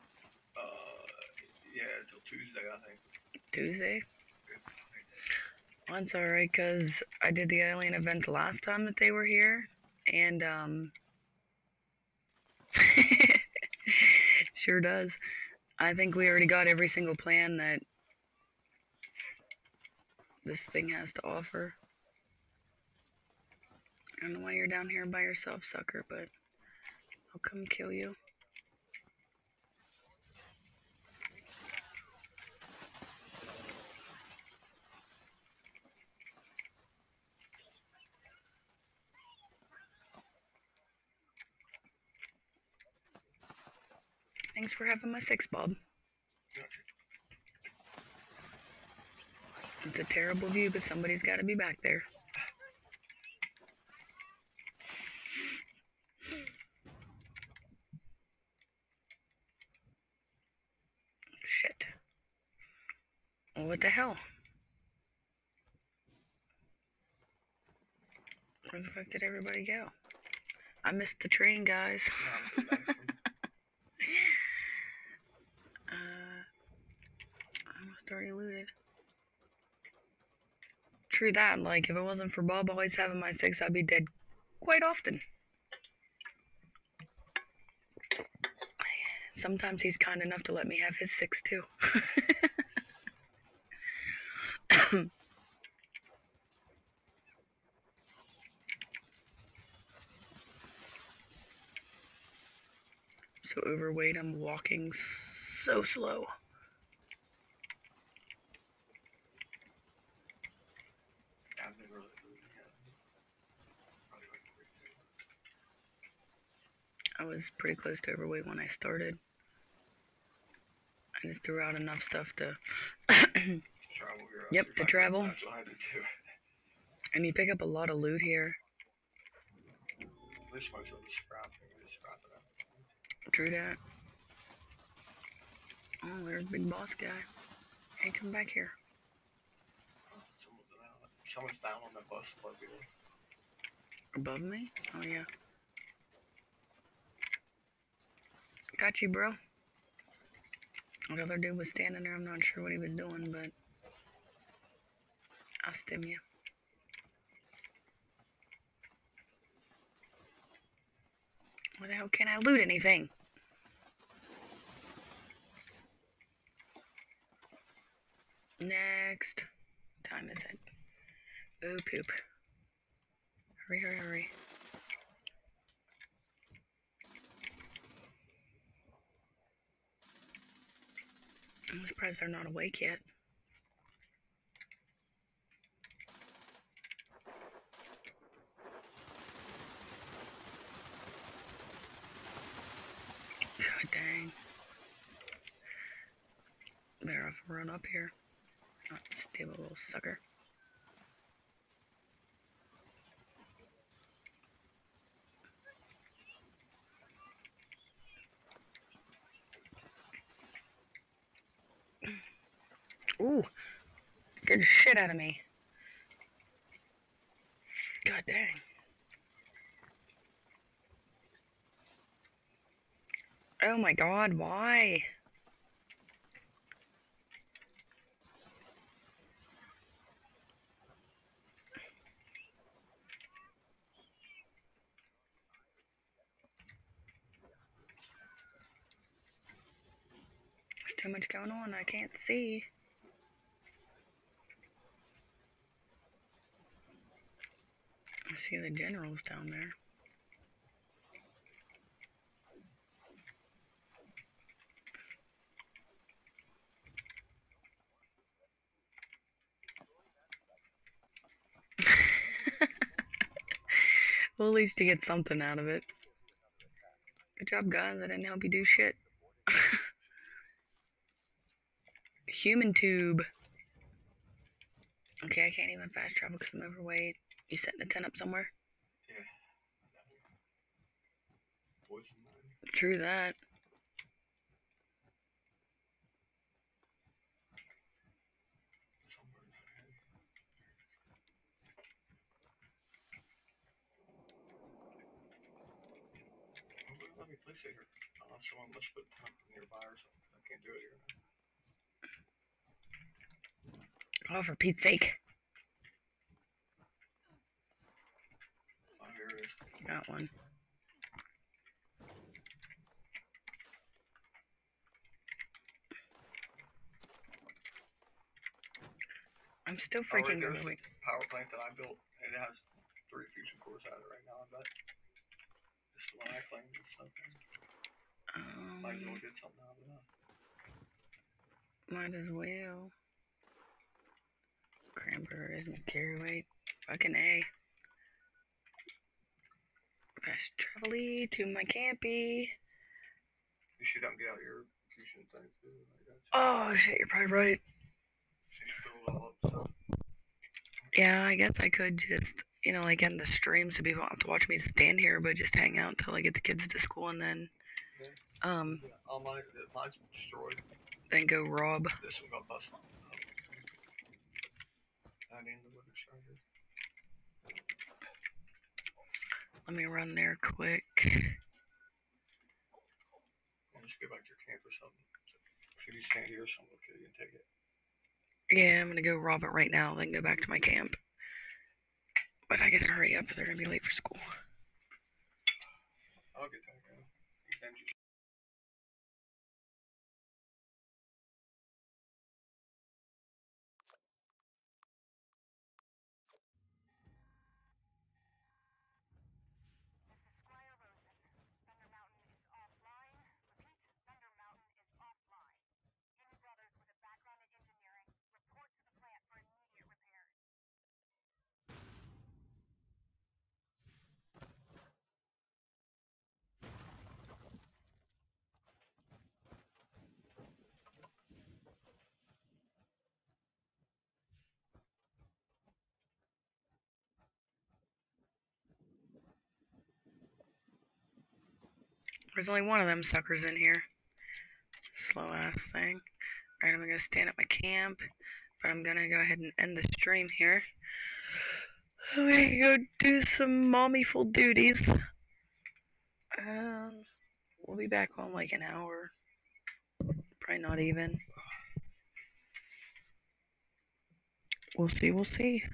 Yeah, till Tuesday, I think. Tuesday? Well, that's alright, because I did the alien event the last time that they were here, and, sure does. I think we already got every single plan that this thing has to offer. I don't know why you're down here by yourself, sucker, but I'll come kill you. Thanks for having my 6, Bob. It's a terrible view, but somebody's got to be back there. Shit. Well, what the hell? Where the fuck did everybody go? I missed the train, guys. I almost already looted. True that, like, if it wasn't for Bob always having my 6, I'd be dead quite often. Sometimes he's kind enough to let me have his 6 too. So overweight, I'm walking so slow. I was pretty close to overweight when I started. I just threw out enough stuff to Yep, to travel. And you pick up a lot of loot here. True that. Oh, there's Big Boss guy. Hey, come back here. Someone's down on the bus above you. Above me? Oh, yeah. Got you, bro. What other dude was standing there? I'm not sure what he was doing, but I'll stim you. Where the hell can I loot anything? Next. Time is it? Oh, poop. Hurry, hurry, hurry. I'm surprised they're not awake yet. God dang. Better off run up here. Not stable little sucker. Ooh. Scared the shit out of me. God dang. Oh my god, why? There's too much going on, I can't see. I see the generals down there. Well, at least you get something out of it. Good job, guys. I didn't help you do shit. Human tube. Okay, I can't even fast travel because I'm overweight. You setting a tent up somewhere? Yeah. Poison ivy. True that. Somewhere in my head. Let me place it here. Someone must put time nearby or something. I can't do it here. Oh, for Pete's sake. Oh, here it is. Got one. I'm still freaking there's overweight. the power plant that I built, and it has 3 fusion cores out of it right now, I bet. This is the one I claimed and stuff. Might as well get something out of it. Might as well. Cranberries, carry weight. Fucking A. Fast travel to my campy. You should get out your fusion thing too. Oh shit, you're probably right. So you should build all up stuff. Yeah, I guess I could just, you know, like end the stream so people don't have to watch me stand here, but just hang out until I get the kids to school and then, All mine's destroyed. then go rob. This one got busted. I named the wood charger. Let me run there quick. And just get back to your camp or something. So if you stand here, someone will kill you and take it. Yeah, I'm gonna go rob it right now, then go back to my camp. But I gotta hurry up, or they're gonna be late for school. I'll get that guy. You can just This is Squire Rosen. Thunder Mountain is offline. Repeat, Thunder Mountain is offline. Any brothers with a background in engineering, report to the plant for immediate repairs. There's only one of them suckers in here. Slow ass thing. Alright, I'm gonna go stand at my camp. But I'm gonna go ahead and end the stream here. I'm gonna go do some mommyful duties. We'll be back on like an hour. Probably not even. We'll see, we'll see.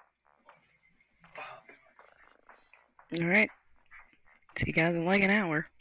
Alright. See you guys in like an hour.